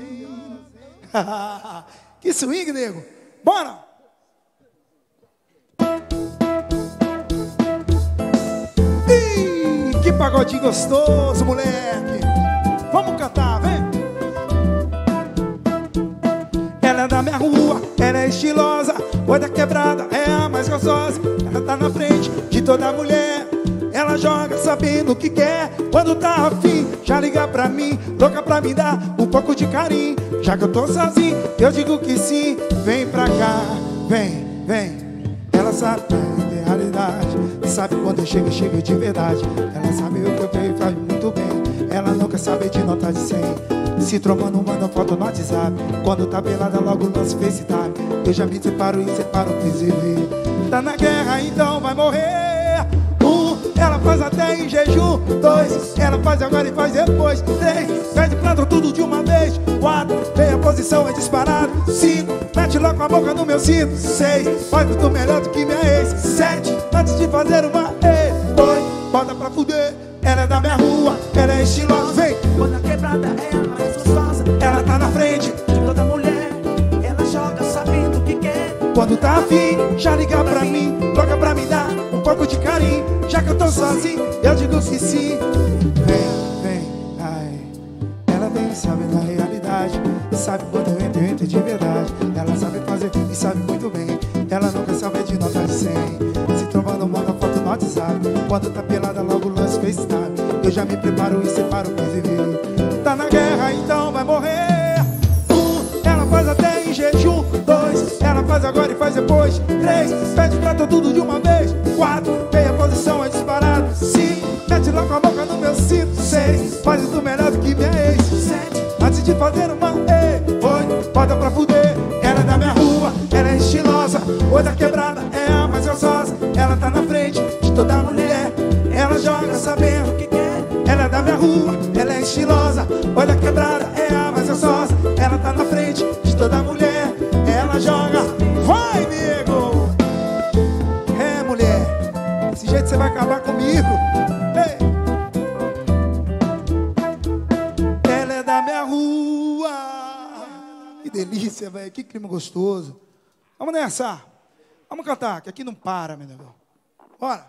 Speaker 3: Que swing, nego. Bora! Ih, que pagodinho gostoso, moleque. Vamos cantar, vem. Ela é da minha rua, ela é estilosa. Oi da quebrada, é a mais gostosa. Ela tá na frente de toda mulher. Ela joga sabendo o que quer. Quando tá afim, já liga pra mim, louca pra me dar um pouco de carinho. Já que eu tô sozinho, eu digo que sim. Vem pra cá, vem, vem. Ela sabe a realidade, sabe quando eu chego, chego de verdade. Ela sabe o que eu tenho e faz muito bem. Ela não quer saber de nota de cem. Se trombando, manda foto no WhatsApp. Quando tá pelada, logo lança FaceTime. Eu já me separo e separo o prisioneiro. Tá na guerra, então vai morrer. Um, ela faz até em jejum. Dois, ela faz agora e faz depois. Três, pede prato tudo de uma vez. Quatro, vem a posição, é disparado. Cinco, mete logo a boca no meu cinto. Seis, faz tudo melhor do que minha ex. Sete, antes de fazer uma E. Oito, bota pra fuder. Ela é da minha rua, ela é estilosa. Vem!
Speaker 7: Quando a quebrada é a mais gostosa,
Speaker 3: ela tá na frente
Speaker 7: de toda mulher. Ela joga sabendo o que quer.
Speaker 3: Quando tá afim, já liga pra mim, toca pra me dar um pouco de carinho. Já que eu tô sozinho, eu digo que sim. Vem, vem, ai. Ela vem, sabe da realidade. Sabe quando eu entro, eu entro de verdade. Ela sabe fazer e sabe muito bem. Ela não quer saber de nota de cem. Se trombando, manda foto no WhatsApp. Quando tá pelada, logo lança FaceTime. Eu já me preparo e separo pra viver. Tá na guerra, então vai morrer. Um, ela faz até em jejum. Dois, ela faz agora e faz depois. Três, pede prato tudo de uma vez. Quatro, vem a posição, é disparado. Cinco, mete logo a boca no meu cinto. Seis, faz isso melhor do que minha ex. Sete, antes de fazer uma E. Oito, bota pra fuder. Ela é da minha rua, ela é estilosa. Oi da quebrada, é a mais gostosa. Ela tá na frente de toda mulher. Ela joga sabendo o que quer. Ela é da minha rua, ela é estilosa. Oi da quebrada, é a mais gostosa. Ela tá na frente de toda mulher. Ela joga, vai, nego! É, mulher, desse jeito você vai acabar comigo. Ei. Ela é da minha rua. Que delícia, velho, que clima gostoso. Vamos nessa, vamos cantar, que aqui não para, meu negão. Bora.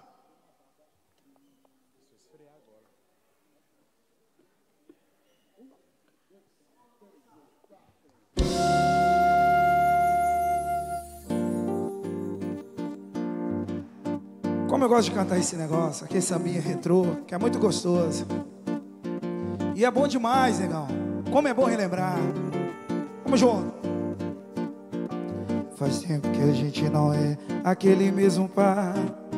Speaker 3: Como eu gosto de cantar esse negócio, aquele sambinha retrô, que é muito gostoso. E é bom demais, negão. Como é bom relembrar. Vamos junto. Faz tempo que a gente não é aquele mesmo par.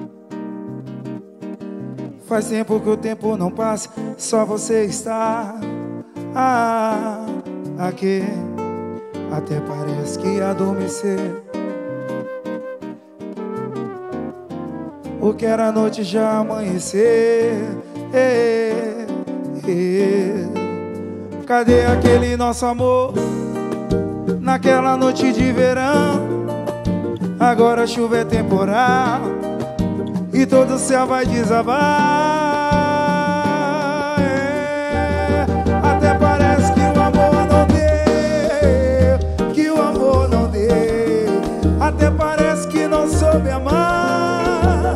Speaker 3: Faz tempo que o tempo não passa, só você está ah, aqui. Até parece que adormecer. O que era noite já amanhecer. eh, eh. Cadê aquele nosso amor? Naquela noite de verão. Agora a chuva é temporal e todo o céu vai desabar. é. Até parece que o amor não deu, que o amor não deu. Até parece que não soube amar.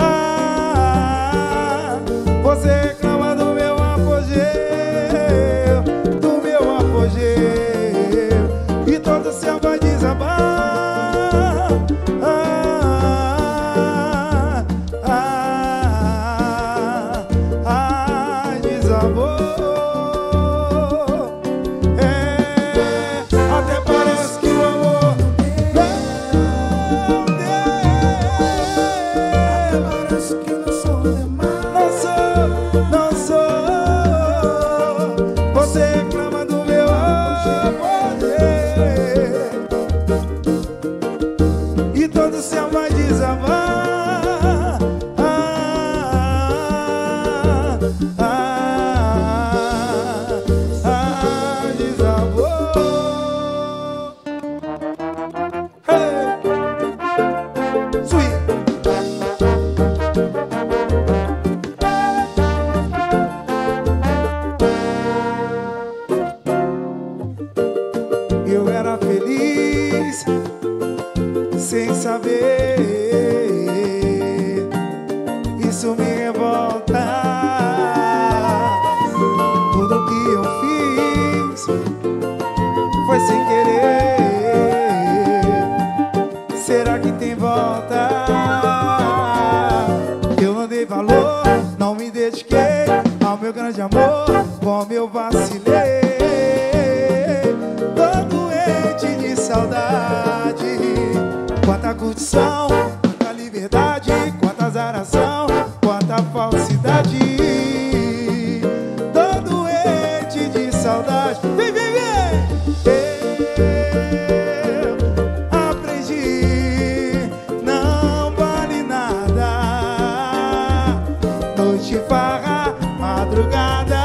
Speaker 3: ah, Você reclama do meu apogeu, do meu apogeu, e todo o céu vai desabar. Eu era feliz sem saber. Isso me revolta. Tudo que eu fiz foi sem querer. Será que tem volta? Eu não dei valor, não me dediquei ao meu grande amor, como eu vacilei. Saudade, quanta curtição, quanta liberdade, quanta azaração, quanta falsidade. Tô doente de saudade. Vem, vem, vem! Eu aprendi, não vale nada. Noite, farra, madrugada.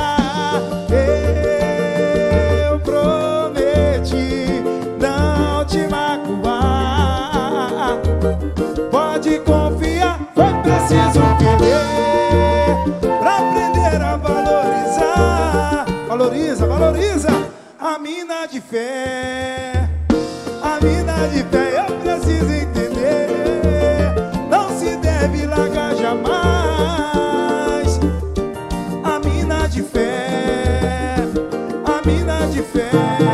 Speaker 3: Eu prometi te magoar. Pode confiar, foi preciso querer pra aprender a valorizar. Valoriza, valoriza a mina de fé. A mina de fé, eu preciso entender. Não se deve largar jamais. A mina de fé, a mina de fé.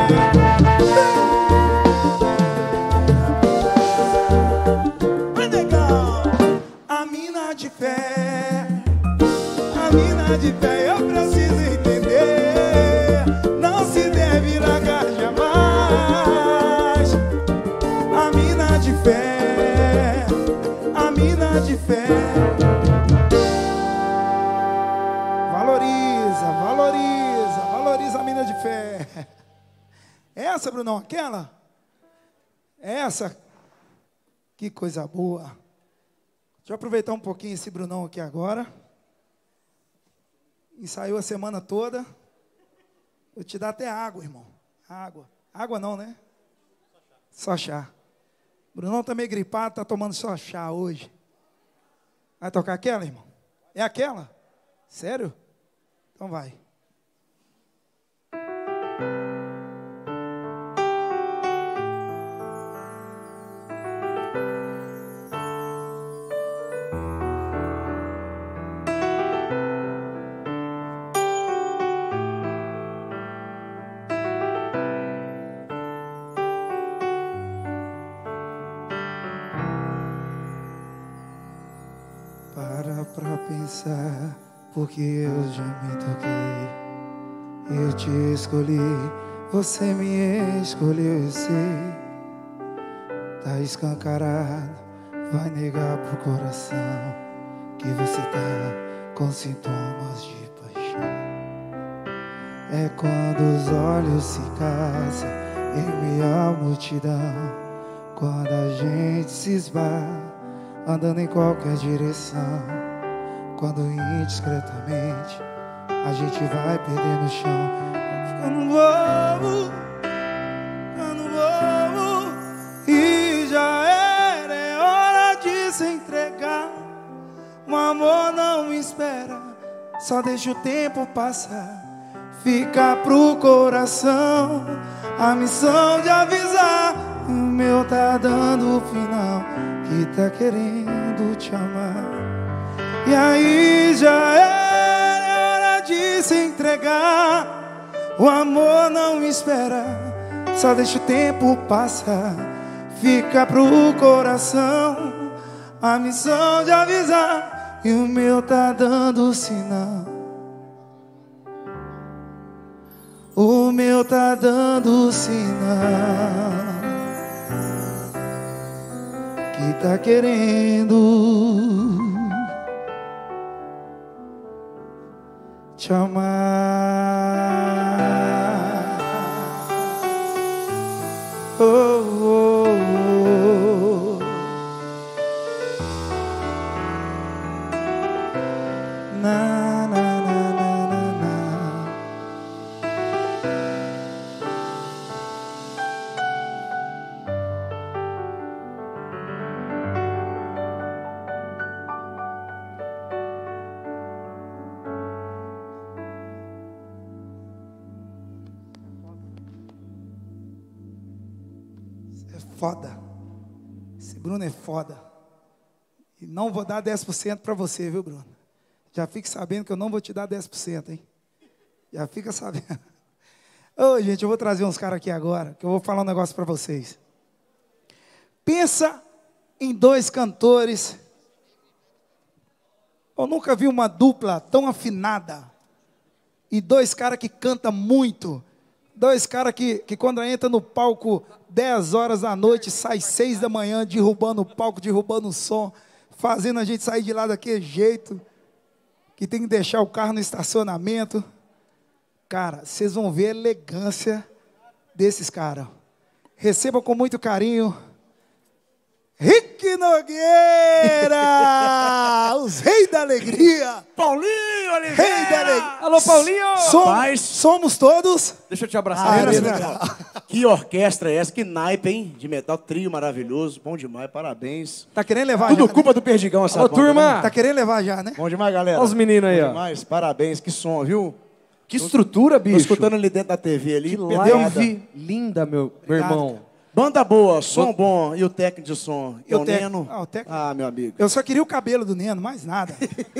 Speaker 3: De fé, eu preciso entender. Não se deve largar jamais. A mina de fé, a mina de fé. Valoriza, valoriza, valoriza a mina de fé. Essa, Brunão, aquela? Essa? Que coisa boa. Deixa eu aproveitar um pouquinho esse Brunão aqui agora. Ensaiou a semana toda. Vou te dar até água, irmão. Água. Água não, né? Só chá. Brunão tá meio gripado, tá tomando só chá hoje. Vai tocar aquela, irmão? É aquela? Sério? Então vai. pensar, porque eu já me toquei. Eu te escolhi, você me escolheu, eu sei. Tá escancarado, vai negar pro coração que você tá com sintomas de paixão. É quando os olhos se casam em meia multidão, quando a gente se esbarra, andando em qualquer direção, quando indiscretamente a gente vai perdendo o chão. Ficando bobo, ficando bobo, e já era, é hora de se entregar. O amor não espera, só deixa o tempo passar. Fica pro coração a missão de avisar. O meu tá dando o final, que tá querendo te amar. E aí já era, é hora de se entregar. O amor não espera, só deixa o tempo passar. Fica pro coração a missão de avisar. E o meu tá dando o sinal. O meu tá dando o sinal que tá querendo te amar. Oh, oh, oh. Na, na, na, na, na, na. É foda. Esse Bruno é foda. E não vou dar dez por cento para você, viu, Bruno? Já fique sabendo que eu não vou te dar dez por cento, hein? Já fica sabendo. Ô, gente, eu vou trazer uns caras aqui agora, que eu vou falar um negócio para vocês. Pensa em dois cantores. Eu nunca vi uma dupla tão afinada. E dois caras que cantam muito. Dois caras que, que quando entra no palco dez horas da noite, sai seis da manhã, derrubando o palco, derrubando o som, fazendo a gente sair de lá daquele jeito, que tem que deixar o carro no estacionamento. Cara, vocês vão ver a elegância desses caras. Recebam com muito carinho Rick Nogueira, os reis da alegria.
Speaker 8: Paulinho Oliveira.
Speaker 3: Rei da alegria.
Speaker 8: Alô, Paulinho.
Speaker 3: Som,
Speaker 8: Rapaz,
Speaker 3: somos todos.
Speaker 8: deixa eu te abraçar.
Speaker 3: Ah,
Speaker 8: Né,
Speaker 3: é,
Speaker 8: legal. Que orquestra é essa? Que naipe, hein? De metal, trio maravilhoso. Bom demais, parabéns.
Speaker 3: Tá querendo levar
Speaker 8: Tudo
Speaker 3: já,
Speaker 8: culpa
Speaker 3: né?
Speaker 8: do Perdigão, essa
Speaker 9: Alô,
Speaker 8: banda,
Speaker 9: turma.
Speaker 8: né?
Speaker 3: Tá querendo levar já, né?
Speaker 8: Bom demais, galera.
Speaker 9: Olha os meninos aí,
Speaker 8: Bom
Speaker 9: ó.
Speaker 8: demais, parabéns. Que som, viu?
Speaker 9: Que estrutura,
Speaker 8: Tô
Speaker 9: bicho.
Speaker 8: escutando ali dentro da T V ali.
Speaker 9: Que
Speaker 8: perdeu.
Speaker 9: live linda, meu, meu
Speaker 3: Obrigado,
Speaker 9: irmão.
Speaker 8: Banda boa, som bom. E o técnico de som?
Speaker 3: E
Speaker 8: É
Speaker 3: o
Speaker 8: o
Speaker 3: tec-
Speaker 8: Neno?
Speaker 3: Ah, o tec-
Speaker 8: Ah, meu amigo.
Speaker 3: Eu só queria o cabelo do Neno, mais nada.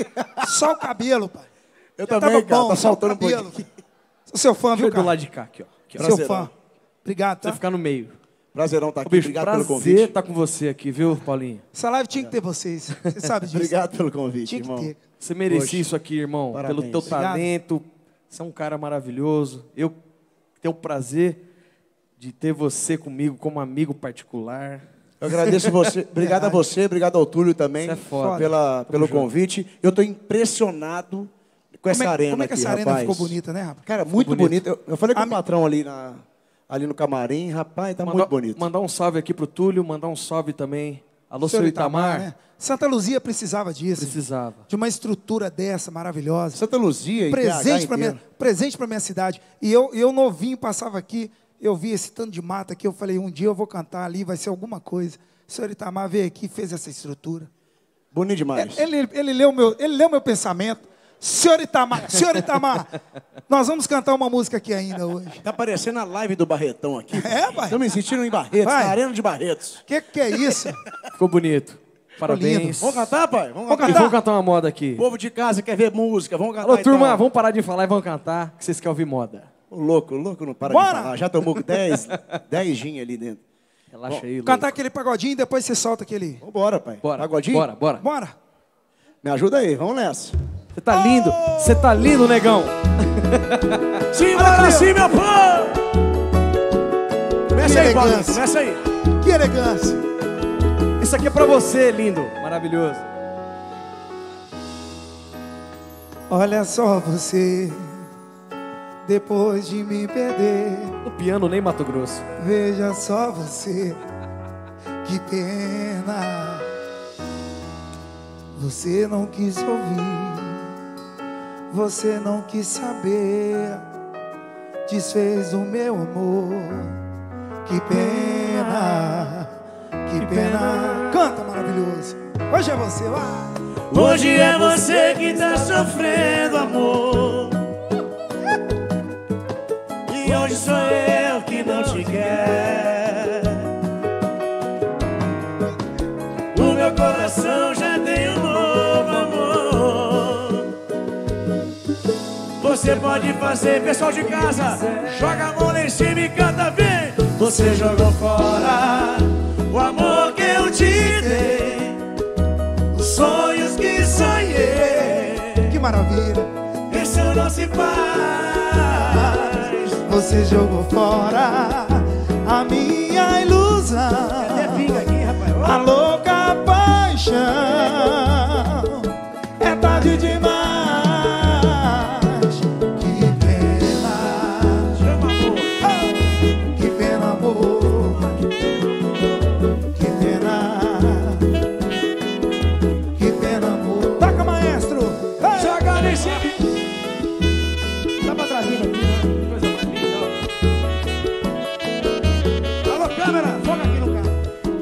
Speaker 3: Só o cabelo, pai.
Speaker 8: Eu
Speaker 3: Já
Speaker 8: também,
Speaker 3: tava
Speaker 8: cara.
Speaker 3: bom,
Speaker 8: Tá
Speaker 3: só o
Speaker 8: saltando um
Speaker 3: cabelo.
Speaker 8: pouquinho.
Speaker 3: Sou seu fã,
Speaker 9: Deixa
Speaker 3: viu,
Speaker 9: eu do
Speaker 3: cara?
Speaker 9: lado de cá, aqui, ó. Aqui, ó.
Speaker 3: Seu
Speaker 8: Prazerão.
Speaker 3: fã. Obrigado,
Speaker 9: Você
Speaker 3: tá?
Speaker 9: ficar no meio.
Speaker 8: Prazerão estar
Speaker 9: Ô,
Speaker 8: aqui.
Speaker 9: bicho,
Speaker 8: Obrigado pelo
Speaker 9: prazer
Speaker 8: convite.
Speaker 9: estar com você aqui, viu, Paulinho?
Speaker 3: Essa live tinha que ter vocês. Você sabe disso.
Speaker 8: Obrigado pelo convite,
Speaker 3: Tinha que
Speaker 8: irmão.
Speaker 3: ter.
Speaker 9: Você merecia
Speaker 8: Poxa.
Speaker 9: isso aqui, irmão.
Speaker 8: Parabéns.
Speaker 9: Pelo teu
Speaker 3: Obrigado.
Speaker 9: talento. Você é um cara maravilhoso. Eu tenho o prazer de ter você comigo como amigo particular.
Speaker 8: Eu agradeço você. Obrigado a você, obrigado ao Túlio também
Speaker 9: Você é foda.
Speaker 8: pela,
Speaker 9: Tamo
Speaker 8: pelo
Speaker 9: junto.
Speaker 8: convite. Eu estou impressionado com essa
Speaker 3: Como é,
Speaker 8: arena
Speaker 3: como é que
Speaker 8: aqui,
Speaker 3: essa arena
Speaker 8: rapaz.
Speaker 3: ficou bonita, né, rapaz?
Speaker 8: Cara, muito
Speaker 9: bonito.
Speaker 8: bonito. Eu, eu falei com
Speaker 3: A
Speaker 8: o
Speaker 3: mi-
Speaker 8: patrão ali, na, ali no camarim, rapaz, tá
Speaker 9: Mandar-
Speaker 8: muito bonito.
Speaker 9: Mandar um salve aqui pro Túlio, mandar um salve também. Alô, seu Itamar.
Speaker 3: né? Santa Luzia precisava disso.
Speaker 9: Precisava.
Speaker 3: De uma estrutura dessa maravilhosa.
Speaker 8: Santa Luzia e
Speaker 3: presente para
Speaker 8: minha...
Speaker 3: minha, presente para minha cidade. E eu, eu novinho passava aqui, eu vi esse tanto de mata aqui, eu falei, um dia eu vou cantar ali, vai ser alguma coisa. O senhor Itamar veio aqui e fez essa estrutura.
Speaker 8: Bonito demais.
Speaker 3: Ele, ele, ele leu meu, ele leu meu pensamento. Senhor Itamar, senhor Itamar, nós vamos cantar uma música aqui ainda hoje.
Speaker 8: Tá parecendo a live do Barretão aqui.
Speaker 3: É, pai?
Speaker 8: Estamos insistindo em Barretos,
Speaker 3: Vai.
Speaker 8: na Arena de Barretos.
Speaker 3: O que, que é isso?
Speaker 9: Ficou bonito. Parabéns.
Speaker 8: Vamos cantar, pai? Vamos
Speaker 3: Vamos
Speaker 9: E
Speaker 8: cantar.
Speaker 9: vamos cantar uma moda aqui.
Speaker 8: O povo de casa quer ver música, vamos cantar
Speaker 9: Alô, turma,
Speaker 8: então.
Speaker 9: vamos parar de falar e vamos cantar, que vocês querem ouvir moda.
Speaker 8: O louco, o louco não para
Speaker 3: Bora.
Speaker 8: de falar. Já tomou dez, dez gin ali dentro.
Speaker 9: Relaxa aí, louco.
Speaker 3: Cantar aquele pagodinho e depois você solta aquele...
Speaker 8: Vambora, pai.
Speaker 9: Bora,
Speaker 8: Pagodinho?
Speaker 9: bora, bora.
Speaker 3: Bora.
Speaker 8: Me ajuda aí, vamos nessa.
Speaker 9: Você tá lindo, você tá lindo, negão.
Speaker 8: Simbora assim, meu povo! Começa aí, Paulinho,
Speaker 3: elegância.
Speaker 8: começa aí.
Speaker 3: Que elegância.
Speaker 9: Isso aqui é pra você, lindo, maravilhoso.
Speaker 3: Olha só você, depois de me perder.
Speaker 9: No piano, nem Mato Grosso.
Speaker 3: Veja só você, que pena. Você não quis ouvir, você não quis saber. Desfez o meu amor. Que pena, que pena. Canta, maravilhoso. Hoje é você, vai.
Speaker 7: Hoje é você que tá sofrendo, amor. E hoje sou eu que não te quero. O meu coração já tem um novo amor. Você pode fazer, pessoal de casa, joga a mão lá em cima e canta bem. Você jogou fora o amor que eu te dei, os sonhos que sonhei.
Speaker 3: Que maravilha.
Speaker 7: Isso não se faz.
Speaker 3: Você jogou fora a minha ilusão, a louca paixão. É tarde demais. Que pena, oh, que pena, amor. Que pena, que pena, amor. Toca, maestro. Hey.
Speaker 7: Joga nesse.
Speaker 3: Dá pra trazer aqui, né?
Speaker 9: Coisa mais linda.
Speaker 3: Alô, câmera, joga aqui no carro.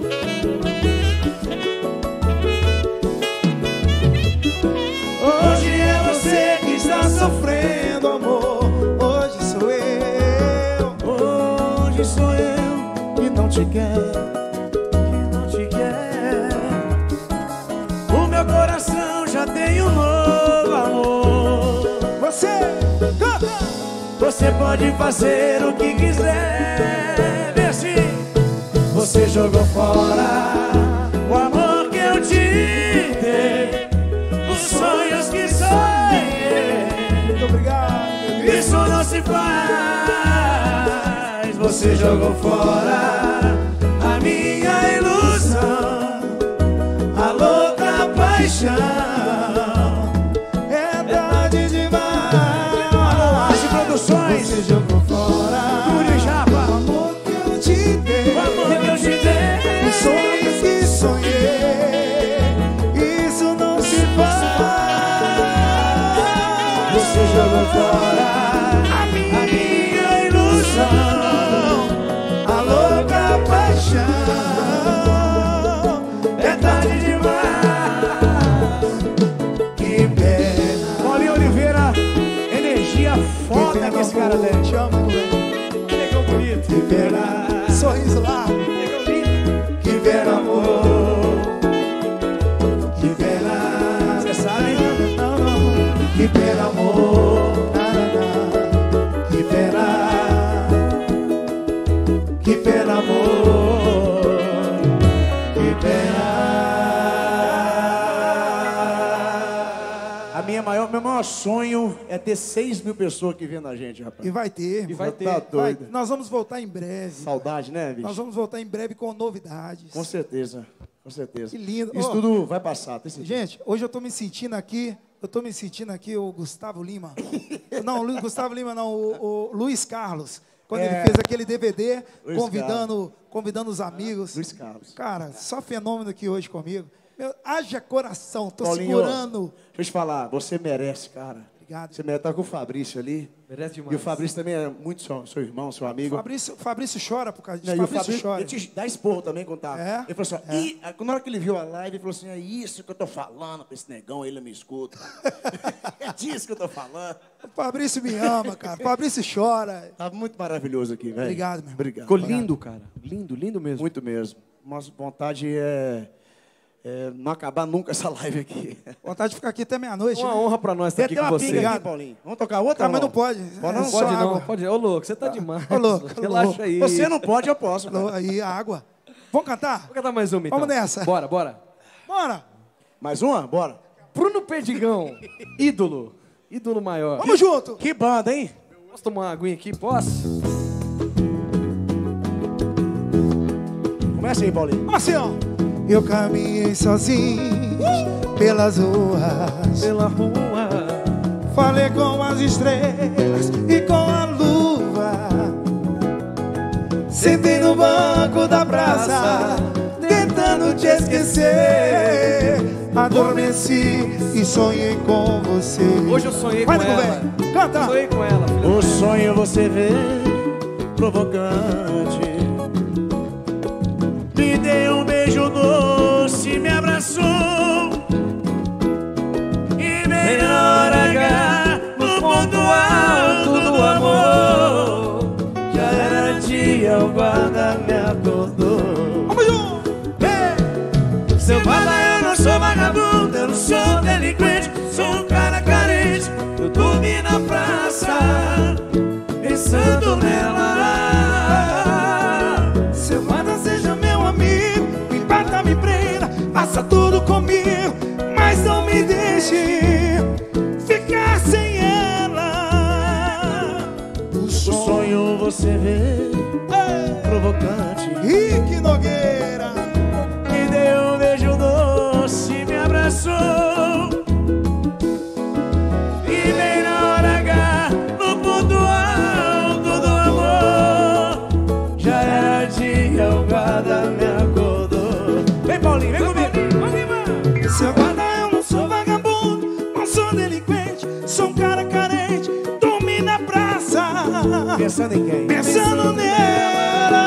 Speaker 3: Hoje é você que está sofrendo, amor. Hoje sou eu.
Speaker 7: Hoje sou eu que não te quero, que não te quero. O meu coração já tem um novo amor.
Speaker 3: Você canta.
Speaker 7: Você pode fazer o que quiser. Vê assim. Você jogou fora o amor que eu te dei, os sonhos que sonhei.
Speaker 3: Muito obrigado.
Speaker 7: Isso não se faz. Você jogou fora a minha ilusão, a louca paixão.
Speaker 3: É tarde demais.
Speaker 7: As produções.
Speaker 3: Você jogou fora
Speaker 7: Túlio Japa.
Speaker 3: o amor que eu te dei,
Speaker 7: O amor que eu te dei,
Speaker 3: os sonhos que sonhei. Isso não se faz.
Speaker 7: você jogou fora a minha ilusão,
Speaker 3: a louca paixão.
Speaker 7: é tarde demais.
Speaker 3: Que pena.
Speaker 7: Paulinho Oliveira, energia foda que esse cara tem.
Speaker 3: Te amo, velho.
Speaker 7: Negão bonito.
Speaker 3: Que pena. Sorriso lá.
Speaker 7: Negão lindo.
Speaker 3: Que pena, amor. Que pena.
Speaker 7: Você sabe?
Speaker 3: Não, não. Que pena, amor. Que pena. Que pena, amor. Que pena.
Speaker 8: A minha maior, meu maior sonho é ter seis mil pessoas que vendo a gente, rapaz.
Speaker 3: E vai ter.
Speaker 8: E vai ter.
Speaker 3: Vai-
Speaker 8: Tá doido.
Speaker 3: Nós vamos voltar em breve.
Speaker 8: Saudade, né, bicho?
Speaker 3: Nós vamos voltar em breve com novidades.
Speaker 8: Com certeza, com certeza.
Speaker 3: Que lindo.
Speaker 8: Isso
Speaker 3: Ó,
Speaker 8: tudo vai passar, tem certeza.
Speaker 3: Gente, hoje eu tô me sentindo aqui, eu tô me sentindo aqui o Gustavo Lima. Não, o Lu- Gustavo Lima não, o, o Luiz Carlos. Quando
Speaker 8: É.
Speaker 3: ele fez aquele D V D,
Speaker 8: Luiz
Speaker 3: convidando, convidando os amigos.
Speaker 8: Luiz Carlos.
Speaker 3: Cara, só fenômeno aqui hoje comigo. Meu, haja coração, tô
Speaker 8: Paulinho,
Speaker 3: segurando.
Speaker 8: Deixa eu te falar, você merece, cara.
Speaker 3: Obrigado.
Speaker 8: Você merece estar com o Fabrício ali.
Speaker 9: Merece demais.
Speaker 8: E o Fabrício também é muito seu, seu irmão, seu amigo.
Speaker 3: Fabrício, Fabrício chora por causa disso.
Speaker 8: Não, e o
Speaker 3: Fabrício,
Speaker 8: Fabrício,
Speaker 3: chora.
Speaker 8: ele te dá esporro também quando tá.
Speaker 3: É?
Speaker 8: Ele falou assim, ó,
Speaker 3: É.
Speaker 8: "Ih", aí, na hora que ele viu a live, ele falou assim, é isso que eu tô falando pra esse negão, ele me escuta. É disso que eu tô falando.
Speaker 3: O Fabrício me ama, cara. O Fabrício chora.
Speaker 8: Tá muito maravilhoso aqui, velho.
Speaker 3: Obrigado, meu irmão.
Speaker 8: Obrigado.
Speaker 9: Ficou lindo, cara. Lindo, lindo mesmo.
Speaker 8: Muito mesmo. Nossa vontade é, é não acabar nunca essa live aqui.
Speaker 3: Vontade de ficar aqui até meia-noite.
Speaker 9: Uma
Speaker 3: né?
Speaker 9: honra pra nós estar
Speaker 8: Tem
Speaker 9: aqui
Speaker 8: até
Speaker 9: com
Speaker 8: uma
Speaker 9: você.
Speaker 8: pinga
Speaker 3: Obrigado.
Speaker 8: aqui, Paulinho. Vamos tocar outra?
Speaker 3: Ah, mas
Speaker 8: ou
Speaker 3: não pode.
Speaker 8: Pode
Speaker 3: É
Speaker 8: não?
Speaker 3: só
Speaker 9: Pode não,
Speaker 3: água.
Speaker 9: pode. Ô, louco, você tá demais.
Speaker 3: Ô, louco,
Speaker 9: Relaxa
Speaker 3: louco.
Speaker 9: aí.
Speaker 8: Você não pode, eu posso.
Speaker 3: Alô, aí, a água. Vamos cantar?
Speaker 9: Vou cantar mais uma, então.
Speaker 3: Vamos nessa.
Speaker 9: Bora, bora.
Speaker 3: Bora.
Speaker 8: Mais uma? Bora.
Speaker 9: Bruno Perdigão, ídolo. Ídolo maior.
Speaker 3: Vamos junto.
Speaker 8: Que banda, hein?
Speaker 9: Posso tomar uma aguinha aqui? Posso?
Speaker 8: Começa aí, Paulinho.
Speaker 3: Vamos assim, ó. Eu caminhei sozinho pelas ruas,
Speaker 9: Pela rua.
Speaker 3: falei com as estrelas e com a lua. Sentei no banco da praça, tentando te esquecer. Adormeci e sonhei com você.
Speaker 9: Hoje eu sonhei
Speaker 3: Vai,
Speaker 9: com
Speaker 3: nego
Speaker 9: ela.
Speaker 3: velho, canta.
Speaker 9: Sonhei com ela. filha.
Speaker 8: O sonho você vê provocante. Me deu um beijo doce, me abraçou. E bem na hora H, no ponto alto do amor, já era dia, o guarda me acordou.
Speaker 3: Vamos junto.
Speaker 8: Ei! Seu guarda, eu não sou vagabundo, eu não sou delinquente, sou um cara carente. Eu dormi na praça, pensando nela.
Speaker 3: Seu guarda seja meu amigo, me bata, me prenda, faça tudo comigo, mas não me deixe ficar sem ela. O
Speaker 8: O sonho você vê provocante.
Speaker 3: Rick Nogueira.
Speaker 8: Me deu um beijo doce, me abraçou. E bem na hora H, no ponto alto do amor, já era dia, o guarda me acordou. Vem, Paulinho, vem comigo. Vamos embora.
Speaker 3: Seu guarda, eu não sou vagabundo, não sou delinquente, sou um cara carente, dormi na praça,
Speaker 8: Pensando em quem?
Speaker 3: pensando nela.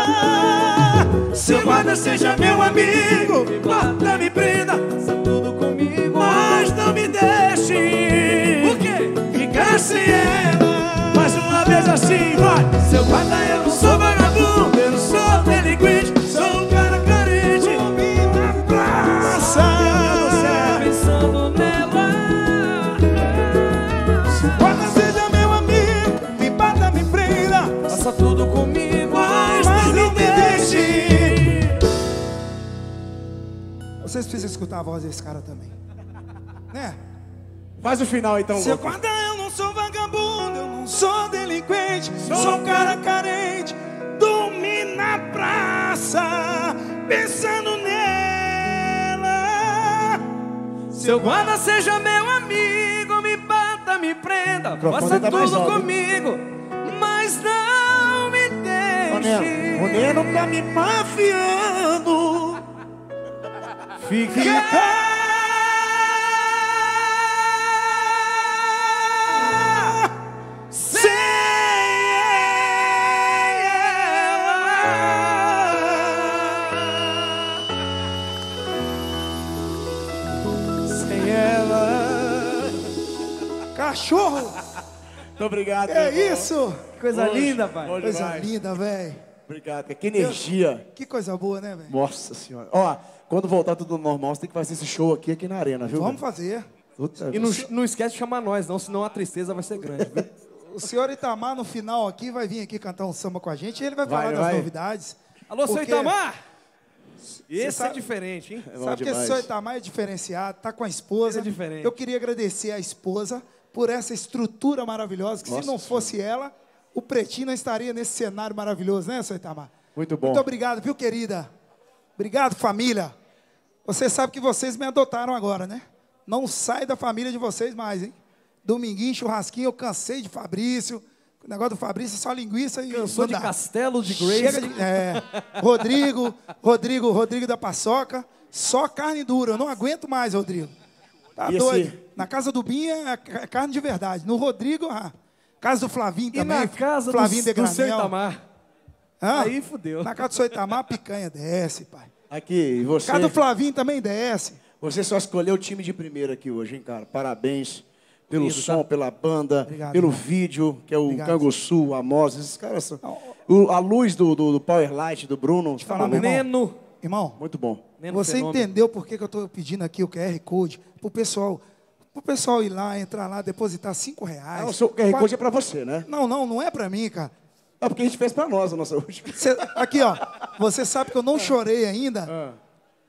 Speaker 8: Seu guarda seja meu amigo, guarda me prenda, faça tudo comigo, mas não me deixe. Por quê? Ficar sem ela. Mais uma vez assim, vai. Seu guarda, eu não sou vagabundo, eu não sou delinquente, sou um cara carente.
Speaker 3: Dormi na praça.
Speaker 9: Pensando nela.
Speaker 3: Seu guarda seja meu amigo, me bata, me prenda,
Speaker 9: Faça tudo comigo.
Speaker 8: Mas
Speaker 3: mas
Speaker 8: não
Speaker 3: não
Speaker 8: me
Speaker 3: me
Speaker 8: deixe.
Speaker 3: deixe. Vocês precisam escutar a voz desse cara também, né?
Speaker 8: Faz o final então,
Speaker 3: Seu
Speaker 8: louco.
Speaker 3: guarda, eu não sou vagabundo, eu não sou delinquente, sou um cara carente, dormi na praça, pensando nela.
Speaker 9: Seu guarda seja meu amigo, me bata, me prenda,
Speaker 8: microfone
Speaker 9: faça
Speaker 8: tá mais
Speaker 9: tudo
Speaker 8: alto, hein?
Speaker 9: comigo, mas não me
Speaker 8: Ô,
Speaker 9: deixe.
Speaker 8: Neno, o Neno tá me mafiando.
Speaker 9: Fique
Speaker 3: Sem
Speaker 8: Sem ela.
Speaker 3: cachorro,
Speaker 8: Muito obrigado.
Speaker 3: é
Speaker 8: meu irmão.
Speaker 3: isso?
Speaker 9: coisa
Speaker 8: Hoje,
Speaker 9: linda, pai.
Speaker 8: bom
Speaker 3: Coisa
Speaker 8: demais.
Speaker 3: linda, velho.
Speaker 8: Obrigado, cara. Que energia.
Speaker 3: Que coisa boa, né, velho?
Speaker 8: Nossa senhora. Ó, quando voltar tudo normal, você tem que fazer esse show aqui, aqui na arena, viu?
Speaker 3: Vamos
Speaker 8: velho?
Speaker 3: fazer.
Speaker 8: Puta,
Speaker 9: E não,
Speaker 8: você-
Speaker 9: não esquece de chamar nós, não, senão a tristeza vai ser grande. Viu?
Speaker 3: O senhor Itamar, no final aqui, vai vir aqui cantar um samba com a gente e ele vai,
Speaker 8: Vai,
Speaker 3: falar das
Speaker 8: vai.
Speaker 3: novidades.
Speaker 9: Alô, seu
Speaker 3: Porque-
Speaker 9: Itamar! Esse
Speaker 3: sabe-
Speaker 9: é diferente, hein?
Speaker 8: É bom
Speaker 3: Sabe que esse
Speaker 8: demais.
Speaker 3: senhor Itamar é diferenciado, tá com a esposa.
Speaker 9: Ele é diferente.
Speaker 3: Eu queria agradecer à esposa por essa estrutura maravilhosa, que
Speaker 8: Nossa
Speaker 3: se não fosse ela, o Pretinho não estaria nesse cenário maravilhoso, né, senhor Itamar?
Speaker 8: Muito bom.
Speaker 3: Muito obrigado, viu, querida? Obrigado, família. Você sabe que vocês me adotaram agora, né? Não sai da família de vocês mais, hein? Dominguinho, churrasquinho, eu cansei de Fabrício. O negócio do Fabrício é só linguiça e
Speaker 9: Cansou
Speaker 3: não
Speaker 9: de
Speaker 3: dá.
Speaker 9: Castelo de Grace.
Speaker 3: Chega de, é, Rodrigo, Rodrigo, Rodrigo da Paçoca, só carne dura. Eu não aguento mais, Rodrigo. Tá
Speaker 8: E
Speaker 3: doido.
Speaker 8: esse-
Speaker 3: Na casa do Binha é ca- é carne de verdade. No Rodrigo, ah, casa do Flavinho
Speaker 9: E
Speaker 3: também.
Speaker 9: na casa
Speaker 3: Flavinho
Speaker 9: do,
Speaker 3: de
Speaker 9: do seu
Speaker 3: Granel.
Speaker 9: Itamar.
Speaker 3: Hã?
Speaker 9: Aí fudeu.
Speaker 3: Na casa do seu Itamar, a picanha desce, pai.
Speaker 8: Aqui, e você,
Speaker 3: Casa do Flavinho também desce.
Speaker 8: você só escolheu o time de primeira aqui hoje, hein, cara? Parabéns pelo
Speaker 9: Lindo,
Speaker 8: som,
Speaker 9: tá?
Speaker 8: pela banda,
Speaker 3: Obrigado,
Speaker 8: pelo
Speaker 3: irmão.
Speaker 8: vídeo, que é o
Speaker 3: Obrigado.
Speaker 8: Canguçu, o Amos, esses caras são... O- a luz do, do, do Power Light, do Bruno, tá
Speaker 3: falar,
Speaker 8: bom?
Speaker 3: meu irmão.
Speaker 9: Neno.
Speaker 3: Irmão,
Speaker 8: Muito bom.
Speaker 9: Neno
Speaker 3: você
Speaker 9: Fenômeno.
Speaker 3: entendeu por que, que eu estou pedindo aqui o Q R Code? Pro pessoal, pro pessoal ir lá, entrar lá, depositar cinco reais.
Speaker 8: Ah, o seu Q R
Speaker 3: Qua-
Speaker 8: Code é pra você, né?
Speaker 3: Não, não, não é pra mim, cara.
Speaker 8: Ah, porque a gente fez pra nós a nossa última.
Speaker 3: Cê- aqui, ó. Você sabe que eu não chorei ainda.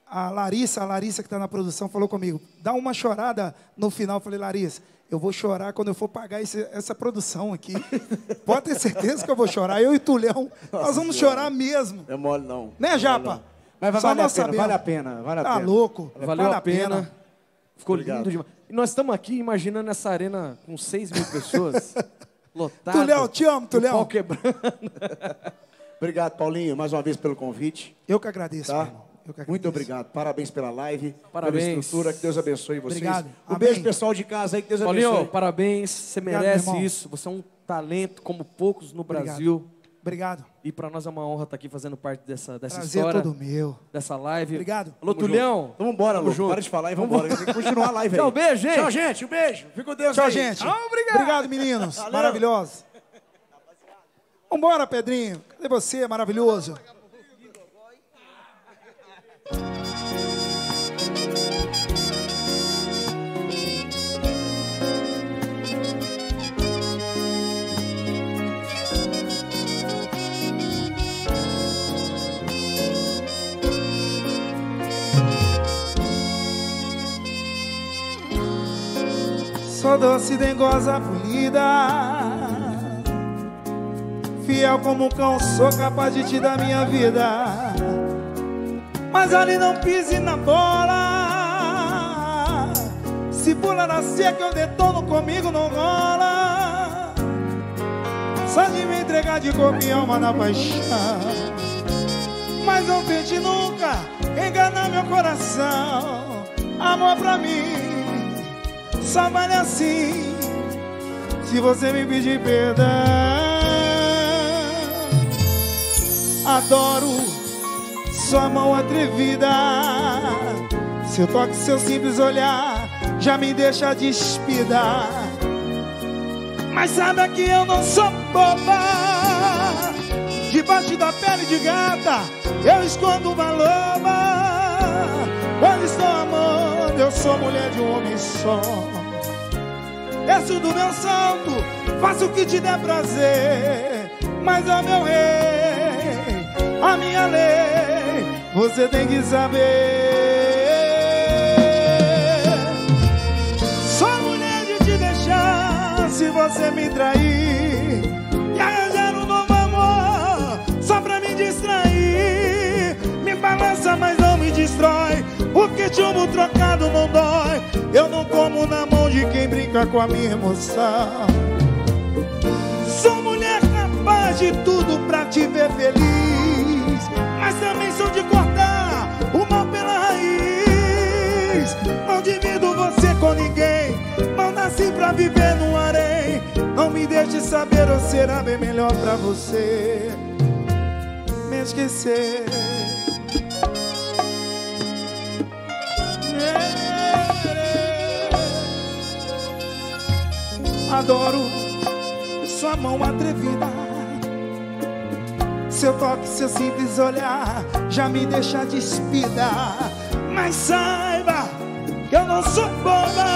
Speaker 3: a Larissa, a Larissa que está na produção, falou comigo, dá uma chorada no final. Eu falei, Larissa, eu vou chorar quando eu for pagar esse, essa produção aqui. Pode ter certeza que eu vou chorar. Eu e Tulhão,
Speaker 10: Nossa
Speaker 3: nós vamos
Speaker 10: senhora.
Speaker 3: chorar mesmo.
Speaker 10: É mole não.
Speaker 3: Né, Japa?
Speaker 10: Não. Mas
Speaker 3: Só
Speaker 10: vale a
Speaker 3: nós
Speaker 10: pena,
Speaker 3: sabemos.
Speaker 10: vale a pena, vale a
Speaker 3: Tá
Speaker 10: pena.
Speaker 3: louco.
Speaker 9: Valeu
Speaker 3: vale
Speaker 9: a pena. Ficou
Speaker 10: Obrigado.
Speaker 9: lindo demais. E nós estamos aqui imaginando essa arena com seis mil pessoas. Lotada.
Speaker 3: Tulhão, te amo,
Speaker 9: o
Speaker 3: Tulhão.
Speaker 9: pau quebrando.
Speaker 10: Obrigado, Paulinho, mais uma vez pelo convite.
Speaker 3: Eu que agradeço,
Speaker 10: Tá?
Speaker 3: meu irmão. Eu que agradeço.
Speaker 10: Muito obrigado. Parabéns pela live,
Speaker 9: Parabéns.
Speaker 10: pela estrutura. Que Deus abençoe vocês.
Speaker 3: Obrigado.
Speaker 10: Um
Speaker 3: Amém.
Speaker 10: beijo, pessoal de casa aí. Que Deus
Speaker 9: Paulinho,
Speaker 10: abençoe.
Speaker 9: parabéns. Você
Speaker 3: Obrigado,
Speaker 9: merece
Speaker 3: meu irmão.
Speaker 9: isso. Você é um talento como poucos no
Speaker 3: Obrigado.
Speaker 9: Brasil.
Speaker 3: Obrigado.
Speaker 9: E para nós é uma honra estar aqui fazendo parte dessa, dessa
Speaker 3: Prazer
Speaker 9: história.
Speaker 3: todo meu.
Speaker 9: Dessa live.
Speaker 3: Obrigado.
Speaker 9: Alô,
Speaker 10: Tamo
Speaker 9: Tulhão.
Speaker 10: junto. Vamos embora,
Speaker 9: Tamo
Speaker 10: louco.
Speaker 9: junto.
Speaker 10: Para de falar e vamos embora. Tem que continuar a live aí.
Speaker 9: Tchau, beijo, gente.
Speaker 10: Tchau, gente. Um beijo. Fica com Deus
Speaker 3: Tchau,
Speaker 10: aí.
Speaker 3: gente.
Speaker 10: Tchau, obrigado.
Speaker 3: Obrigado, meninos.
Speaker 10: Valeu.
Speaker 3: Maravilhosos. Vambora, Pedrinho. Cadê você, maravilhoso? Sou doce, dengosa, polida, fiel como um cão, sou capaz de te dar minha vida. Mas ali não pise na bola, se pula na seca eu detono, comigo não rola. Só de me entregar de corpo e alma na paixão, mas não tente nunca enganar meu coração. Amor pra mim só vale assim, se você me pedir perdão. Adoro sua mão atrevida, seu toque, seu simples olhar já me deixa despida. Mas saiba que eu não sou boba, debaixo da pele de gata eu escondo uma loba. Quando estou amando eu sou mulher de um homem só. Desço do meu salto, faço o que te der prazer, mas ó meu rei, a minha lei, você tem que saber. Sou mulher de te deixar se você me trair, e arranjar um novo amor só pra me distrair. Me balança, mas não me destrói, porque chumbo trocado não dói. Eu não como na mão de quem brinca com a minha emoção. Sou mulher capaz de tudo pra te ver feliz, mas também sou de cortar o mal pela raiz. Não divido você com ninguém, não nasci pra viver no harém. Não me deixe saber, ou será bem melhor pra você me esquecer. Adoro sua mão atrevida, seu toque, seu simples olhar já me deixa despida. Mas saiba que eu não sou boba,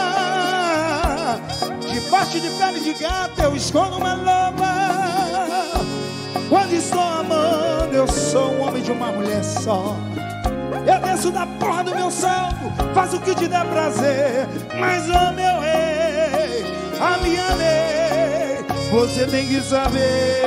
Speaker 3: debaixo de pele de gato eu escondo uma loba. Quando estou amando eu sou um homem de uma mulher só. Eu desço da porra do meu salto, faço o que te der prazer, mas ô meu rei, a minha lei, você tem que saber.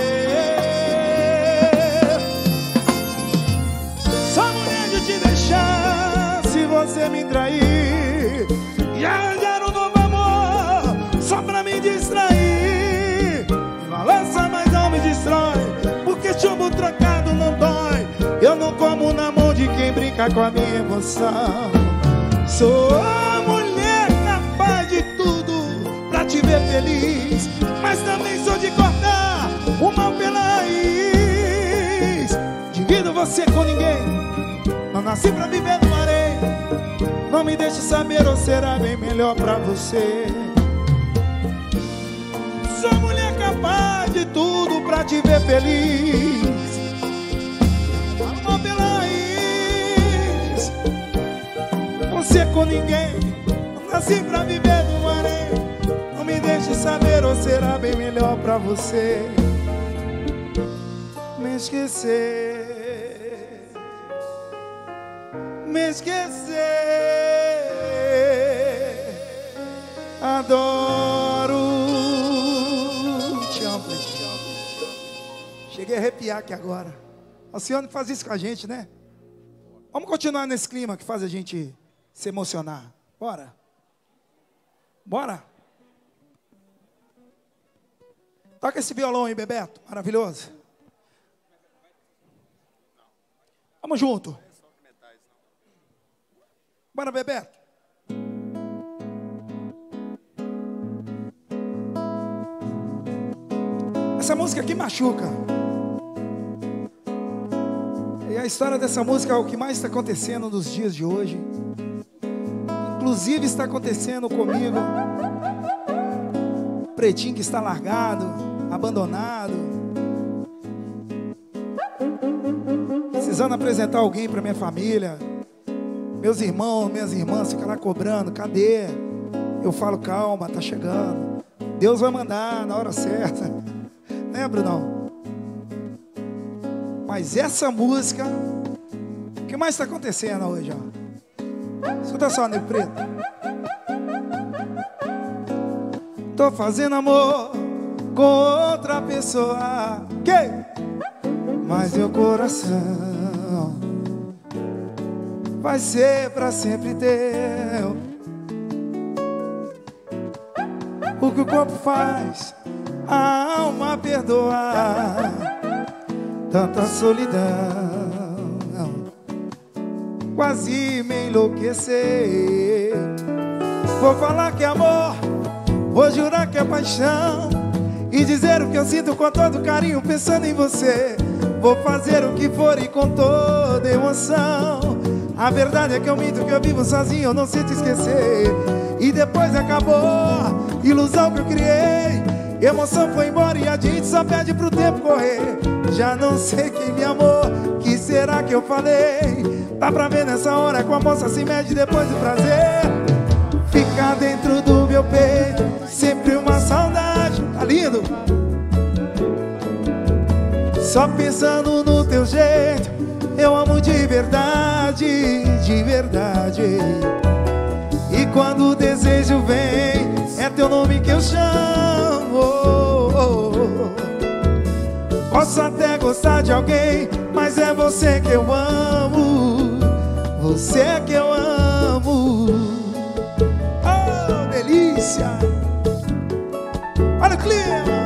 Speaker 3: Sou mulher de te deixar se você me trair, e arranjar um novo amor só pra me distrair. Balança, mas não me destrói, porque chumbo trocado não dói. Eu não como na mão de quem brinca com a minha emoção. Sou a mulher capaz de tudo pra te ver feliz, mas também sou de cortar o mal pela raiz. Divido você com ninguém, não nasci pra viver no harém. Não me deixe saber, ou será bem melhor pra você. Sou mulher capaz de tudo pra te ver feliz, mal pela raiz. Você com ninguém, não nasci pra viver no harém. Não me deixe saber, ou será bem melhor pra você me esquecer. me esquecer. Adoro. Te amo, te amo. Cheguei a arrepiar aqui agora. O Senhor faz isso com a gente, né? Vamos continuar nesse clima que faz a gente se emocionar. Bora. Bora. Toca esse violão aí, Bebeto. Maravilhoso. Vamos junto. Bora, Bebeto. Essa música aqui machuca. E a história dessa música é o que mais está acontecendo nos dias de hoje. Inclusive está acontecendo comigo. Pretinho que está largado, abandonado. Precisando apresentar alguém para minha família. Meus irmãos, minhas irmãs ficam lá cobrando. Cadê? Eu falo, calma, tá chegando. Deus vai mandar na hora certa. Né, Brunão? Mas essa música, o que mais está acontecendo hoje, ó? Escuta só, Nego Preto. Tô fazendo amor com outra pessoa, que? Mas meu coração vai ser pra sempre teu. O que o corpo faz, a alma perdoa. Tanta solidão, quase me enlouquecer. Vou falar que é amor, vou jurar que é paixão, e dizer o que eu sinto com todo carinho pensando em você. Vou fazer o que for e com toda emoção. A verdade é que eu minto, que eu vivo sozinho, eu não sei te esquecer. E depois acabou, ilusão que eu criei. Emoção foi embora e a gente só pede pro tempo correr. Já não sei quem me amou, que será que eu falei? Dá pra ver nessa hora como a moça se mede depois do prazer. Fica dentro do meu peito, sempre uma saudade. Tá lindo? Só pensando no teu jeito, eu amo de verdade, de verdade. E quando o desejo vem, é teu nome que eu chamo. Posso até gostar de alguém, mas é você que eu amo. Você é que eu amo. Oh, delícia! Olha o clima!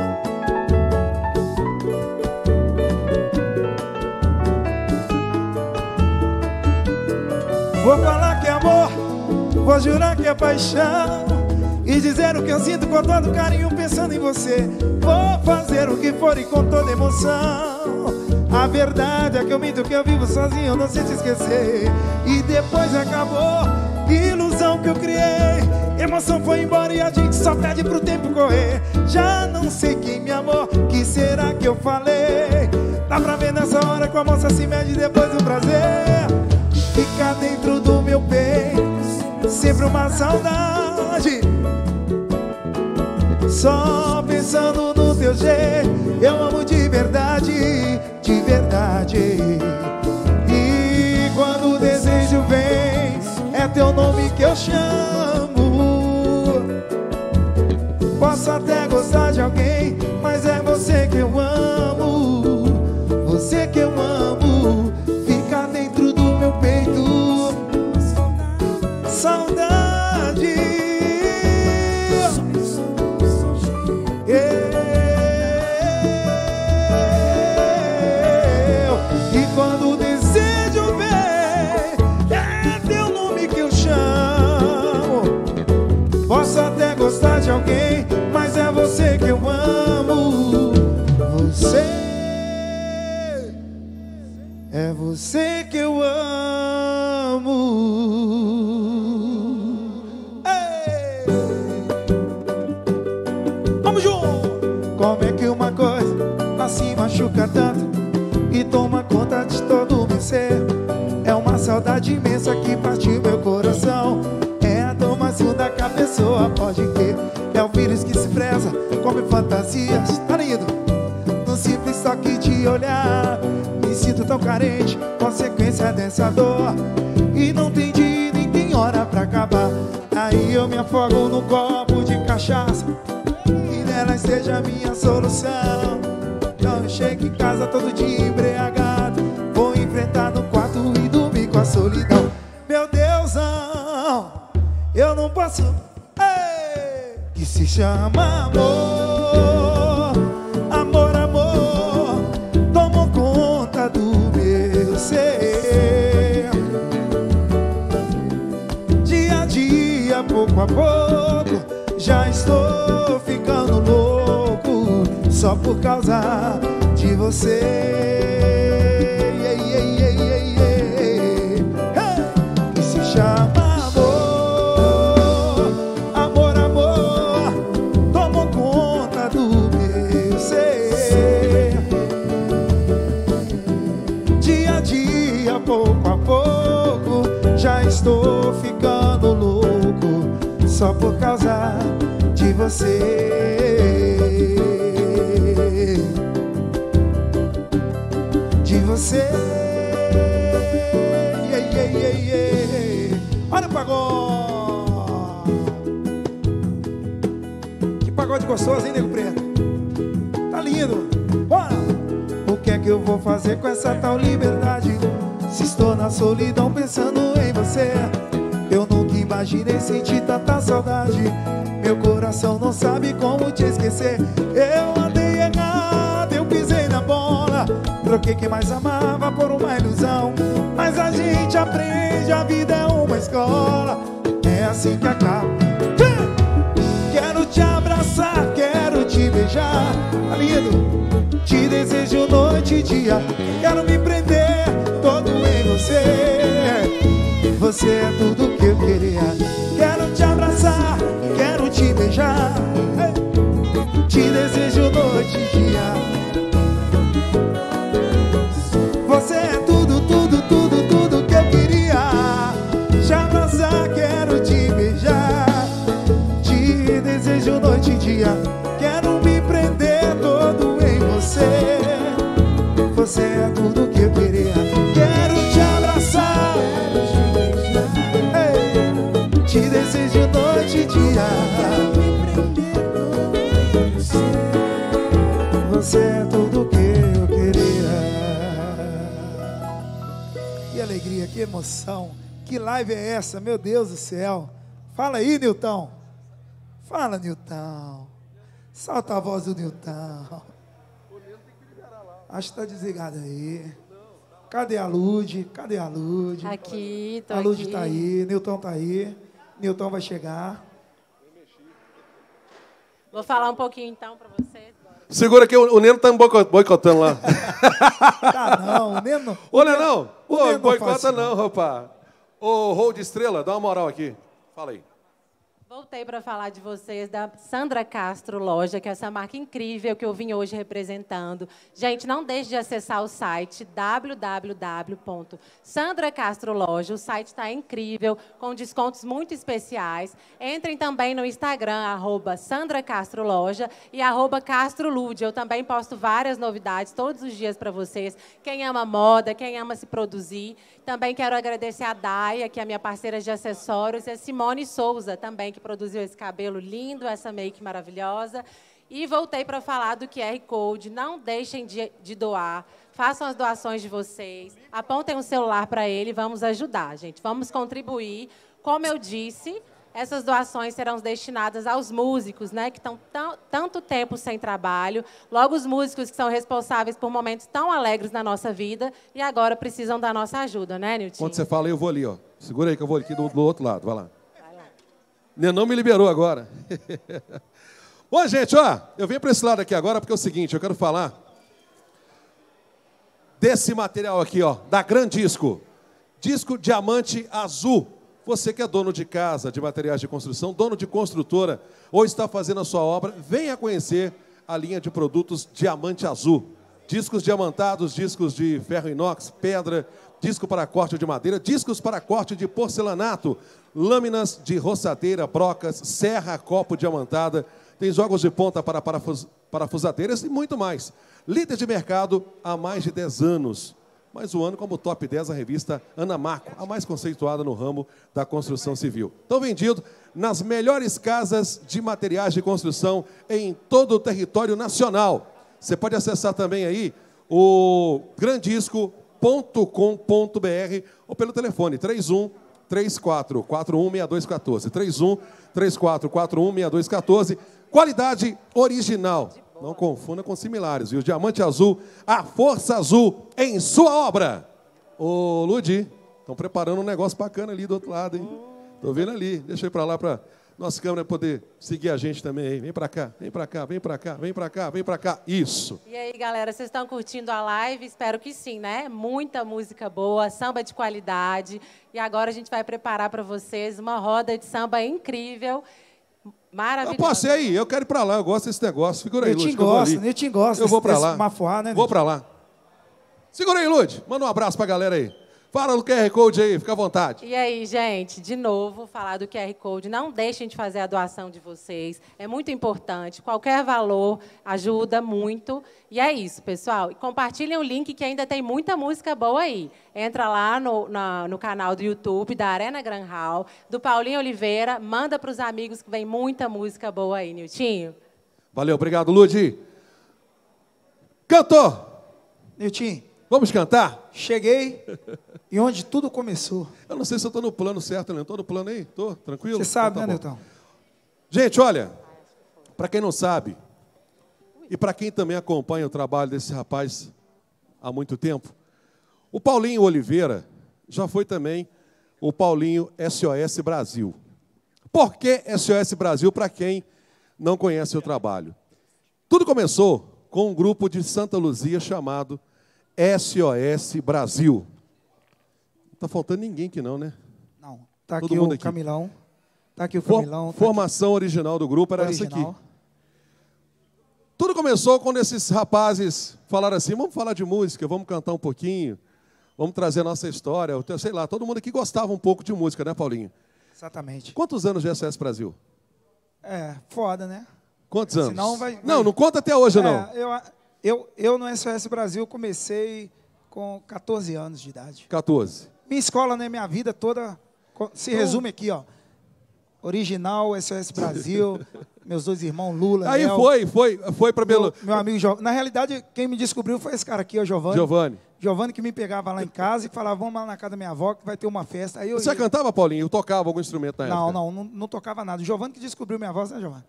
Speaker 3: Vou falar que é amor, vou jurar que é paixão, e dizer o que eu sinto com todo carinho pensando em você. Vou fazer o que for e com toda emoção. A verdade é que eu minto, que eu vivo sozinho, eu não sei te esquecer. E depois acabou, que ilusão que eu criei. Emoção foi embora e a gente só pede pro tempo correr. Já não sei quem me amou, que será que eu falei? Dá pra ver nessa hora que a moça se mede depois do prazer. Fica dentro do meu peito, sempre uma saudade. Só pensando no teu jeito, eu amo de verdade, de verdade. E quando o desejo vem, é teu nome que eu chamo. Posso até gostar de alguém, mas é você que eu amo. Você que eu amo. Fica dentro do meu peito, saudade. Eu. E quando o desejo vem, é teu nome que eu chamo. Posso até gostar de alguém, mas é você que eu amo. Você. É você que eu amo. Ei! Vamos junto! Como é que uma coisa assim machuca tanto e toma conta de todo o meu ser? É uma saudade imensa que partiu meu coração. É a dor mais funda que a pessoa pode ter. É o vírus que se preza, come fantasias. Tá lindo? No simples toque de olhar, me sinto tão carente, consequência dessa dor. e não tem dia nem tem hora pra acabar. Aí eu me afogo no copo de cachaça, que nela esteja a minha solução. Então eu chego em casa todo dia embriagado, vou enfrentar no quarto e dormir com a solidão. Meu Deusão, eu não posso, ei, que se chama amor. Amor, amor, tomou conta do meu ser. Dia a dia, pouco a pouco, já estou ficando louco, só por causa de você. Yeah, yeah, yeah, yeah, yeah. Hey! Que se chama amor. Amor, amor, tomou conta do meu ser. Dia a dia, pouco a pouco, já estou ficando louco, só por causa de você. De você. Yeah, yeah, yeah, yeah. Olha o pagode. Que pagode gostoso, hein, Nego Preto? Tá lindo. Bora. O que é que eu vou fazer com essa tal liberdade, se estou na solidão pensando em você? Eu nunca imaginei sentir tanta saudade, meu coração não sabe como te esquecer. Eu andei errado, eu pisei na bola, troquei quem mais amava por uma ilusão. Mas a gente aprende, a vida é uma escola, é assim que acaba. Quero te abraçar, quero te beijar, tá lindo? Te desejo noite e dia, quero me prender todo em você. Você é tudo que eu queria. Quero te abraçar, quero te beijar, te desejo noite e dia. Você é tudo, tudo, tudo, tudo que eu queria. Te abraçar, quero te beijar, te desejo noite e dia. Quero me prender todo em você. Você é tudo que eu queria. Quero te abraçar, ei, te desejo noite e dia. Você é tudo que eu queria. Que alegria, que emoção. Que live é essa, meu Deus do céu. Fala aí, Nilton. Fala, Nilton. Solta a voz do Nilton. Acho que tá desligado aí. Cadê a Lud? Cadê a Lud?
Speaker 5: Aqui, tô
Speaker 3: A Lud
Speaker 5: aqui.
Speaker 3: tá aí, Nilton tá aí. Nilton vai chegar.
Speaker 5: Vou falar um pouquinho então para vocês.
Speaker 4: Segura que o, o Neno tá me boico- boicotando lá.
Speaker 3: Tá não, o Neno...
Speaker 4: Ô, Nenão,
Speaker 3: o
Speaker 4: ô,
Speaker 3: Neno não
Speaker 4: boicota
Speaker 3: faz isso,
Speaker 4: não, rapaz. Ô, Hold Estrela, dá uma moral aqui. Fala aí.
Speaker 5: Voltei para falar de vocês da Sandra Castro Loja, que é essa marca incrível que eu vim hoje representando. Gente, não deixe de acessar o site w w w ponto sandra castro loja. O site está incrível, com descontos muito especiais. Entrem também no Instagram, arroba Sandra Castro Loja e arroba Castro Lude. Eu também posto várias novidades todos os dias para vocês. Quem ama moda, quem ama se produzir. Também quero agradecer a Daia, que é a minha parceira de acessórios, e a Simone Souza também, que produziu esse cabelo lindo, essa make maravilhosa. E voltei para falar do Q R Code. Não deixem de, de doar. Façam as doações de vocês. Apontem um celular para ele. Vamos ajudar, gente. Vamos contribuir. Como eu disse, essas doações serão destinadas aos músicos, né, que estão tão, tanto tempo sem trabalho. Logo, os músicos que são responsáveis por momentos tão alegres na nossa vida e agora precisam da nossa ajuda, né, Nilton?
Speaker 4: Quando você fala, eu vou ali, ó. Segura aí que eu vou aqui do, do outro lado. Vai lá. Nenão me liberou agora. Bom, gente, ó, eu venho para esse lado aqui agora porque é o seguinte, eu quero falar desse material aqui, ó, da Gran Disco. Disco Diamante Azul. Você que é dono de casa, de materiais de construção, dono de construtora, ou está fazendo a sua obra, venha conhecer a linha de produtos Diamante Azul. Discos diamantados, discos de ferro inox, pedra, disco para corte de madeira, discos para corte de porcelanato, lâminas de roçadeira, brocas, serra, copo diamantada, tem jogos de ponta para parafus, parafusadeiras e muito mais. Líder de mercado há mais de dez anos. mais um ano como top dez da revista Ana Marco, a mais conceituada no ramo da construção civil. Estão vendidos nas melhores casas de materiais de construção em todo o território nacional. Você pode acessar também aí o grandisco ponto com ponto br ou pelo telefone três um três quatro quatro um seis dois um quatro. três um três quatro quatro um seis dois um quatro. Qualidade original. Não confunda com similares, viu? Diamante azul, a força azul em sua obra. Ô, Ludi, estão preparando um negócio bacana ali do outro lado, hein? Tô vendo ali. Deixa eu ir para lá para nossa câmera poder seguir a gente também aí. Vem para cá, vem para cá, vem para cá, vem para cá, vem para cá. Isso.
Speaker 5: E aí, galera, vocês estão curtindo a live? Espero que sim, né? Muita música boa, samba de qualidade. E agora a gente vai preparar para vocês uma roda de samba incrível. Maravilhoso.
Speaker 4: Eu posso ir aí, eu quero ir para lá, eu gosto desse negócio. Segura aí, Lud.
Speaker 3: Netinho gosta, Netinho gosta.
Speaker 4: Eu vou para lá.
Speaker 3: Mafuá, né?
Speaker 4: Vou para lá. Segura aí, Lud. Manda um abraço para a galera aí. Fala no Q R Code aí, fica à vontade.
Speaker 5: E aí, gente, de novo, falar do Q R Code. Não deixem de fazer a doação de vocês. É muito importante. Qualquer valor ajuda muito. E é isso, pessoal. E compartilhem o link que ainda tem muita música boa aí. Entra lá no, na, no canal do YouTube da Arena Gran Hall, do Paulinho Oliveira. Manda para os amigos que vem muita música boa aí, Niltinho.
Speaker 4: Valeu, obrigado, Lud. Cantor!
Speaker 3: Niltinho.
Speaker 4: Vamos cantar?
Speaker 3: Cheguei e onde tudo começou.
Speaker 4: Eu não sei se eu estou no plano certo, não. Estou no plano aí? Estou? Tranquilo?
Speaker 3: Você sabe,
Speaker 4: então, tá
Speaker 3: né,
Speaker 4: bom.
Speaker 3: Nilton?
Speaker 4: Gente, olha, para quem não sabe, e para quem também acompanha o trabalho desse rapaz há muito tempo, o Paulinho Oliveira já foi também o Paulinho S O S Brasil. Por que S O S Brasil, para quem não conhece o trabalho? Tudo começou com um grupo de Santa Luzia chamado S O S Brasil. Não está faltando ninguém aqui não, né?
Speaker 3: Não. Está
Speaker 4: Todo
Speaker 3: aqui
Speaker 4: mundo
Speaker 3: o
Speaker 4: aqui.
Speaker 3: Camilão. Está aqui o
Speaker 4: For,
Speaker 3: Camilão. Tá
Speaker 4: formação
Speaker 3: aqui.
Speaker 4: original do grupo era
Speaker 3: Original.
Speaker 4: essa aqui. Tudo começou quando esses rapazes falaram assim, vamos falar de música, vamos cantar um pouquinho, vamos trazer a nossa história. Eu sei lá, todo mundo aqui gostava um pouco de música, né, Paulinho?
Speaker 3: Exatamente.
Speaker 4: Quantos anos de S O S Brasil?
Speaker 3: É, foda, né?
Speaker 4: Quantos anos?
Speaker 3: Senão vai, vai...
Speaker 4: Não, não conta até hoje,
Speaker 3: é,
Speaker 4: não.
Speaker 3: Eu, eu, eu no S O S Brasil comecei com quatorze anos de idade.
Speaker 4: quatorze.
Speaker 3: Minha escola, né, minha vida toda se resume aqui, ó. Original, S O S Brasil, meus dois irmãos, Lula,
Speaker 4: Aí
Speaker 3: Nel,
Speaker 4: foi, foi, foi para Belo...
Speaker 3: meu, meu amigo Giovanni. Na realidade, quem me descobriu foi esse cara aqui, o Giovanni.
Speaker 4: Giovanni.
Speaker 3: Giovanni que me pegava lá em casa e falava, vamos lá na casa da minha avó que vai ter uma festa. Aí eu
Speaker 4: Você
Speaker 3: ia.
Speaker 4: cantava, Paulinho? Eu tocava algum instrumento na
Speaker 3: Não,
Speaker 4: época?
Speaker 3: não, não, não tocava nada. O Giovanni que descobriu minha voz, né, Giovanni?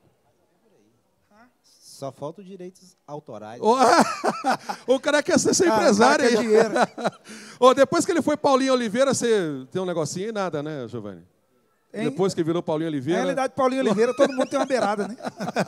Speaker 11: Só falta os direitos autorais.
Speaker 4: O cara quer ser, ser
Speaker 3: Ah,
Speaker 4: empresário
Speaker 3: o cara
Speaker 4: aí.
Speaker 3: quer dinheiro.
Speaker 4: Ô, depois que ele foi Paulinho Oliveira, você tem um negocinho e nada, né, Giovanni?
Speaker 3: Hein?
Speaker 4: Depois que virou Paulinho
Speaker 3: Na
Speaker 4: Oliveira...
Speaker 3: realidade, Paulinho Oliveira, todo mundo tem uma beirada, né?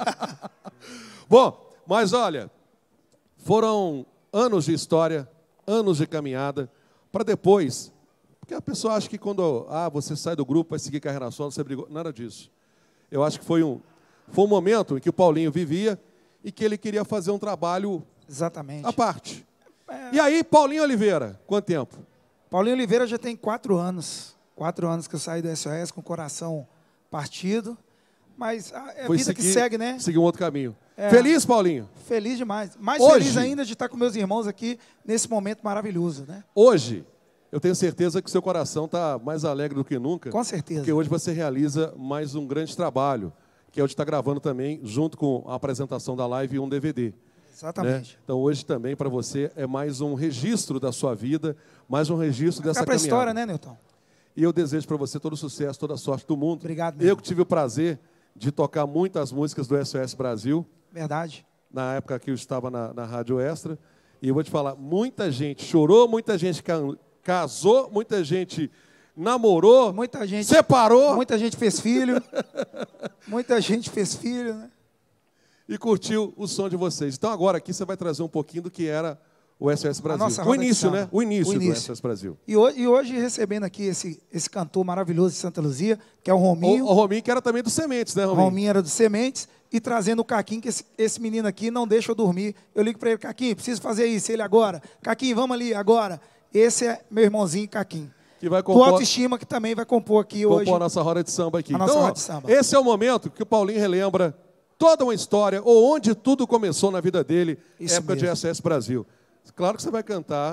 Speaker 4: Bom, mas olha, foram anos de história, anos de caminhada, para depois... Porque a pessoa acha que quando ah, você sai do grupo, vai seguir carreira solo, você brigou... Nada disso. Eu acho que foi um, foi um momento em que o Paulinho vivia e que ele queria fazer um trabalho
Speaker 3: Exatamente.
Speaker 4: à parte. E aí, Paulinho Oliveira, quanto tempo?
Speaker 3: Paulinho Oliveira já tem quatro anos. Quatro anos que eu saí do S O S com o coração partido. Mas a- é a
Speaker 4: Foi
Speaker 3: vida que
Speaker 4: seguir-
Speaker 3: segue, né?
Speaker 4: Seguir um outro caminho.
Speaker 3: É.
Speaker 4: Feliz, Paulinho?
Speaker 3: Feliz demais. Mais
Speaker 4: Hoje-
Speaker 3: feliz ainda de estar com meus irmãos aqui nesse momento maravilhoso, né?
Speaker 4: Hoje, eu tenho certeza que seu coração está mais alegre do que nunca.
Speaker 3: Com certeza.
Speaker 4: Porque hoje você realiza mais um grande trabalho, que é o de estar gravando também, junto com a apresentação da live, um D V D.
Speaker 3: Exatamente.
Speaker 4: Né? Então, hoje também, para você, é mais um registro da sua vida, mais um registro dessa
Speaker 3: Ficar para a
Speaker 4: caminhada.
Speaker 3: história, né, Nilton?
Speaker 4: E eu desejo para você todo o sucesso, toda a sorte do mundo.
Speaker 3: Obrigado,
Speaker 4: Eu que tive o prazer de tocar muitas músicas do S O S Brasil,
Speaker 3: Verdade.
Speaker 4: na época que eu estava na, na Rádio Extra. E eu vou te falar, muita gente chorou, muita gente ca- casou, muita gente namorou,
Speaker 3: Muita gente
Speaker 4: separou
Speaker 3: Muita gente fez filho. Muita gente fez filho, né?
Speaker 4: e curtiu o som de vocês. Então agora aqui você vai trazer um pouquinho do que era o S O S Brasil.
Speaker 3: nossa
Speaker 4: O
Speaker 3: roda de
Speaker 4: início,
Speaker 3: samba.
Speaker 4: né? O início,
Speaker 3: O
Speaker 4: do
Speaker 3: início.
Speaker 4: S O S Brasil.
Speaker 3: E hoje, e hoje recebendo aqui esse, esse cantor maravilhoso de Santa Luzia, que é o Rominho.
Speaker 4: O, o Rominho, que era também do Sementes, né,
Speaker 3: O
Speaker 4: Rominho?
Speaker 3: Rominho era do Sementes. E trazendo o Caquinho, que esse, esse menino aqui não deixa eu dormir. Eu ligo para ele, Caquinho, preciso fazer isso, ele agora. Caquinho, vamos ali, agora. Esse é meu irmãozinho Caquinho.
Speaker 4: Que vai
Speaker 3: Do
Speaker 4: compor,
Speaker 3: Autoestima, que também vai compor aqui
Speaker 4: compor
Speaker 3: hoje.
Speaker 4: a nossa roda de samba aqui.
Speaker 3: A nossa
Speaker 4: Então,
Speaker 3: roda
Speaker 4: ó,
Speaker 3: de samba.
Speaker 4: esse é o momento que o Paulinho relembra toda uma história, ou onde tudo começou na vida dele,
Speaker 3: Isso
Speaker 4: época de
Speaker 3: mesmo.
Speaker 4: S O S Brasil. Claro que você vai cantar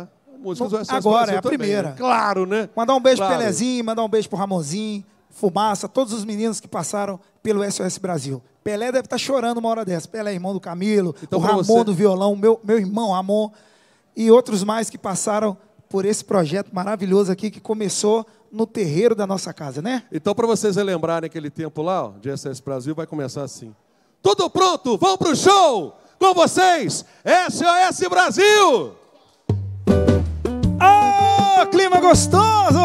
Speaker 4: músicas do S O S
Speaker 3: Agora,
Speaker 4: Brasil
Speaker 3: é a
Speaker 4: também,
Speaker 3: primeira.
Speaker 4: né? Claro, né?
Speaker 3: Mandar um beijo
Speaker 4: Claro.
Speaker 3: pro Pelezinho, mandar um beijo pro Ramonzinho, Fumaça, todos os meninos que passaram pelo S O S Brasil. Pelé deve estar chorando uma hora dessa. Pelé é irmão do Camilo,
Speaker 4: Então,
Speaker 3: o
Speaker 4: pra
Speaker 3: Ramon
Speaker 4: você-
Speaker 3: do violão, meu, meu irmão Ramon, e outros mais que passaram por esse projeto maravilhoso aqui que começou no terreiro da nossa casa, né?
Speaker 4: Então, para vocês relembrarem aquele tempo lá, ó, de S O S Brasil, vai começar assim. Tudo pronto, vamos pro show! Com vocês, S O S Brasil!
Speaker 3: Oh, clima gostoso!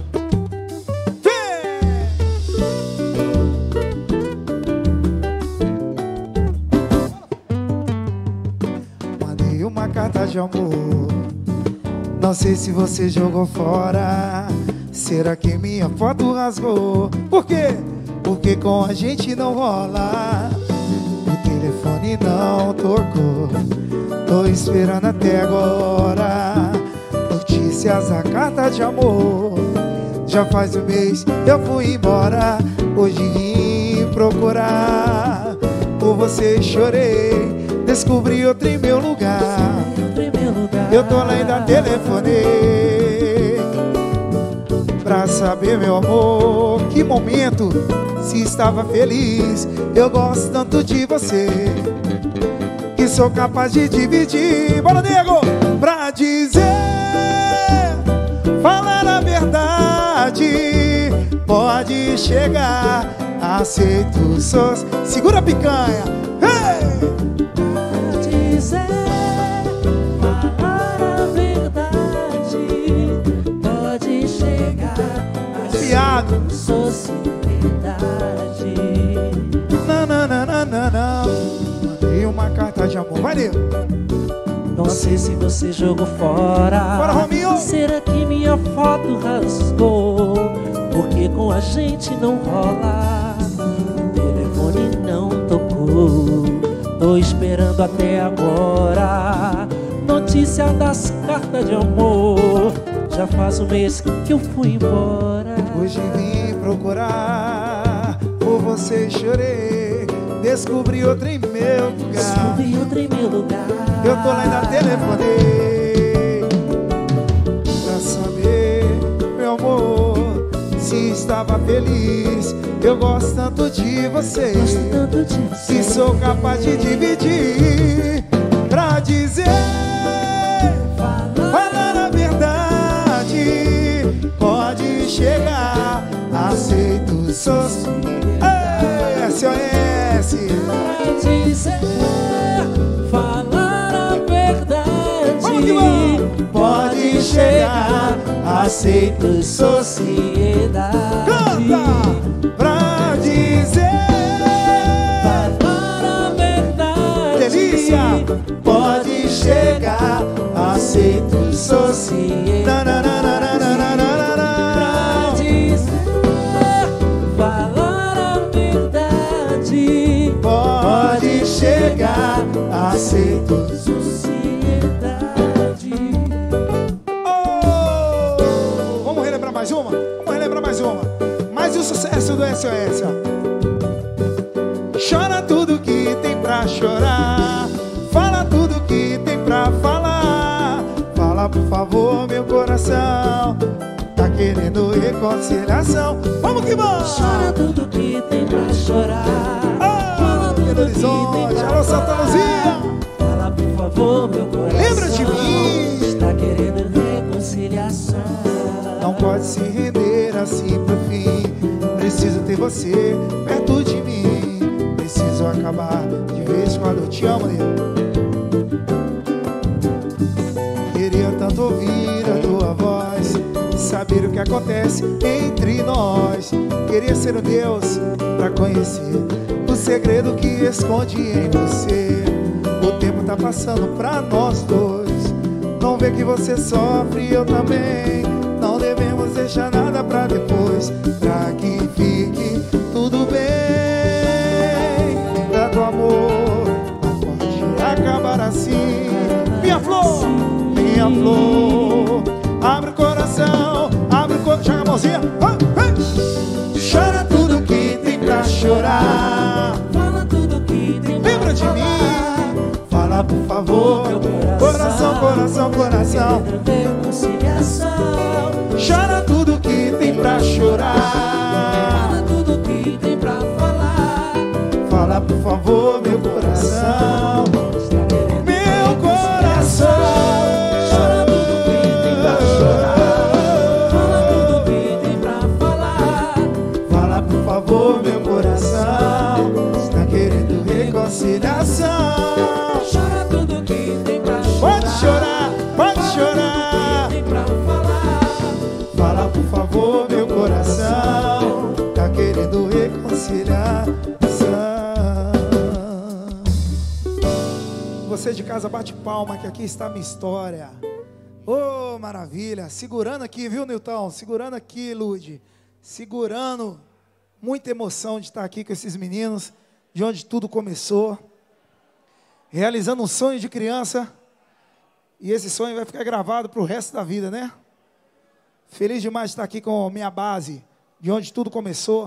Speaker 3: Mandei uma carta de amor, não sei se você jogou fora. Será que minha foto rasgou? Por quê? Porque com a gente não rola. O telefone não tocou, tô esperando até agora. Notícias, a carta de amor. Já faz um mês eu fui embora. Hoje vim procurar por você, chorei. Descobri outro em meu lugar. Eu tô lá, ainda telefonei pra saber, meu amor, que momento, se estava feliz. Eu gosto tanto de você que sou capaz de dividir. Bora, nego! Pra dizer, falar a verdade, pode chegar, aceito seus... Segura a picanha! Hey!
Speaker 7: Pra dizer, falar a verdade, pode chegar,
Speaker 3: Piado.
Speaker 7: sociedade.
Speaker 3: Não, não, não, não, não, não. Mandei uma carta de amor. Vai, nego!
Speaker 7: Não sei se você jogou fora.
Speaker 3: Bora, Rominho!
Speaker 7: Será que minha foto rasgou? Porque com a gente não rola. O telefone não tocou, tô esperando até agora. Notícia das cartas de amor. Já faz um mês que eu fui embora.
Speaker 3: Hoje vim procurar por você, chorei. Descobri outro em meu lugar.
Speaker 7: Descobri outro em meu lugar.
Speaker 3: Eu tô lá, ainda telefonei pra saber, meu amor, se estava feliz. Eu gosto tanto de você,
Speaker 7: Gosto tanto de você.
Speaker 3: que sou capaz de dividir. Pra dizer, falar a verdade, pode chegar, aceito seus... Ei, S O S!
Speaker 7: Pra dizer, falar a
Speaker 3: Vamos que
Speaker 7: verdade,
Speaker 3: vamos!
Speaker 7: pode chegar, aceito sociedade.
Speaker 3: Canta! Pra dizer,
Speaker 7: Falar a verdade,
Speaker 3: delícia!
Speaker 7: pode chegar, aceito sociedade.
Speaker 3: Na, na, na, na, na, na, na, na, na.
Speaker 7: Pra dizer, falar a verdade,
Speaker 3: Pode chegar, aceito.
Speaker 7: sociedade.
Speaker 3: Oh! Vamos relembrar mais uma? Vamos relembrar mais uma. Mais um sucesso do S O S, ó. Chora tudo que tem pra chorar, fala tudo que tem pra falar. Fala, por favor, meu coração, tá querendo reconciliação. Vamos que vamos!
Speaker 7: Chora tudo que tem pra chorar.
Speaker 3: Ah, Belo Horizonte, alô Santa Luzia.
Speaker 7: Fala, por favor, meu coração,
Speaker 3: Lembra de mim?
Speaker 7: está querendo reconciliação.
Speaker 3: Não pode se render assim pro fim. Preciso ter você perto de mim. Preciso acabar de vez quando eu te amo, nego. Queria tanto ouvir a tua voz, saber o que acontece entre nós. Queria ser um Deus pra conhecer o segredo que esconde em você. O tempo tá passando pra nós dois. Não vê que você sofre e eu também. Não devemos deixar nada pra depois, pra que fique tudo bem. Tanto amor não pode acabar assim. Minha flor, minha flor, abre o coração, abre o coração. Joga a mãozinha. Ah, hey. Chora tudo que tem pra chorar.
Speaker 7: Fala tudo que tem pra
Speaker 3: Lembra de
Speaker 7: falar.
Speaker 3: mim. Fala, Fala por favor, meu coração, coração, coração. Chora tudo que tem pra chorar.
Speaker 7: Fala tudo que tem pra falar.
Speaker 3: Fala por favor, meu coração. Meu coração.
Speaker 7: Chora tudo que tem pra chorar. Fala tudo que tem pra falar.
Speaker 3: Fala por favor, meu coração. Está querendo reconciliação.
Speaker 7: Chora tudo que tem pra chorar.
Speaker 3: Pode chorar, pode chorar.
Speaker 7: Tem pra falar.
Speaker 3: Fala por favor, meu coração. Tá querendo reconciliação. Você de casa bate palma que aqui está a minha história. Oh, maravilha. Segurando aqui, viu, Nilton? Segurando aqui, Lude. Segurando. Muita emoção de estar aqui com esses meninos, de onde tudo começou. Realizando um sonho de criança. E esse sonho vai ficar gravado para o resto da vida, né? Feliz demais de estar aqui com a minha base, de onde tudo começou.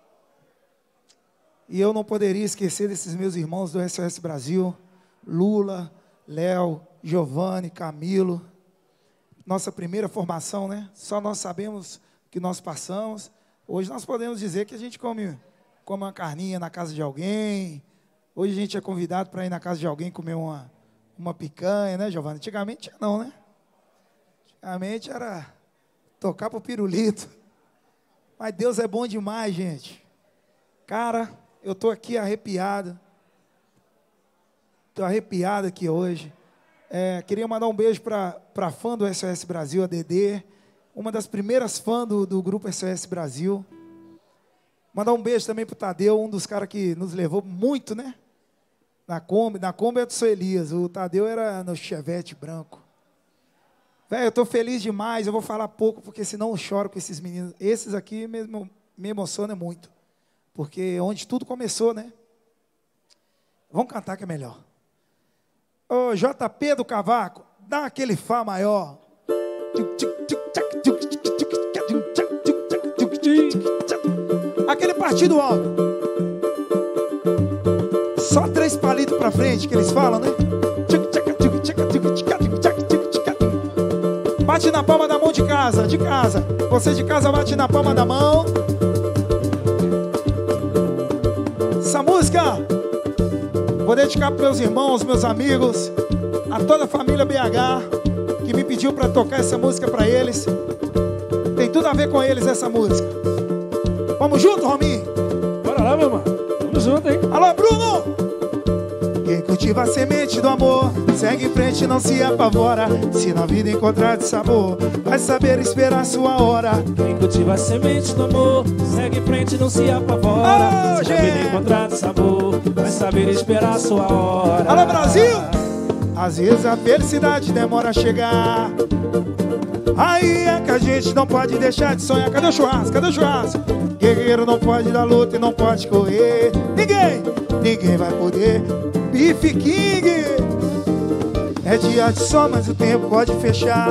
Speaker 3: E eu não poderia esquecer desses meus irmãos do S O S Brasil. Lula, Léo, Giovanni, Camilo. Nossa primeira formação, né? Só nós sabemos que nós passamos. Hoje nós podemos dizer que a gente come, come uma carninha na casa de alguém. Hoje a gente é convidado para ir na casa de alguém comer uma, uma picanha, né, Giovanni? Antigamente não, né? Antigamente era tocar pro pirulito. Mas Deus é bom demais, gente. Cara, eu tô aqui arrepiado. Tô arrepiado aqui hoje. É, queria mandar um beijo para a fã do S O S Brasil, a Dedê. Uma das primeiras fãs do, do grupo S O S Brasil. Mandar um beijo também pro Tadeu, um dos caras que nos levou muito, né? Na Kombi. Na Kombi é do seu Elias. O Tadeu era no Chevette branco. Velho, eu tô feliz demais. Eu vou falar pouco, porque senão eu choro com esses meninos. Esses aqui me, me emocionam muito. Porque onde tudo começou, né? Vamos cantar que é melhor. Ô, J P do Cavaco, dá aquele Fá maior. Aquele partido alto. Só três palitos pra frente que eles falam, né? Bate na palma da mão de casa, de casa. Você de casa bate na palma da mão. Essa música vou dedicar para meus irmãos, meus amigos, a toda a família B H que me pediu para tocar essa música para eles. Tem tudo a ver com eles essa música. Vamos junto, Rominho?
Speaker 8: Bora lá, meu irmão. Vamos junto, hein?
Speaker 3: Alô, Bruno! Quem cultiva a semente do amor segue em frente e não se apavora. Se na vida encontrar de sabor, vai saber esperar sua hora.
Speaker 8: Quem cultiva a semente do amor segue em frente e não se apavora.
Speaker 3: Oh,
Speaker 8: se na vida encontrar de sabor, vai saber esperar sua hora.
Speaker 3: Alô, Brasil! Às vezes a felicidade demora a chegar. Aí é que a gente não pode deixar de sonhar. Cadê o churrasco? Cadê o churrasco? Guerreiro não pode dar luta e não pode correr. Ninguém, ninguém vai poder. Bife King. É dia de sol, mas o tempo pode fechar.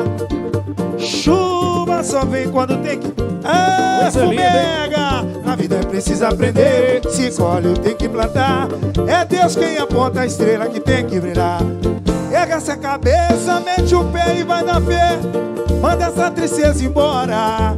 Speaker 3: Chuva só vem quando tem que... Ah, fumega! Na vida é preciso aprender. Se colhe, tem que plantar. É Deus quem aponta a estrela que tem que brilhar. Erga essa cabeça, mete o pé e vai na fé. Manda essa tristeza embora.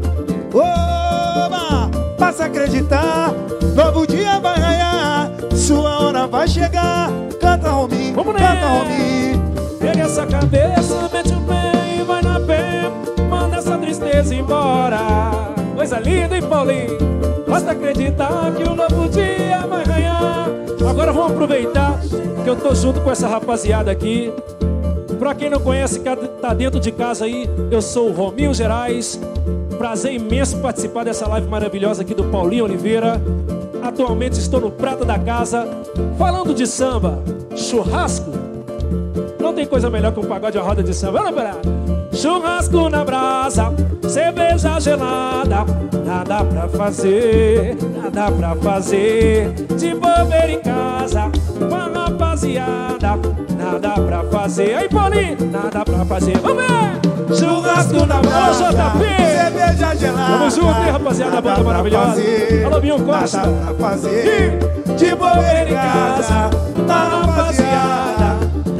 Speaker 3: Oba! Passa a acreditar. Novo dia vai raiar. Sua hora vai chegar. Canta, Rominho, canta, Rominho.
Speaker 8: Pega essa cabeça, mete o pé e vai na fé. Manda essa tristeza embora. Coisa linda, hein, Paulinho? Basta acreditar que o novo dia vai raiar. Agora vamos aproveitar que eu tô junto com essa rapaziada aqui. Pra quem não conhece, que tá dentro de casa aí, eu sou o Rominho Gerais. Prazer imenso participar dessa live maravilhosa aqui do Paulinho Oliveira. Atualmente estou no Prata da Casa, falando de samba, churrasco. Não tem coisa melhor que um pagode a roda de samba. Vamos lá, churrasco na brasa, cerveja gelada. Nada pra fazer, nada pra fazer. De bobeira em casa, com a rapaziada. Nada pra fazer. Aí, Paulinho, nada pra fazer. Vamos ver! Churrasco na brasa, J P.
Speaker 3: Cerveja gelada.
Speaker 8: Vamos junto, hein, rapaziada, da banda maravilhosa. Alô, Binho Costa.
Speaker 3: Nada pra fazer. De bobeira em casa, na rapaziada.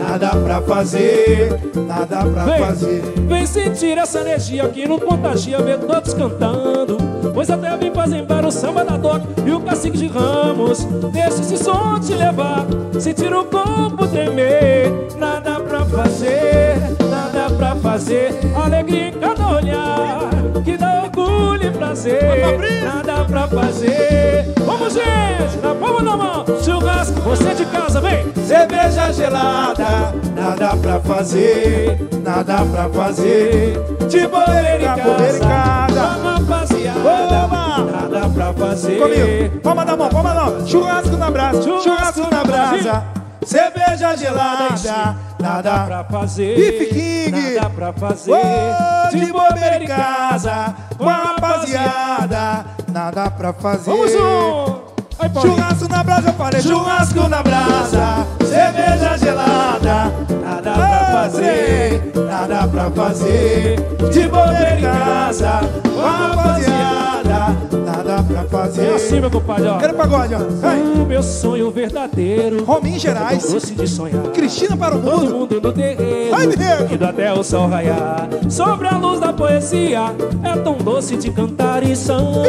Speaker 3: nada pra fazer, nada pra
Speaker 8: Vem,
Speaker 3: fazer.
Speaker 8: vem sentir essa energia que não contagia, ver todos cantando. Pois até vem fazer embora o samba da Doc e o cacique de Ramos. Deixa esse som te levar, sentir o corpo tremer. Nada pra fazer, nada pra fazer. Alegria em cada olhar, que dá orgulho e prazer. Nada pra fazer. Vamos, gente, na palma da mão. Churrasco, você de casa, vem.
Speaker 3: Cerveja gelada, nada pra fazer, nada pra fazer. De bobeira em casa,
Speaker 8: vamos rapaziada,
Speaker 3: nada pra fazer.
Speaker 8: Comigo,
Speaker 3: palma da mão, palma da mão. Churrasco na brasa, churrasco, churrasco na brasa. Cerveja gelada, nada
Speaker 8: pra fazer.
Speaker 3: Bife King,
Speaker 8: nada pra fazer.
Speaker 3: Oh, de bobeira em casa, com a rapaziada, nada pra fazer.
Speaker 8: Vamos um. Aí,
Speaker 3: churrasco na brasa, eu falei. Churrasco na brasa, cerveja gelada, nada pra fazer, nada pra fazer. De bobeira em casa, com a rapaziada, nada pra fazer.
Speaker 8: É assim, meu compadre, ó.
Speaker 3: Quero pagode, ó.
Speaker 8: O meu sonho verdadeiro,
Speaker 3: Rominho Gerais,
Speaker 8: é doce de sonhar.
Speaker 3: Cristina para o mundo,
Speaker 8: todo mundo no terreiro,
Speaker 3: ai, nego,
Speaker 8: indo até o sol raiar. Sobre a luz da poesia, é tão doce de cantar e samba.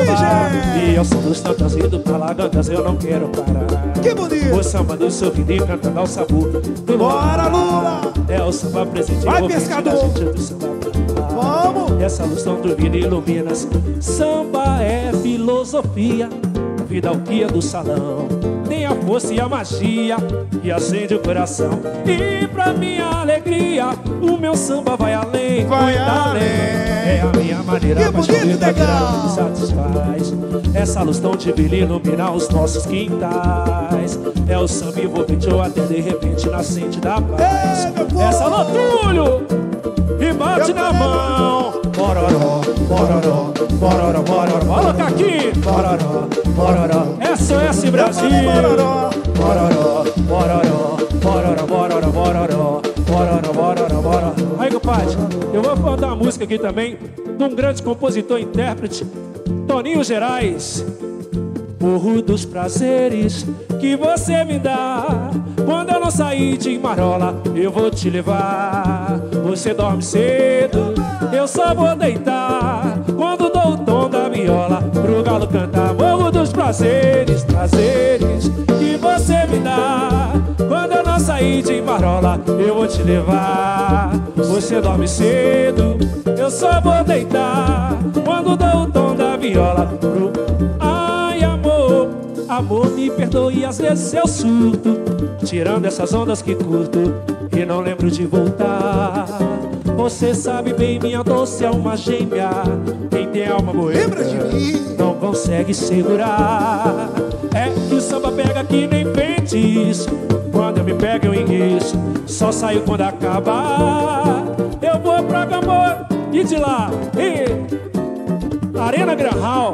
Speaker 8: E ao som dos tantos indo pra lagandas, eu não quero parar.
Speaker 3: Que bonito!
Speaker 8: O samba do sorriso e cantando ao sabor do
Speaker 3: bora, Lula!
Speaker 8: É o samba presente,
Speaker 3: vai, pescador!
Speaker 8: Do samba.
Speaker 3: Vamos!
Speaker 8: Essa luz tão dormindo ilumina. Samba é filosofia, vida é o guia do salão. Tem a força e a magia e acende o coração. E pra minha alegria, o meu samba vai além,
Speaker 3: vai
Speaker 8: além. É a minha maneira
Speaker 3: que bonito, legal.
Speaker 8: Que satisfaz. Essa luz tão divina ilumina os nossos quintais. É o samba envolvente ou até de repente nascente da paz.
Speaker 3: É,
Speaker 8: essa lotulho e bate na mão. Bororó, bororó, bororó, bororó. Olha o Caqui. Bororó, bororó. S O S Brasil.
Speaker 3: Bororó,
Speaker 8: bororó, bororó, bororó, bororó, bororó, bororó, bororó, bororó. Aí, compadre, eu vou mandar uma música aqui também de um grande compositor e intérprete, Toninho Gerais. Morro dos prazeres que você me dá. Quando eu não sair de marola, eu vou te levar. Você dorme cedo, eu só vou deitar. Quando dou o tom da viola pro galo cantar. Morro dos prazeres, prazeres que você me dá. Quando eu não sair de marola, eu vou te levar. Você dorme cedo, eu só vou deitar. Quando dou o tom da viola pro... Ai, amor, amor, me perdoe, às vezes eu surto, tirando essas ondas que curto e não lembro de voltar. Você sabe bem, minha doce alma gêmea, quem tem alma
Speaker 3: lembra de mim,
Speaker 8: não consegue segurar. É que o samba pega que nem feitiço. Quando eu me pego eu enguiço, só saio quando acabar. Eu vou pra Gamboa e de lá e Arena Granhal.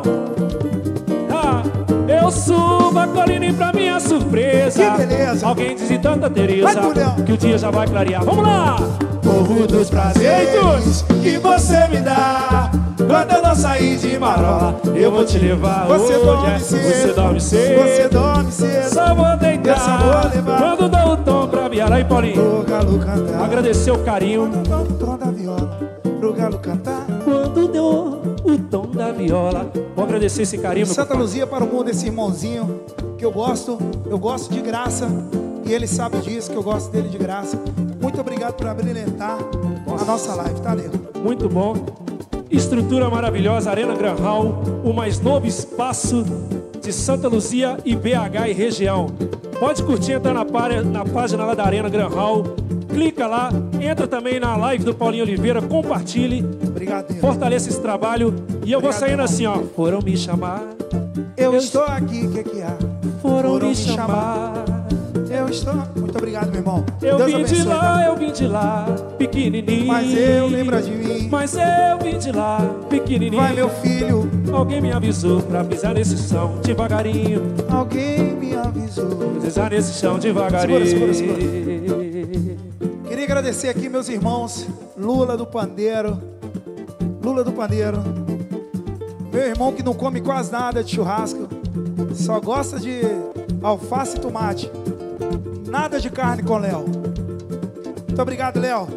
Speaker 8: Ah, eu subo a colina e pra minha surpresa,
Speaker 3: que beleza.
Speaker 8: Alguém diz de Tanta Teresa que o dia já vai clarear. Vamos lá!
Speaker 3: Morro dos prazeres que você me dá. Quando eu não sair de marola,
Speaker 8: eu vou te levar.
Speaker 3: Você
Speaker 8: hoje,
Speaker 3: dorme
Speaker 8: é.
Speaker 3: cedo,
Speaker 8: Você dorme cedo,
Speaker 3: você dorme cedo.
Speaker 8: Só vou deitar,
Speaker 3: só vou levar.
Speaker 8: Quando dou o tom pra viola. Aí, Paulinho,
Speaker 3: pro galo cantar.
Speaker 8: Agradecer o carinho.
Speaker 3: Quando dou o tom da viola pro galo cantar.
Speaker 8: Quando deu o tom da viola. Vou agradecer esse carinho, meu
Speaker 3: Santa
Speaker 8: compadre.
Speaker 3: Luzia para o mundo, esse irmãozinho que eu gosto, eu gosto de graça. E ele sabe disso, que eu gosto dele de graça. Muito obrigado por brilhantar a nossa live, tá, nego?
Speaker 8: Muito bom. Estrutura maravilhosa, Arena Granhal, o mais novo espaço de Santa Luzia e B H e região. Pode curtir, entrar na, na página lá da Arena Granhal, clica lá, entra também na live do Paulinho Oliveira, compartilhe.
Speaker 3: Obrigado, Deus.
Speaker 8: Fortaleça esse trabalho. E eu Obrigado, vou saindo irmão. Assim, ó. Foram me chamar.
Speaker 3: Eu, eu estou aqui, o que que há?
Speaker 8: Foram, Foram me chamar. chamar.
Speaker 3: Eu estou... Muito obrigado, meu irmão.
Speaker 8: Eu
Speaker 3: Deus
Speaker 8: vim
Speaker 3: abençoe,
Speaker 8: de lá,
Speaker 3: tá?
Speaker 8: eu vim de lá, pequenininho.
Speaker 3: Mas eu lembro de mim.
Speaker 8: Mas eu vim de lá, pequenininho.
Speaker 3: Vai, meu filho.
Speaker 8: Alguém me avisou pra pisar nesse chão devagarinho.
Speaker 3: Alguém me avisou.
Speaker 8: Pisar nesse chão devagarinho.
Speaker 3: Segura, segura, segura. Queria agradecer aqui meus irmãos Lula do Pandeiro. Lula do Pandeiro. Meu irmão que não come quase nada de churrasco. Só gosta de alface e tomate. Nada de carne com Léo. Muito obrigado, Léo.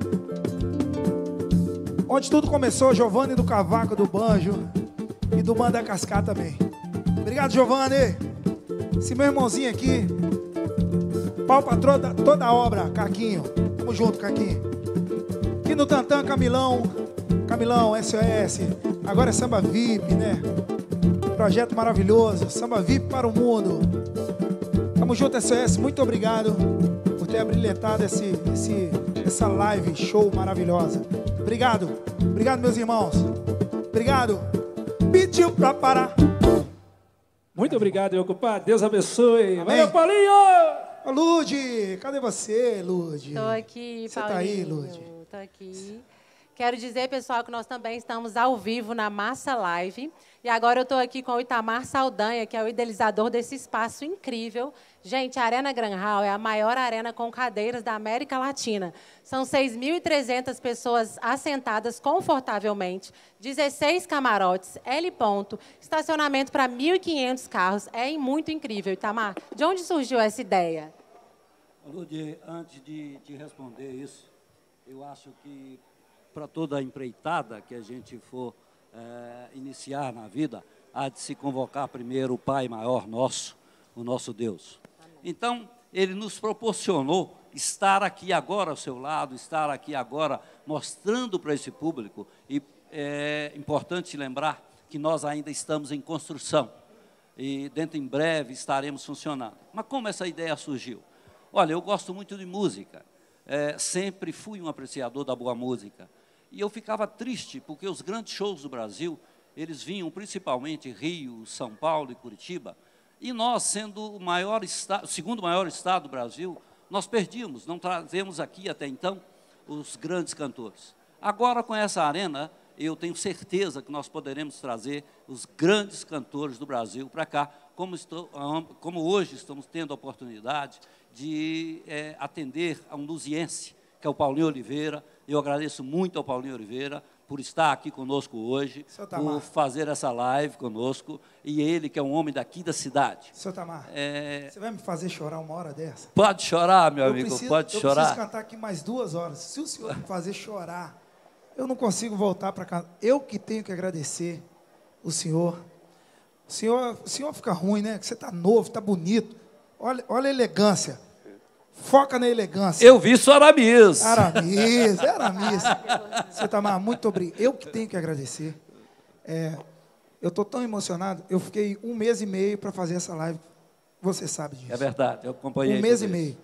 Speaker 3: Onde tudo começou, Giovanni do cavaco, do banjo e do Manda Cascar também. Obrigado, Giovanni. Esse meu irmãozinho aqui, pau pra toda, toda a obra, Caquinho. Tamo junto, Caquinho. Aqui no Tantã, Camilão. Camilão, S O S. Agora é Samba V I P, né? Projeto maravilhoso. Samba V I P para o mundo. Tamo junto, S O S. Muito obrigado por ter abrilhantado esse, esse, essa live show maravilhosa. Obrigado. Obrigado, meus irmãos. Obrigado. Pediu pra parar.
Speaker 8: Muito obrigado, meu compadre. Deus abençoe.
Speaker 3: Amém.
Speaker 8: Valeu, Paulinho!
Speaker 3: Ô, Lude, cadê você, Lude?
Speaker 5: Tô aqui,
Speaker 3: Você
Speaker 5: Paulinho.
Speaker 3: tá aí, Lude?
Speaker 5: Tô aqui. Quero dizer, pessoal, que nós também estamos ao vivo na Massa Live. E agora eu estou aqui com o Itamar Saldanha, que é o idealizador desse espaço incrível. Gente, a Arena Gran Hall é a maior arena com cadeiras da América Latina. São seis mil e trezentas pessoas assentadas confortavelmente, dezesseis camarotes, L ponto, estacionamento para mil e quinhentos carros. É muito incrível, Itamar. De onde surgiu essa ideia?
Speaker 12: Ludi, antes de te responder isso, eu acho que para toda a empreitada que a gente for é, iniciar na vida, há de se convocar primeiro o Pai maior nosso, o nosso Deus. Amém. Então, Ele nos proporcionou estar aqui agora ao seu lado, estar aqui agora mostrando para esse público, e é importante lembrar que nós ainda estamos em construção, e dentro em breve estaremos funcionando. Mas como essa ideia surgiu? Olha, eu gosto muito de música, é, sempre fui um apreciador da boa música, e eu ficava triste, porque os grandes shows do Brasil, eles vinham principalmente Rio, São Paulo e Curitiba, e nós, sendo o maior estado, o segundo maior estado do Brasil, nós perdíamos, não trazemos aqui até então os grandes cantores. Agora, com essa arena, eu tenho certeza que nós poderemos trazer os grandes cantores do Brasil para cá, como, estou, como hoje estamos tendo a oportunidade de é, atender a um luziense, que é o Paulinho Oliveira. Eu agradeço muito ao Paulinho Oliveira por estar aqui conosco hoje,
Speaker 3: Seu Tamar,
Speaker 12: por fazer essa live conosco, e ele, que é um homem daqui da cidade.
Speaker 3: Seu Tamar,
Speaker 12: é...
Speaker 3: você vai me fazer chorar uma hora dessa?
Speaker 12: Pode chorar, meu
Speaker 3: eu
Speaker 12: amigo,
Speaker 3: preciso,
Speaker 12: pode
Speaker 3: eu
Speaker 12: chorar.
Speaker 3: Eu preciso cantar aqui mais duas horas. Se o senhor me fazer chorar, eu não consigo voltar para casa. Eu que tenho que agradecer o senhor. O senhor, o senhor fica ruim, né? Que você está novo, está bonito. Olha, olha a elegância. Foca na elegância.
Speaker 12: Eu vi sua Aramis.
Speaker 3: Aramis, é Aramis. Seu Tamar, muito obrigado. Eu que tenho que agradecer. É, eu estou tão emocionado. Eu fiquei um mês e meio para fazer essa live. Você sabe disso.
Speaker 12: É verdade, eu acompanhei.
Speaker 3: Um mês e meio.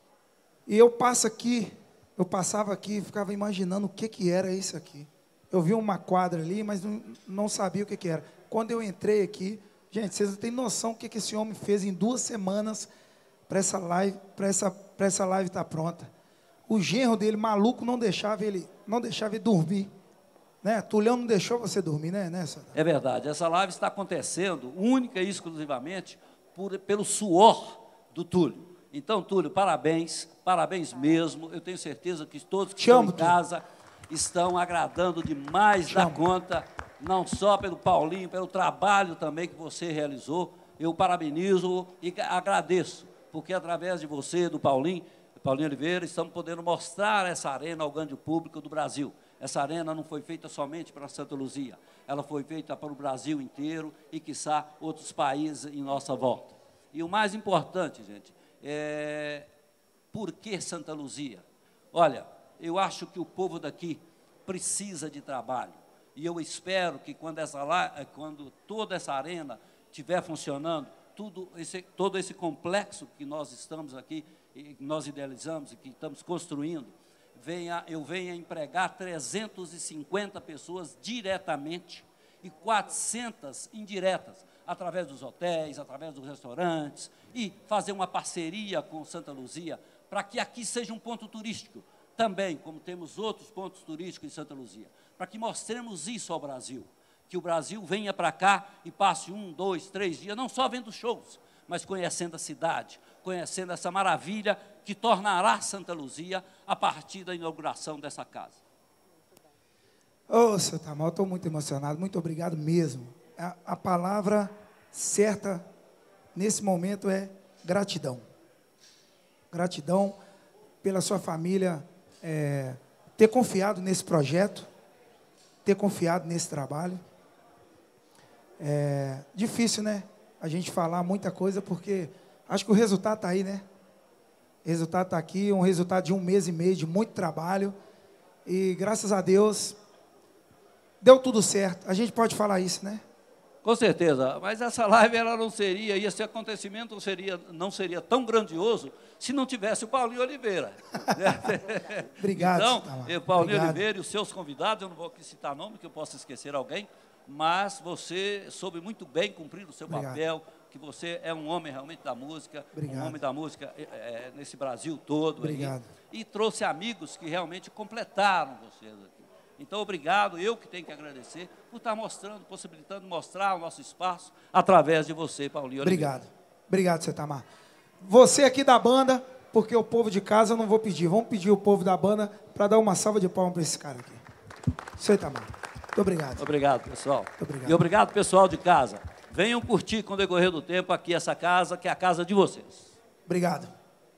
Speaker 3: E eu passo aqui, eu passava aqui e ficava imaginando o que, que era isso aqui. Eu vi uma quadra ali, mas não, não sabia o que, que era. Quando eu entrei aqui, gente, vocês não têm noção o que, que esse homem fez em duas semanas para essa live, para essa, para essa live estar pronta. O genro dele, maluco, não deixava ele, não deixava ele dormir. Né? Tulhão não deixou você dormir, né? né
Speaker 12: é verdade, essa live está acontecendo única e exclusivamente por, pelo suor do Túlio. Então, Túlio, parabéns, parabéns mesmo. Eu tenho certeza que todos que estão em casa estão agradando demais da conta, não só pelo Paulinho, pelo trabalho também que você realizou. Eu parabenizo e agradeço, porque através de você, do Paulinho, Paulinho Oliveira, estamos podendo mostrar essa arena ao grande público do Brasil. Essa arena não foi feita somente para Santa Luzia, ela foi feita para o Brasil inteiro e, quiçá, outros países em nossa volta. E o mais importante, gente, é por que Santa Luzia? Olha, eu acho que o povo daqui precisa de trabalho. E eu espero que quando, essa, quando toda essa arena estiver funcionando, tudo esse, todo esse complexo que nós estamos aqui, que nós idealizamos e que estamos construindo, venha, eu venha empregar trezentas e cinquenta pessoas diretamente e quatrocentas indiretas, através dos hotéis, através dos restaurantes, e fazer uma parceria com Santa Luzia, para que aqui seja um ponto turístico, também, como temos outros pontos turísticos em Santa Luzia, para que mostremos isso ao Brasil, que o Brasil venha para cá e passe um, dois, três dias, não só vendo shows, mas conhecendo a cidade, conhecendo essa maravilha que tornará Santa Luzia a partir da inauguração dessa casa.
Speaker 3: Ô, oh, seu Tamar, eu estou muito emocionado, muito obrigado mesmo. A, a palavra certa nesse momento é gratidão. Gratidão pela sua família é, ter confiado nesse projeto, ter confiado nesse trabalho. É difícil, né? A gente falar muita coisa, porque acho que o resultado está aí, né? O resultado está aqui, um resultado de um mês e meio de muito trabalho. E graças a Deus, deu tudo certo. A gente pode falar isso, né?
Speaker 12: Com certeza, mas essa live ela não seria, e esse acontecimento não seria, não seria tão grandioso se não tivesse o Paulinho Oliveira.
Speaker 3: Obrigado.
Speaker 12: Então,
Speaker 3: Tamar.
Speaker 12: o Paulinho
Speaker 3: Obrigado.
Speaker 12: Oliveira e os seus convidados, eu não vou aqui citar nome, que eu possa esquecer alguém, mas você soube muito bem cumprir o seu
Speaker 3: Obrigado.
Speaker 12: papel, que você é um homem realmente da música,
Speaker 3: Obrigado.
Speaker 12: um homem da música é, é, nesse Brasil todo.
Speaker 3: Obrigado.
Speaker 12: Aí, e trouxe amigos que realmente completaram vocês aqui. Então, obrigado, eu que tenho que agradecer por estar mostrando, possibilitando mostrar o nosso espaço através de você, Paulinho Oliveira.
Speaker 3: Obrigado. Obrigado, Setamar. Você aqui da banda, porque o povo de casa eu não vou pedir. Vamos pedir o povo da banda para dar uma salva de palmas para esse cara aqui. Setamar. Muito obrigado.
Speaker 12: Obrigado, pessoal.
Speaker 3: Muito obrigado.
Speaker 12: E obrigado, pessoal de casa. Venham curtir com o decorrer do tempo aqui essa casa, que é a casa de vocês.
Speaker 3: Obrigado.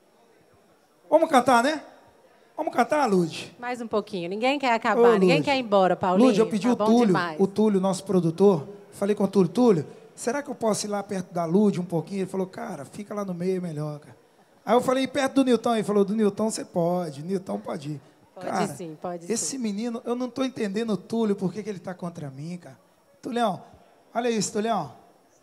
Speaker 3: Vamos cantar, né? Vamos cantar, Lud?
Speaker 5: Mais um pouquinho. Ninguém quer acabar,
Speaker 3: Ô,
Speaker 5: ninguém
Speaker 3: Lud.
Speaker 5: quer ir embora, Paulinho.
Speaker 3: Lud, eu pedi
Speaker 5: Tá
Speaker 3: o
Speaker 5: bom
Speaker 3: Túlio,
Speaker 5: demais.
Speaker 3: o Túlio, nosso produtor. Falei com o Túlio, Túlio, será que eu posso ir lá perto da Lud um pouquinho? Ele falou, cara, fica lá no meio, melhor, cara. Aí eu falei, perto do Nilton. Ele falou, do Nilton você pode, Nilton pode ir.
Speaker 5: Pode
Speaker 3: cara,
Speaker 5: sim, pode
Speaker 3: esse
Speaker 5: sim.
Speaker 3: menino, eu não estou entendendo o Túlio, por que, que ele está contra mim, cara. Tulhão, olha isso, Tulhão.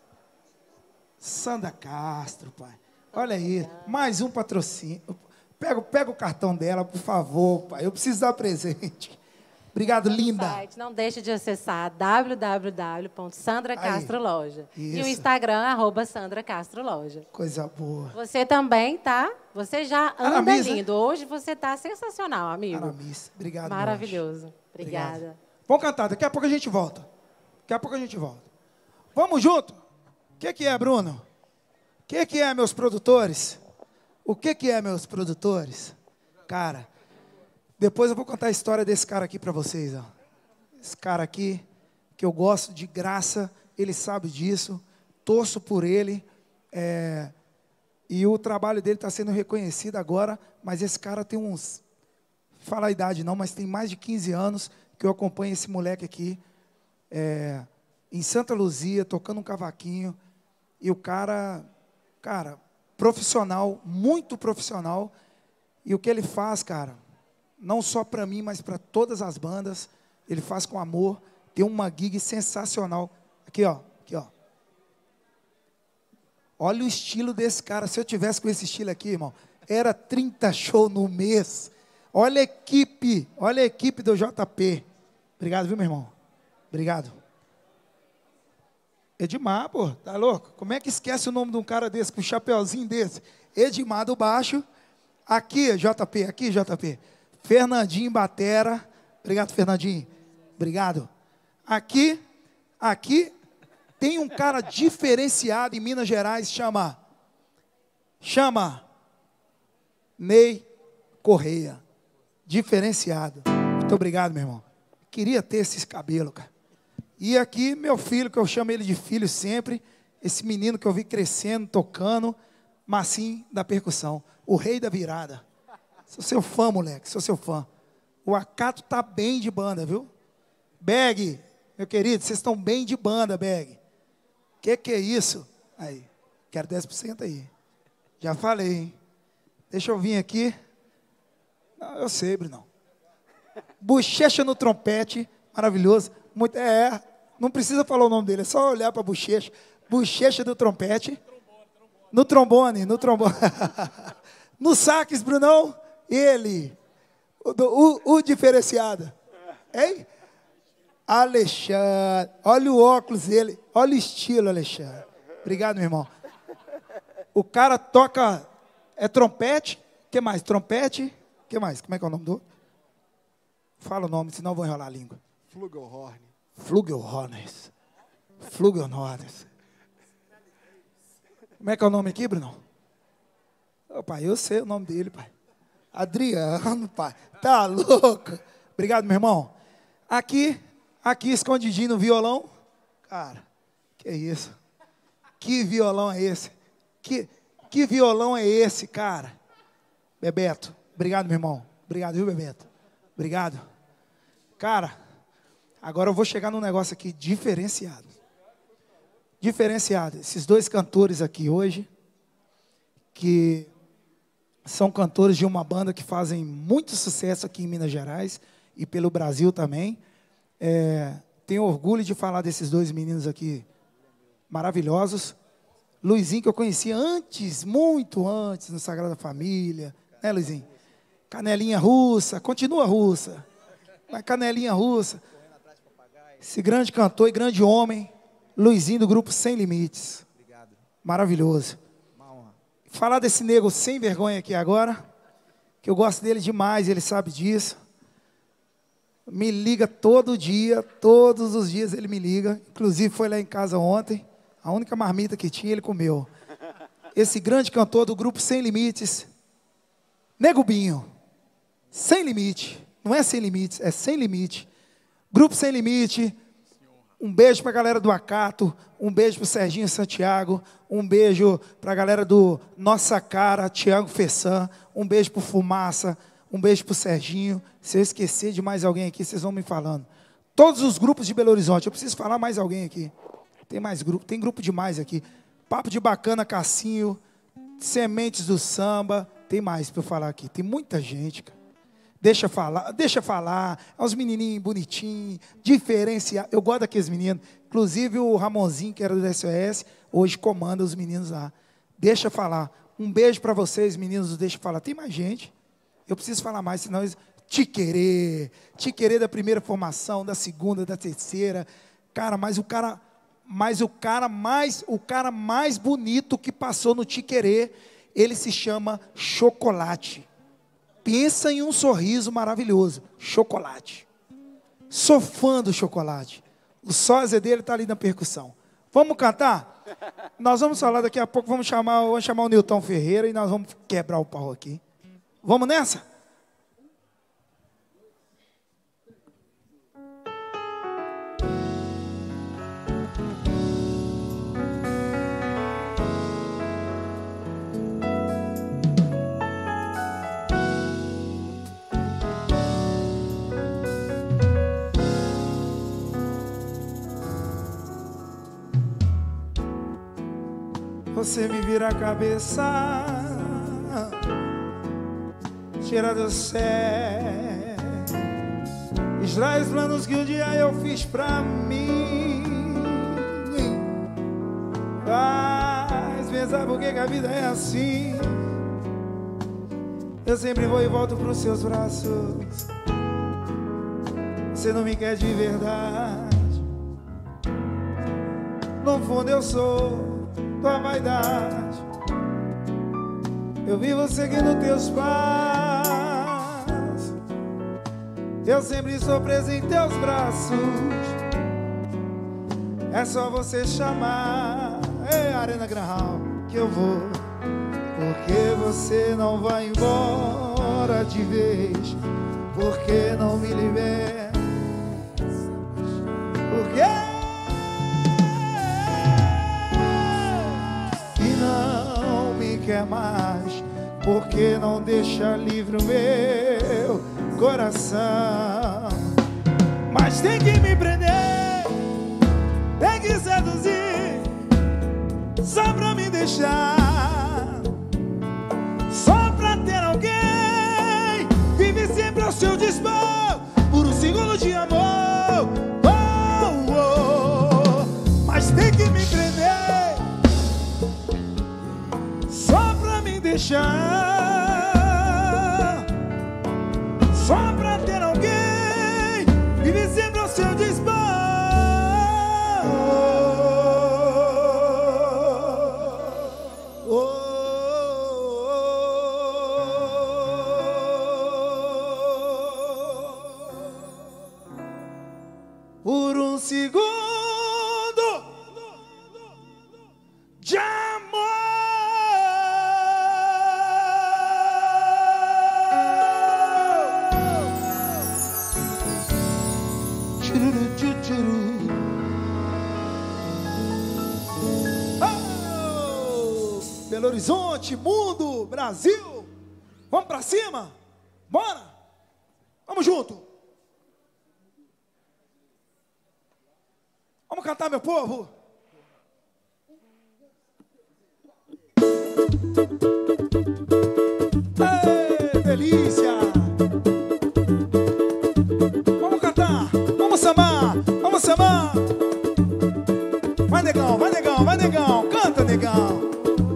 Speaker 3: Sandra Castro, pai. Olha aí, mais um patrocínio. Pega, pega o cartão dela, por favor, pai. Eu preciso dar presente. Obrigado, linda.
Speaker 5: Site, não deixe de acessar w w w ponto sandra castro loja. E o
Speaker 3: Isso.
Speaker 5: Instagram, arroba Sandra Castro Loja.
Speaker 3: Coisa boa.
Speaker 5: Você também tá, você já anda
Speaker 3: Aramis, né?
Speaker 5: lindo. Hoje você tá sensacional, amigo.
Speaker 3: Aramis, obrigado. meu
Speaker 5: Maravilhoso.
Speaker 3: anjo.
Speaker 5: Obrigada.
Speaker 3: Obrigado. Vamos cantar, daqui a pouco a gente volta. Daqui a pouco a gente volta. Vamos junto? O que, que é, Bruno? O que, que é, meus produtores? O que, que é, meus produtores? Cara, depois eu vou contar a história desse cara aqui para vocês. Ó. Esse cara aqui, que eu gosto de graça, ele sabe disso, torço por ele, é, e o trabalho dele está sendo reconhecido agora, mas esse cara tem uns, fala a idade não, mas tem mais de quinze anos que eu acompanho esse moleque aqui, é, em Santa Luzia, tocando um cavaquinho, e o cara, cara, profissional, muito profissional, e o que ele faz, cara, não só para mim, mas para todas as bandas, ele faz com amor, tem uma gig sensacional. Aqui, ó, aqui, ó. Olha o estilo desse cara, se eu tivesse com esse estilo aqui, irmão, era trinta shows no mês. Olha a equipe, olha a equipe do J P. Obrigado, viu, meu irmão? Obrigado. Edmar, pô, tá louco? Como é que esquece o nome de um cara desse, com um chapeuzinho desse? Edmar do baixo. Aqui, J P, aqui, J P. Fernandinho Batera. Obrigado, Fernandinho. Obrigado. Aqui, aqui, tem um cara diferenciado em Minas Gerais, chama, chama Ney Correia. Diferenciado. Muito obrigado, meu irmão. Queria ter esses cabelos, cara. E aqui, meu filho, que eu chamo ele de filho sempre, esse menino que eu vi crescendo, tocando, Massim da percussão, o rei da virada. Sou seu fã, moleque, sou seu fã. O Acato tá bem de banda, viu? Beg, meu querido, vocês estão bem de banda, Beg. Que que é isso? Aí, quero dez por cento aí. Já falei, hein? Deixa eu vir aqui. Não, eu sei, Bruno. Bochecha no trompete, maravilhoso. Muito, é, não precisa falar o nome dele, é só olhar para a bochecha. Bochecha do trompete. No trombone, no trombone. No sax, Brunão, ele. O, o, o diferenciado. Hein? Alexandre. Olha o óculos dele. Olha o estilo, Alexandre. Obrigado, meu irmão. O cara toca, é trompete. O que mais? Trompete. O que mais? Como é que é o nome do outro? Fala o nome, senão eu vou enrolar a língua.
Speaker 10: Flugelhorn.
Speaker 3: Flugelhorns. Flugelhorns. Como é que é o nome aqui, Bruno? Ô, pai, eu sei o nome dele, pai. Adriano, pai. Tá louco? Obrigado, meu irmão. Aqui, aqui escondidinho no violão. Cara, que isso? Que violão é esse? Que, que violão é esse, cara? Bebeto, Obrigado, meu irmão. Obrigado, viu, Bebeto? Obrigado. Cara, agora eu vou chegar num negócio aqui diferenciado. Diferenciado. Esses dois cantores aqui hoje, que são cantores de uma banda que fazem muito sucesso aqui em Minas Gerais e pelo Brasil também. É, tenho orgulho de falar desses dois meninos aqui maravilhosos. Luizinho, que eu conhecia antes, muito antes, no Sagrada Família. Né, Luizinho? Canelinha russa, continua russa. Mas canelinha russa. Esse grande cantor e grande homem, Luizinho, do grupo Sem Limites.
Speaker 11: Obrigado.
Speaker 3: Maravilhoso.
Speaker 11: Uma honra.
Speaker 3: Falar desse nego sem vergonha aqui agora, que eu gosto dele demais, ele sabe disso. Me liga todo dia, todos os dias ele me liga. Inclusive foi lá em casa ontem, a única marmita que tinha ele comeu. Esse grande cantor do grupo Sem Limites, Nego Binho. Sem limite. Não é sem limites, é sem limite. Grupo Sem Limite. Um beijo para a galera do Acato. Um beijo para o Serginho Santiago. Um beijo para a galera do Nossa Cara, Thiago Fessan. Um beijo para o Fumaça. Um beijo para o Serginho. Se eu esquecer de mais alguém aqui, vocês vão me falando. Todos os grupos de Belo Horizonte. Eu preciso falar mais alguém aqui. Tem mais grupo, tem grupo demais aqui. Papo de Bacana, Cassinho. Sementes do Samba. Tem mais para eu falar aqui. Tem muita gente, cara. Deixa falar, deixa falar. É uns menininhos bonitinhos, diferenciados. Eu gosto daqueles meninos. Inclusive o Ramonzinho, que era do S O S, hoje comanda os meninos lá. Deixa falar. Um beijo para vocês, meninos do Deixa Falar. Tem mais gente. Eu preciso falar mais, senão eles... Te querer. Te querer da primeira formação, da segunda, da terceira. Cara, mas o cara... Mas o cara mais, o cara mais bonito que passou no Te Querer, ele se chama Chocolate. Pensa em um sorriso maravilhoso. Chocolate. Sou fã do Chocolate. O sósia dele está ali na percussão. Vamos cantar? Nós vamos falar daqui a pouco, vamos chamar, vamos chamar o Nilton Ferreira e nós vamos quebrar o pau aqui. Vamos nessa? Você me vira a cabeça, tira do céu, extrai os planos que um dia eu fiz pra mim. Faz pensar por que a vida é assim. Eu sempre vou e volto pros seus braços. Você não me quer de verdade. No fundo eu sou tua vaidade. Eu vivo seguindo teus passos. Eu sempre estou preso em teus braços. É só você chamar, ei, Arena Granhal, que eu vou. Porque você não vai embora de vez. Porque não me libera. Porque quer mais, porque não deixa livre o meu coração. Mas tem que me prender, tem que seduzir, só pra me deixar, só pra ter alguém. Vive sempre ao seu dispor, por um segundo de amor. Oh, oh. Mas tem que me prender, deixar, só pra ter alguém. Vive sempre ao seu dispor. Oh, oh, oh. Por um segundo de amor. Oh, Belo Horizonte, mundo, Brasil, vamos pra cima. Bora! Vamos junto! Vamos cantar, meu povo! Ei, delícia! Vamos cantar! Vamos sambar! Vamos sambar! Vai, negão, vai, negão, vai, negão! Canta, negão!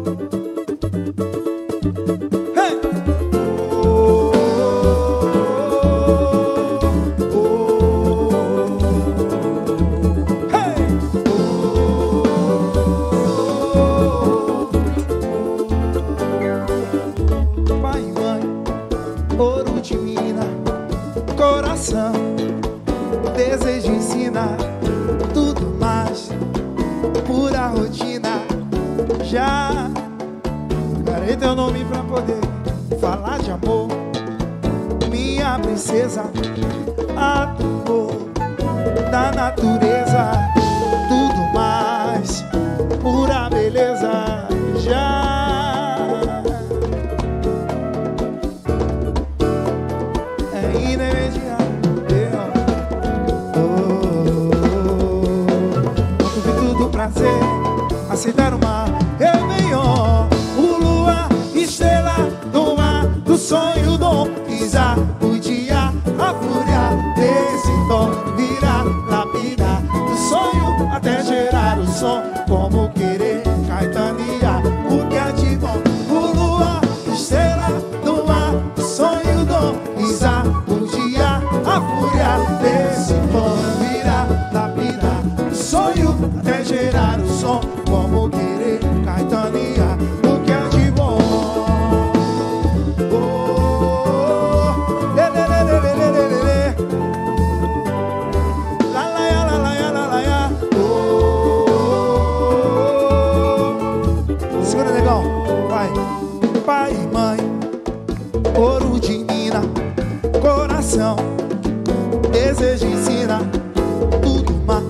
Speaker 3: Desejo ensinar tudo mais, pura rotina. Já darei teu nome pra poder falar de amor, minha princesa, amor da natureza, tudo mais, pura beleza. Já é irremediável. Prazer, aceitar o mar, Réveillon, o luar, estrela do mar, do sonho, dom, pisar o dia, a fúria desse tom, virar, lapidar, do sonho até gerar o som, como querer, caetanear, o que é de bom, o luar, estrela do mar, do sonho, dom, pisar o dia, a fúria desse tom, virar, lapidar, do sonho até gerar o som, como querer, caetanear, o que é de bom. Oh, lê, lê, lê, lê, lê, lê, lê, lê. Lá, lá, lá, lá, lá, lá, lá, lá. Oh, segura, negão, vai. Pai e mãe, ouro de mina, coração, desejo ensina, tudo mais.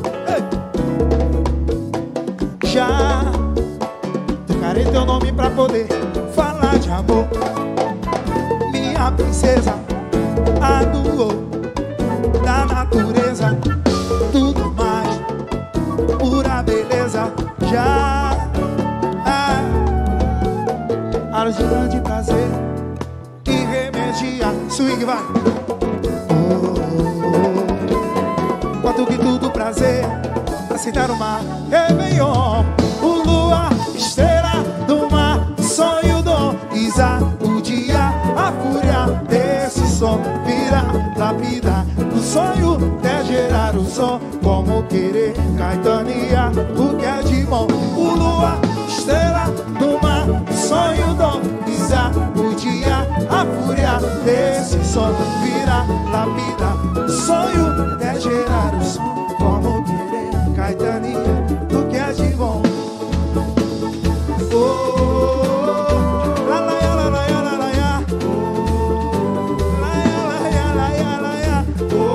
Speaker 3: Já tocarei teu nome pra poder falar de amor, minha princesa, a do da natureza, tudo mais, pura beleza. Já ah, aros de grande prazer, irremediar, swing vai. Oh, oh, oh. Quanto que tudo prazer, aceitar o mar, Réveillon, o luar, estrela do mar, sonho, dom, pisar o dia, a fúria desse som, virar, lapidar, o sonho até gerar o som, como querer, caetanear, o que é de bom, o luar, estrela do mar, sonho, dom, pisar o dia, a fúria desse som, virar, lapidar, o sonho até gerar o som, como querer, caetanear, o que é de bom. Oh, oh, lá, lá, lá, lá, lá, lá, lá, lá. Lá, lá, lá, lá, lá, lá.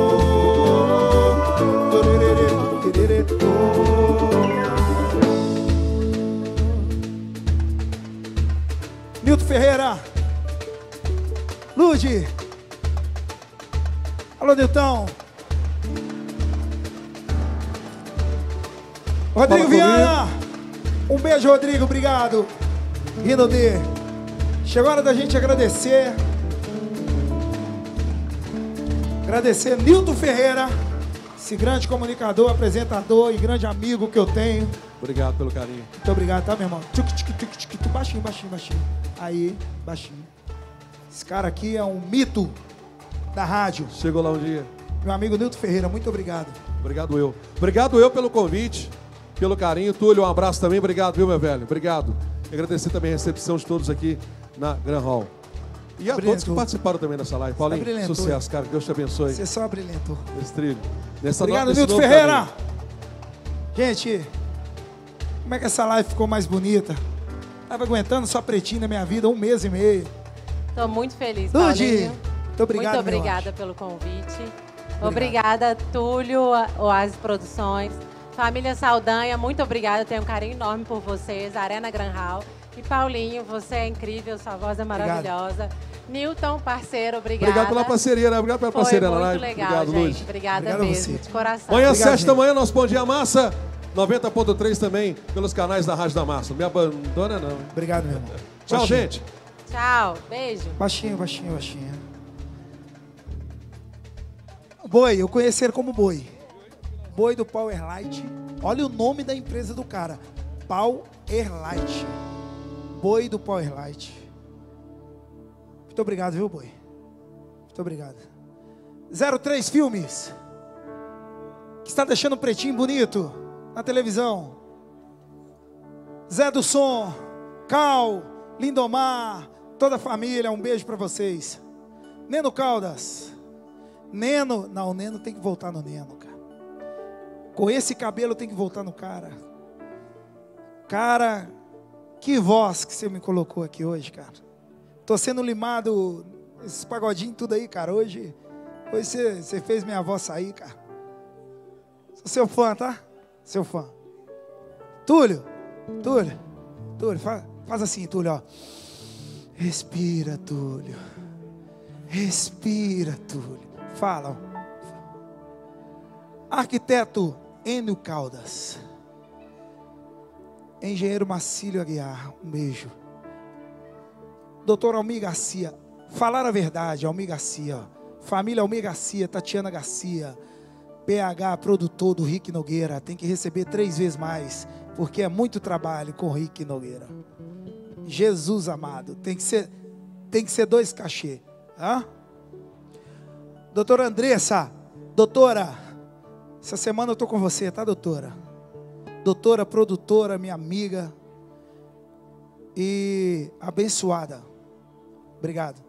Speaker 3: Oh, tererê, tererê, oh. Nilton Ferreira, Lude. Alô, Nilton. Rodrigo Viana, um beijo, Rodrigo, obrigado. Rindo de. Chegou a hora da gente agradecer. Agradecer Nilton Ferreira, esse grande comunicador, apresentador e grande amigo que eu tenho.
Speaker 4: Obrigado pelo carinho.
Speaker 3: Muito obrigado, tá, meu irmão? Tchuc, tchuc, tchuc, tchuc, tchuc, baixinho, baixinho, baixinho. Aí, baixinho. Esse cara aqui é um mito da rádio.
Speaker 4: Chegou lá um dia.
Speaker 3: Meu amigo Nilton Ferreira, muito obrigado.
Speaker 4: Obrigado eu. Obrigado eu pelo convite, pelo carinho. Túlio, um abraço também. Obrigado, viu, meu velho? Obrigado. E agradecer também a recepção de todos aqui na Gran Hall. E a
Speaker 3: Brilhantou.
Speaker 4: todos que participaram também dessa live. Paulinho,
Speaker 3: Brilhantou.
Speaker 4: sucesso, cara. Que Deus te abençoe.
Speaker 3: Você só brilhantou.
Speaker 4: Nesse trilho. Nessa
Speaker 3: Obrigado,
Speaker 4: no- nesse
Speaker 3: Nilton
Speaker 4: novo
Speaker 3: Ferreira.
Speaker 4: caminho.
Speaker 3: Gente, como é que essa live ficou mais bonita? Tava aguentando só pretinho na minha vida um mês e meio.
Speaker 5: Estou muito feliz,
Speaker 3: Lude,
Speaker 5: Paulinho.
Speaker 3: muito obrigado,
Speaker 5: Muito
Speaker 3: meu
Speaker 5: obrigada pelo convite. Obrigada, Túlio, Oasis Produções. Família Saldanha, muito obrigada. Tenho um carinho enorme por vocês. Arena Gran Hall. E Paulinho, você é incrível, sua voz é maravilhosa. Newton, parceiro, obrigada.
Speaker 4: Obrigado pela parceria, né? Obrigado pela
Speaker 5: Foi
Speaker 4: parceria
Speaker 5: muito
Speaker 4: na live.
Speaker 5: legal,
Speaker 4: Obrigado,
Speaker 5: gente.
Speaker 4: Lud.
Speaker 5: Obrigada
Speaker 4: Obrigado a
Speaker 5: mesmo,
Speaker 4: você.
Speaker 5: de coração.
Speaker 4: Amanhã,
Speaker 5: Obrigado,
Speaker 4: sexta
Speaker 5: gente.
Speaker 4: manhã, nosso Bom Dia Massa, noventa ponto três também, pelos canais da Rádio da Massa. Não me abandona, não.
Speaker 3: Obrigado, meu irmão.
Speaker 4: Tchau,
Speaker 3: Baixinho.
Speaker 4: gente.
Speaker 5: Tchau, beijo.
Speaker 3: Baixinho, baixinho, baixinho. Boi, eu conheci ele como Boi. Boi do Powerlight. Olha o nome da empresa do cara. Powerlight. Boi do Powerlight. Muito obrigado, viu, Boi? Muito obrigado. zero três Filmes. Que está deixando o pretinho bonito na televisão. Zé do Som, Cal, Lindomar, toda a família, um beijo para vocês. Neno Caldas. Neno, não, o Neno tem que voltar no Neno, cara. Com esse cabelo tem que voltar no cara. Cara, que voz que você me colocou aqui hoje, cara. Tô sendo limado, esses pagodinhos tudo aí, cara. Hoje, hoje você, você fez minha voz sair, cara. Sou seu fã, tá? Seu fã. Túlio, Túlio, Túlio, faz, faz assim, Túlio, ó. Respira, Túlio. Respira, Túlio. Fala, ó. Arquiteto Enio Caldas. Engenheiro Marcílio Aguiar, um beijo. Doutor Almir Garcia, falar a verdade, Almir Garcia. Família Almir Garcia, Tatiana Garcia. P H, produtor do Rick Nogueira. Tem que receber três vezes mais, porque é muito trabalho com o Rick Nogueira. Jesus amado, tem que ser, tem que ser dois cachê. Hã? Doutora Andressa, doutora, essa semana eu tô com você, tá, doutora? Doutora, produtora, minha amiga e abençoada. Obrigado.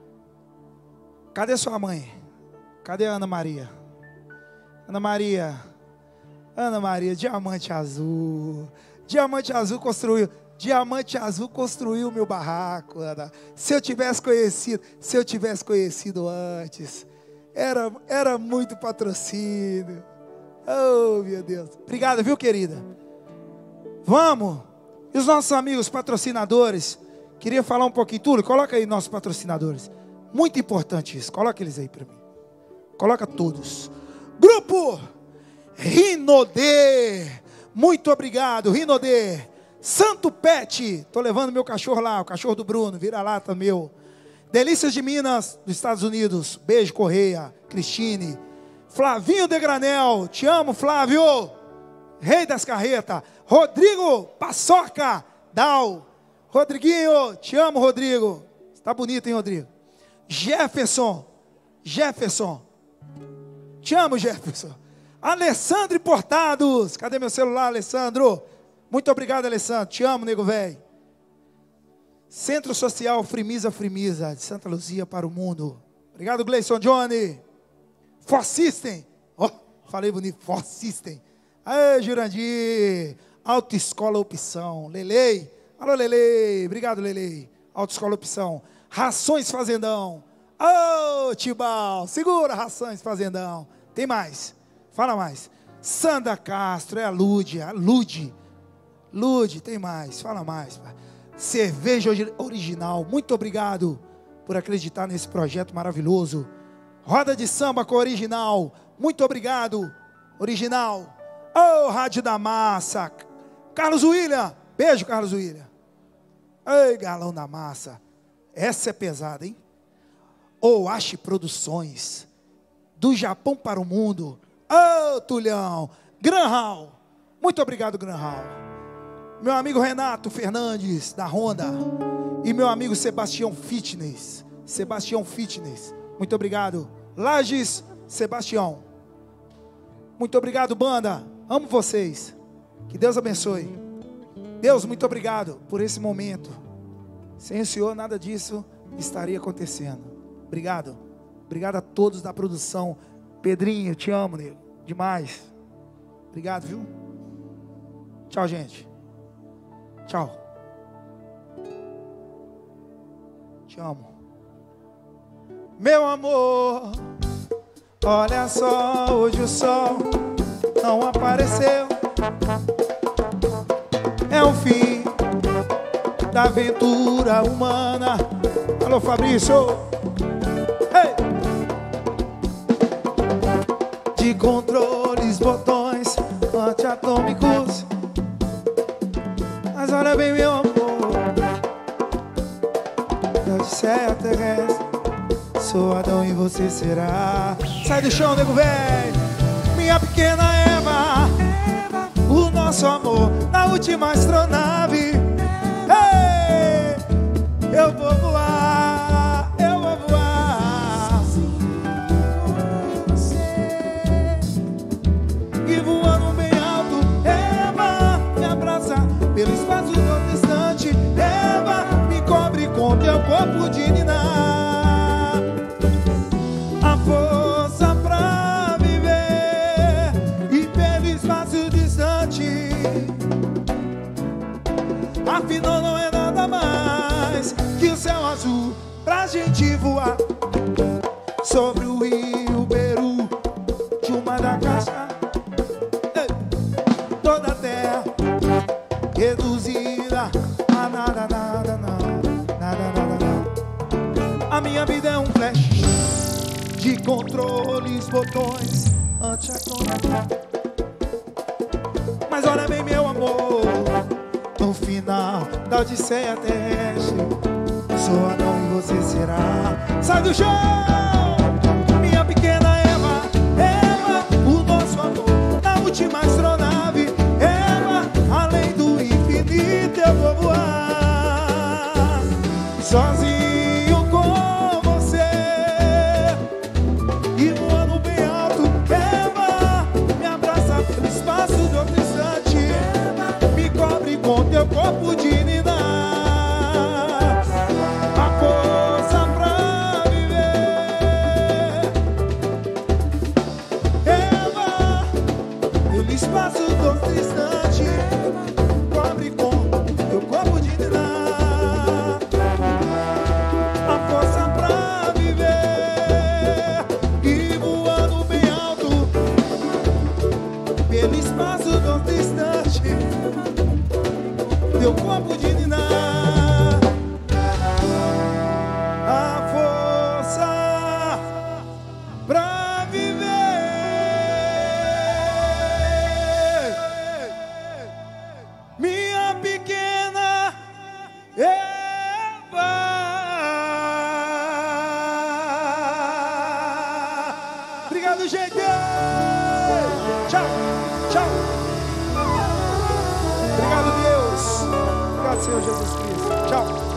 Speaker 3: Cadê sua mãe? Cadê a Ana Maria? Ana Maria, Ana Maria, diamante azul. Diamante azul construiu, diamante azul construiu meu barraco, Ana. Se eu tivesse conhecido, se eu tivesse conhecido antes, era, era muito patrocínio. Oh, meu Deus. Obrigado, viu, querida? Vamos. E os nossos amigos patrocinadores? Queria falar um pouquinho. Túlio, coloca aí nossos patrocinadores. Muito importante isso. Coloca eles aí para mim. Coloca todos. Grupo Rinodê. Muito obrigado, Rinodê. Santo Pet. Tô levando meu cachorro lá, o cachorro do Bruno. Vira-lata meu. Delícias de Minas, dos Estados Unidos. Beijo, Correia. Cristine. Flavinho de Granel, te amo, Flávio. Rei das Carretas. Rodrigo Paçoca, Dal. Rodriguinho, te amo, Rodrigo. Está bonito, hein, Rodrigo? Jefferson, Jefferson. Te amo, Jefferson. Alessandro Portados. Cadê meu celular, Alessandro? Muito obrigado, Alessandro. Te amo, nego velho. Centro Social Frimisa Frimisa, de Santa Luzia para o mundo. Obrigado, Gleison Johnny. For System, oh, falei bonito, For System. Aê, Jurandir, Autoescola Opção, Lelei, alô Lelei, obrigado Lelei, Autoescola Opção, Rações Fazendão, ô oh, Tibal, segura Rações Fazendão, tem mais, fala mais, Sandra Castro, é a Lude, a Lude, Lude, tem mais, fala mais, Cerveja Original, muito obrigado por acreditar nesse projeto maravilhoso. Roda de samba com Original. Muito obrigado, Original. Ô, oh, Rádio da Massa. Carlos William. Beijo, Carlos William. Ei, Galão da Massa. Essa é pesada, hein? Oashi Produções. Do Japão para o mundo. Ô, oh, Tulhão. Granhal. Muito obrigado, Granhal. Meu amigo Renato Fernandes, da Honda. E meu amigo Sebastião Fitness. Sebastião Fitness. Muito obrigado. Lages, Sebastião. Muito obrigado, banda. Amo vocês. Que Deus abençoe. Deus, muito obrigado por esse momento. Sem o Senhor, nada disso estaria acontecendo. Obrigado. Obrigado a todos da produção. Pedrinho, te amo, nego. Demais. Obrigado, viu? Tchau, gente. Tchau. Te amo. Meu amor, olha só, hoje o sol não apareceu. É o fim da aventura humana. Alô, Fabrício. Ei! De controles, botões antiatômicos. Mas olha bem, meu amor, da Odisseia terrestre, sou Adão e você será. Sai do chão, nego velho. Minha pequena Eva, o nosso amor na última astronave. Ei, eu vou voar, eu vou voar. E voando bem alto, Eva, me abraça pelo espaço tão distante. Eva, me cobre com teu corpo de ninar. A força pra viver e pelo espaço distante. Afinal não é nada mais que o céu azul pra gente voar sobre o rio Peru de uma da caixa. Toda a terra reduzida a nada, nada, nada, nada, nada, nada. A minha vida é um flash de controles, botões antiatômicos. Mas olha bem, meu amor, no final da Odisseia terrestre, sou Adão e você será. Sai do chão, minha pequena Eva, Eva, o nosso amor na última astronave. Eva, além do infinito eu vou voar, sozinho com você e voando bem alto. Eva, me abraça pelo espaço do outro instante. Me cobre com teu corpo de ninar. A força pra viver. Eva, pelo espaço do outro instante. Cobre com teu corpo de ninar. A força pra viver e voando bem alto pelo espaço do outro instante. Teu corpo de ninar. A força pra viver. Minha pequena Eva. Obrigado, gente. Tchau, tchau. Obrigado, Deus. Obrigado, Senhor Jesus Cristo. Tchau.